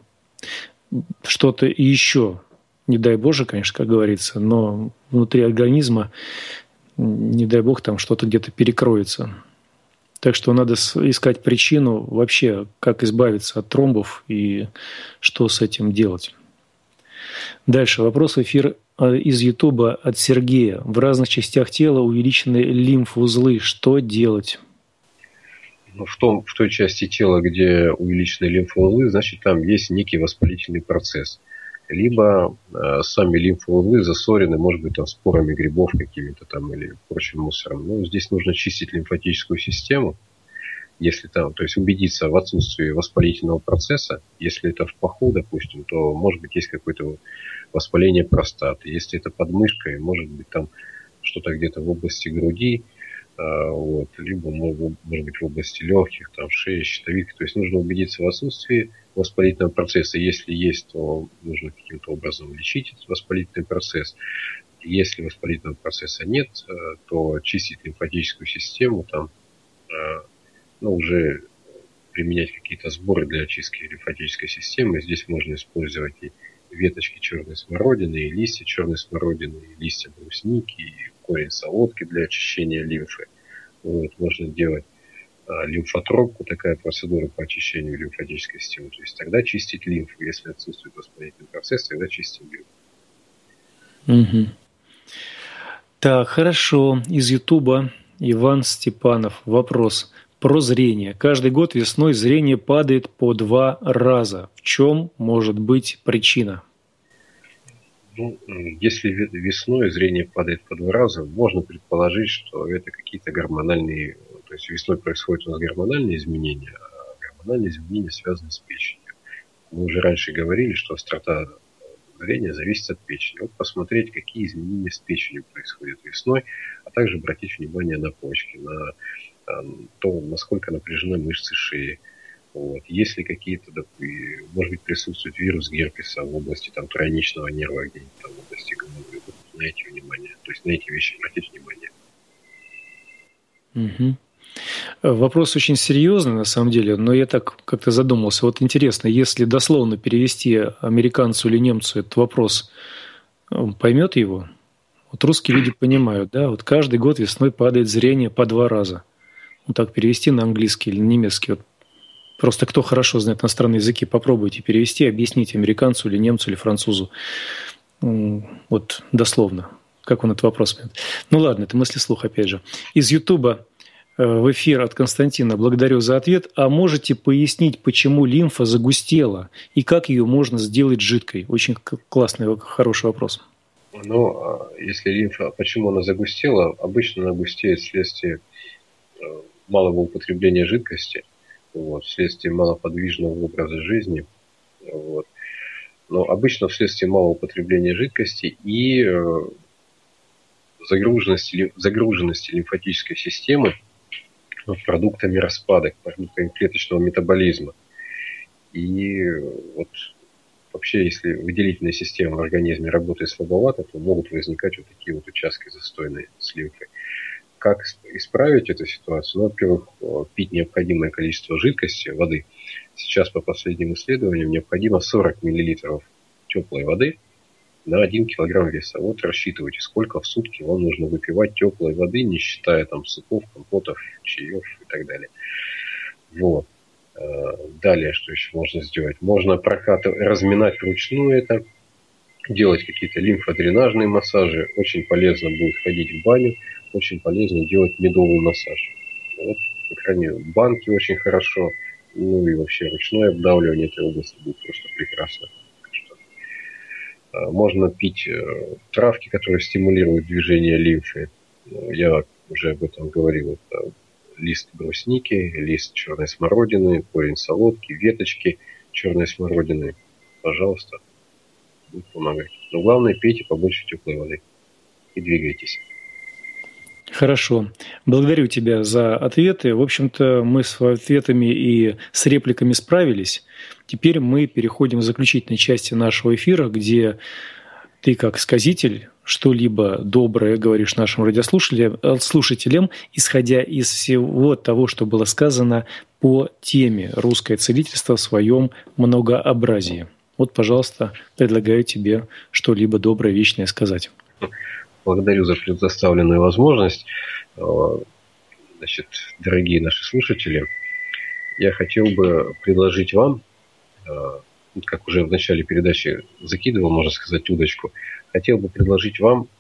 что-то еще, не дай Боже, конечно, как говорится, но внутри организма, не дай Бог, там что-то где-то перекроется. Так что надо искать причину вообще, как избавиться от тромбов и что с этим делать. Дальше вопрос в эфир из Ютуба от Сергея. В разных частях тела увеличены лимфоузлы. Что делать? Ну, в, том, в той части тела, где увеличены лимфоузлы, значит, там есть некий воспалительный процесс. Либо э, сами лимфоузлы засорены, может быть, там, спорами грибов какими-то там или прочим мусором. Но здесь нужно чистить лимфатическую систему. Если там, то есть убедиться в отсутствии воспалительного процесса. Если это в паху, допустим, то может быть есть какое-то воспаление простаты. Если это под мышкой, может быть там что-то где-то в области груди, э, вот, либо может, может быть в области легких, там шеи, щитовидки. То есть нужно убедиться в отсутствии воспалительного процесса. Если есть, то нужно каким-то образом лечить этот воспалительный процесс. Если воспалительного процесса нет, э, то чистить лимфатическую систему там. Э, Ну, уже применять какие-то сборы для очистки лимфатической системы. Здесь можно использовать и веточки черной смородины, и листья черной смородины, и листья брусники, и корень солодки для очищения лимфы. Вот, можно делать а, лимфотропку, такая процедура по очищению лимфатической системы. То есть тогда чистить лимфу. Если отсутствует воспалительный процесс, тогда чистим лимфу. Угу. Так, хорошо. Из Ютуба Иван Степанов. Вопрос. Про зрение. Каждый год весной зрение падает по два раза. В чем может быть причина? Ну, если весной зрение падает по два раза, можно предположить, что это какие-то гормональные... То есть весной происходят у нас гормональные изменения, а гормональные изменения связаны с печенью. Мы уже раньше говорили, что острота зрения зависит от печени. Вот посмотреть, какие изменения с печенью происходят весной, а также обратить внимание на почки, на то, насколько напряжены мышцы шеи. Вот. Если какие-то, может быть, присутствует вирус герпеса в области там, тройничного нерва, где-нибудь там, в области головы, вот, на эти внимание. То есть на эти вещи обратить внимание. Угу. Вопрос очень серьезный, на самом деле, но я так как-то задумался. Вот интересно, если дословно перевести американцу или немцу этот вопрос, он поймет его? Вот русские люди понимают, да, вот каждый год весной падает зрение по два раза. Вот так перевести на английский или на немецкий. Вот просто кто хорошо знает иностранные языки, попробуйте перевести, объясните американцу или немцу или французу. Вот дословно, как он этот вопрос понимает. Ну ладно, это мысли вслух опять же. Из Ютуба в эфир от Константина. Благодарю за ответ. А можете пояснить, почему лимфа загустела и как ее можно сделать жидкой? Очень классный, хороший вопрос. Ну, если лимфа, почему она загустела? Обычно она густеет вследствие малого употребления жидкости, вот, вследствие малоподвижного образа жизни. Вот. Но обычно вследствие малого употребления жидкости и загруженности, загруженности лимфатической системы продуктами распада, продуктами клеточного метаболизма. И вот вообще, если выделительная система в организме работает слабовато, то могут возникать вот такие вот участки застойные с лимфой. Как исправить эту ситуацию? Ну, во-первых, пить необходимое количество жидкости, воды. Сейчас по последним исследованиям необходимо сорок миллилитров теплой воды на один килограмм веса. Вот рассчитывайте, сколько в сутки вам нужно выпивать теплой воды, не считая там супов, компотов, чаев и так далее. Вот. Далее, что еще можно сделать? Можно прокатывать, разминать вручную это, делать какие-то лимфодренажные массажи. Очень полезно будет ходить в баню, очень полезно делать медовый массаж. Вот, по крайней мере, банки очень хорошо. Ну и вообще ручное обдавливание этой области будет просто прекрасно. Можно пить травки, которые стимулируют движение лимфы. Я уже об этом говорил. Это лист брусники, лист черной смородины, корень солодки, веточки черной смородины. Пожалуйста, будет помогать. Но главное, пейте побольше теплой воды и двигайтесь. Хорошо. Благодарю тебя за ответы. В общем-то, мы с ответами и с репликами справились. Теперь мы переходим к заключительной части нашего эфира, где ты, как сказитель, что-либо доброе говоришь нашим радиослушателям, слушателям, исходя из всего того, что было сказано по теме «Русское целительство в своем многообразии». Вот, пожалуйста, предлагаю тебе что-либо доброе, вечное сказать. Благодарю за предоставленную возможность. Значит, дорогие наши слушатели, я хотел бы предложить вам, как уже в начале передачи закидывал, можно сказать, удочку, хотел бы предложить вам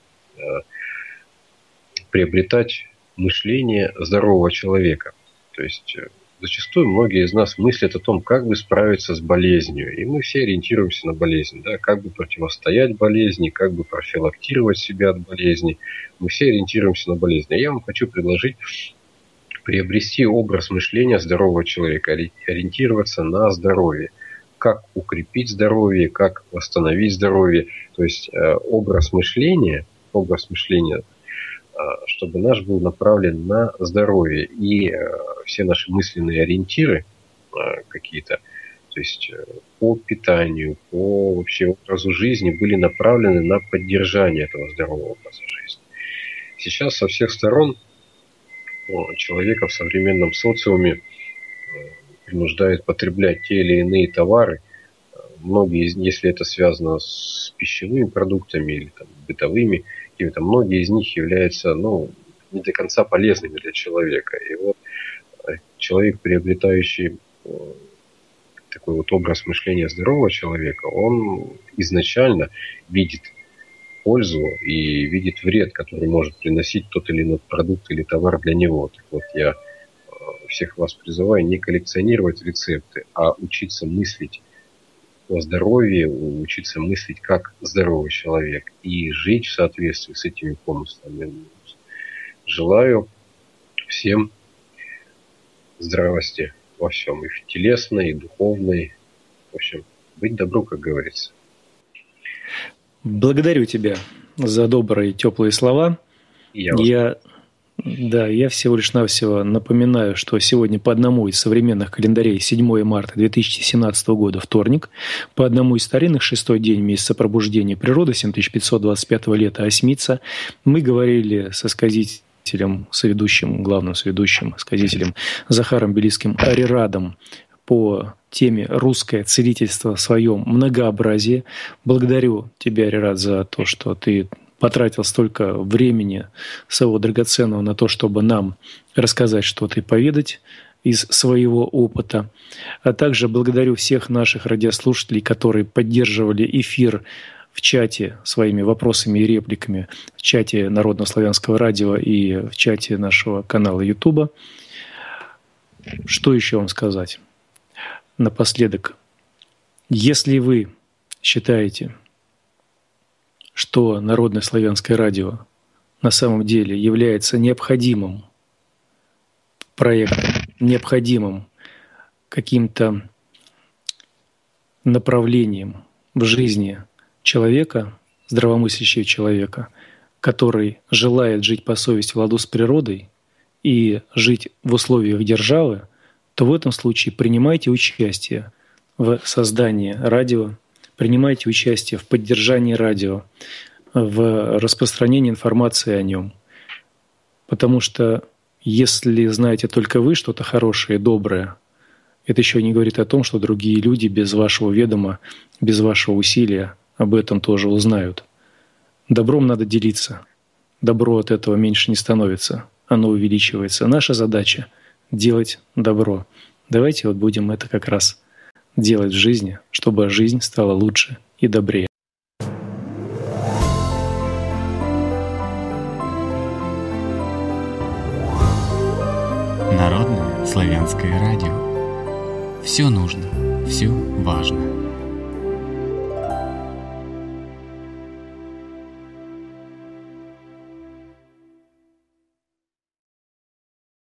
приобретать мышление здорового человека. То есть зачастую многие из нас мыслят о том, как бы справиться с болезнью. И мы все ориентируемся на болезнь. Да? Как бы противостоять болезни, как бы профилактировать себя от болезни. Мы все ориентируемся на болезнь. А я вам хочу предложить приобрести образ мышления здорового человека, ориентироваться на здоровье. Как укрепить здоровье, как восстановить здоровье. То есть э, образ мышления, образ мышления, э, чтобы наш был направлен на здоровье. И э, все наши мысленные ориентиры э, какие-то, то есть э, по питанию, по вообще образу жизни были направлены на поддержание этого здорового образа жизни. Сейчас со всех сторон о, человека в современном социуме э, принуждают потреблять те или иные товары. Многие из них, если это связано с пищевыми продуктами или там, бытовыми, какими-то, многие из них являются ну, не до конца полезными для человека. И вот человек, приобретающий такой вот образ мышления здорового человека, он изначально видит пользу и видит вред, который может приносить тот или иной продукт или товар для него. Так вот, я всех вас призываю не коллекционировать рецепты, а учиться мыслить о здоровье, учиться мыслить как здоровый человек и жить в соответствии с этими помыслами. Желаю всем здравости во всем, и в телесной, и духовной. В общем, быть добру, как говорится. Благодарю тебя за добрые, теплые слова. И я вас Я... Да, я всего лишь навсего напоминаю, что сегодня по одному из современных календарей седьмое марта две тысячи семнадцатого года вторник, по одному из старинных шестой день месяца пробуждения природы семь тысяч пятьсот двадцать пятого лета осьмица. Мы говорили со сказителем, соведущим, главным соведущим, сказителем Захаром Белицким Арирадом по теме «Русское целительство в своем многообразии». Благодарю тебя, Арирад, за то, что ты потратил столько времени своего драгоценного на то, чтобы нам рассказать что-то и поведать из своего опыта. А также благодарю всех наших радиослушателей, которые поддерживали эфир в чате своими вопросами и репликами в чате Народно-славянского радио и в чате нашего канала Ютуба. Что еще вам сказать? Напоследок, если вы считаете, что Народное славянское радио на самом деле является необходимым проектом, необходимым каким-то направлением в жизни человека, здравомыслящего человека, который желает жить по совести в ладу с природой и жить в условиях державы, то в этом случае принимайте участие в создании радио, принимайте участие в поддержании радио, в распространении информации о нем. Потому что если знаете только вы что-то хорошее и доброе, это еще не говорит о том, что другие люди без вашего ведома, без вашего усилия об этом тоже узнают. Добром надо делиться. Добро от этого меньше не становится, оно увеличивается. Наша задача — делать добро. Давайте вот будем это как раз делать в жизни, чтобы жизнь стала лучше и добрее. Народное славянское радио. Все нужно, все важно.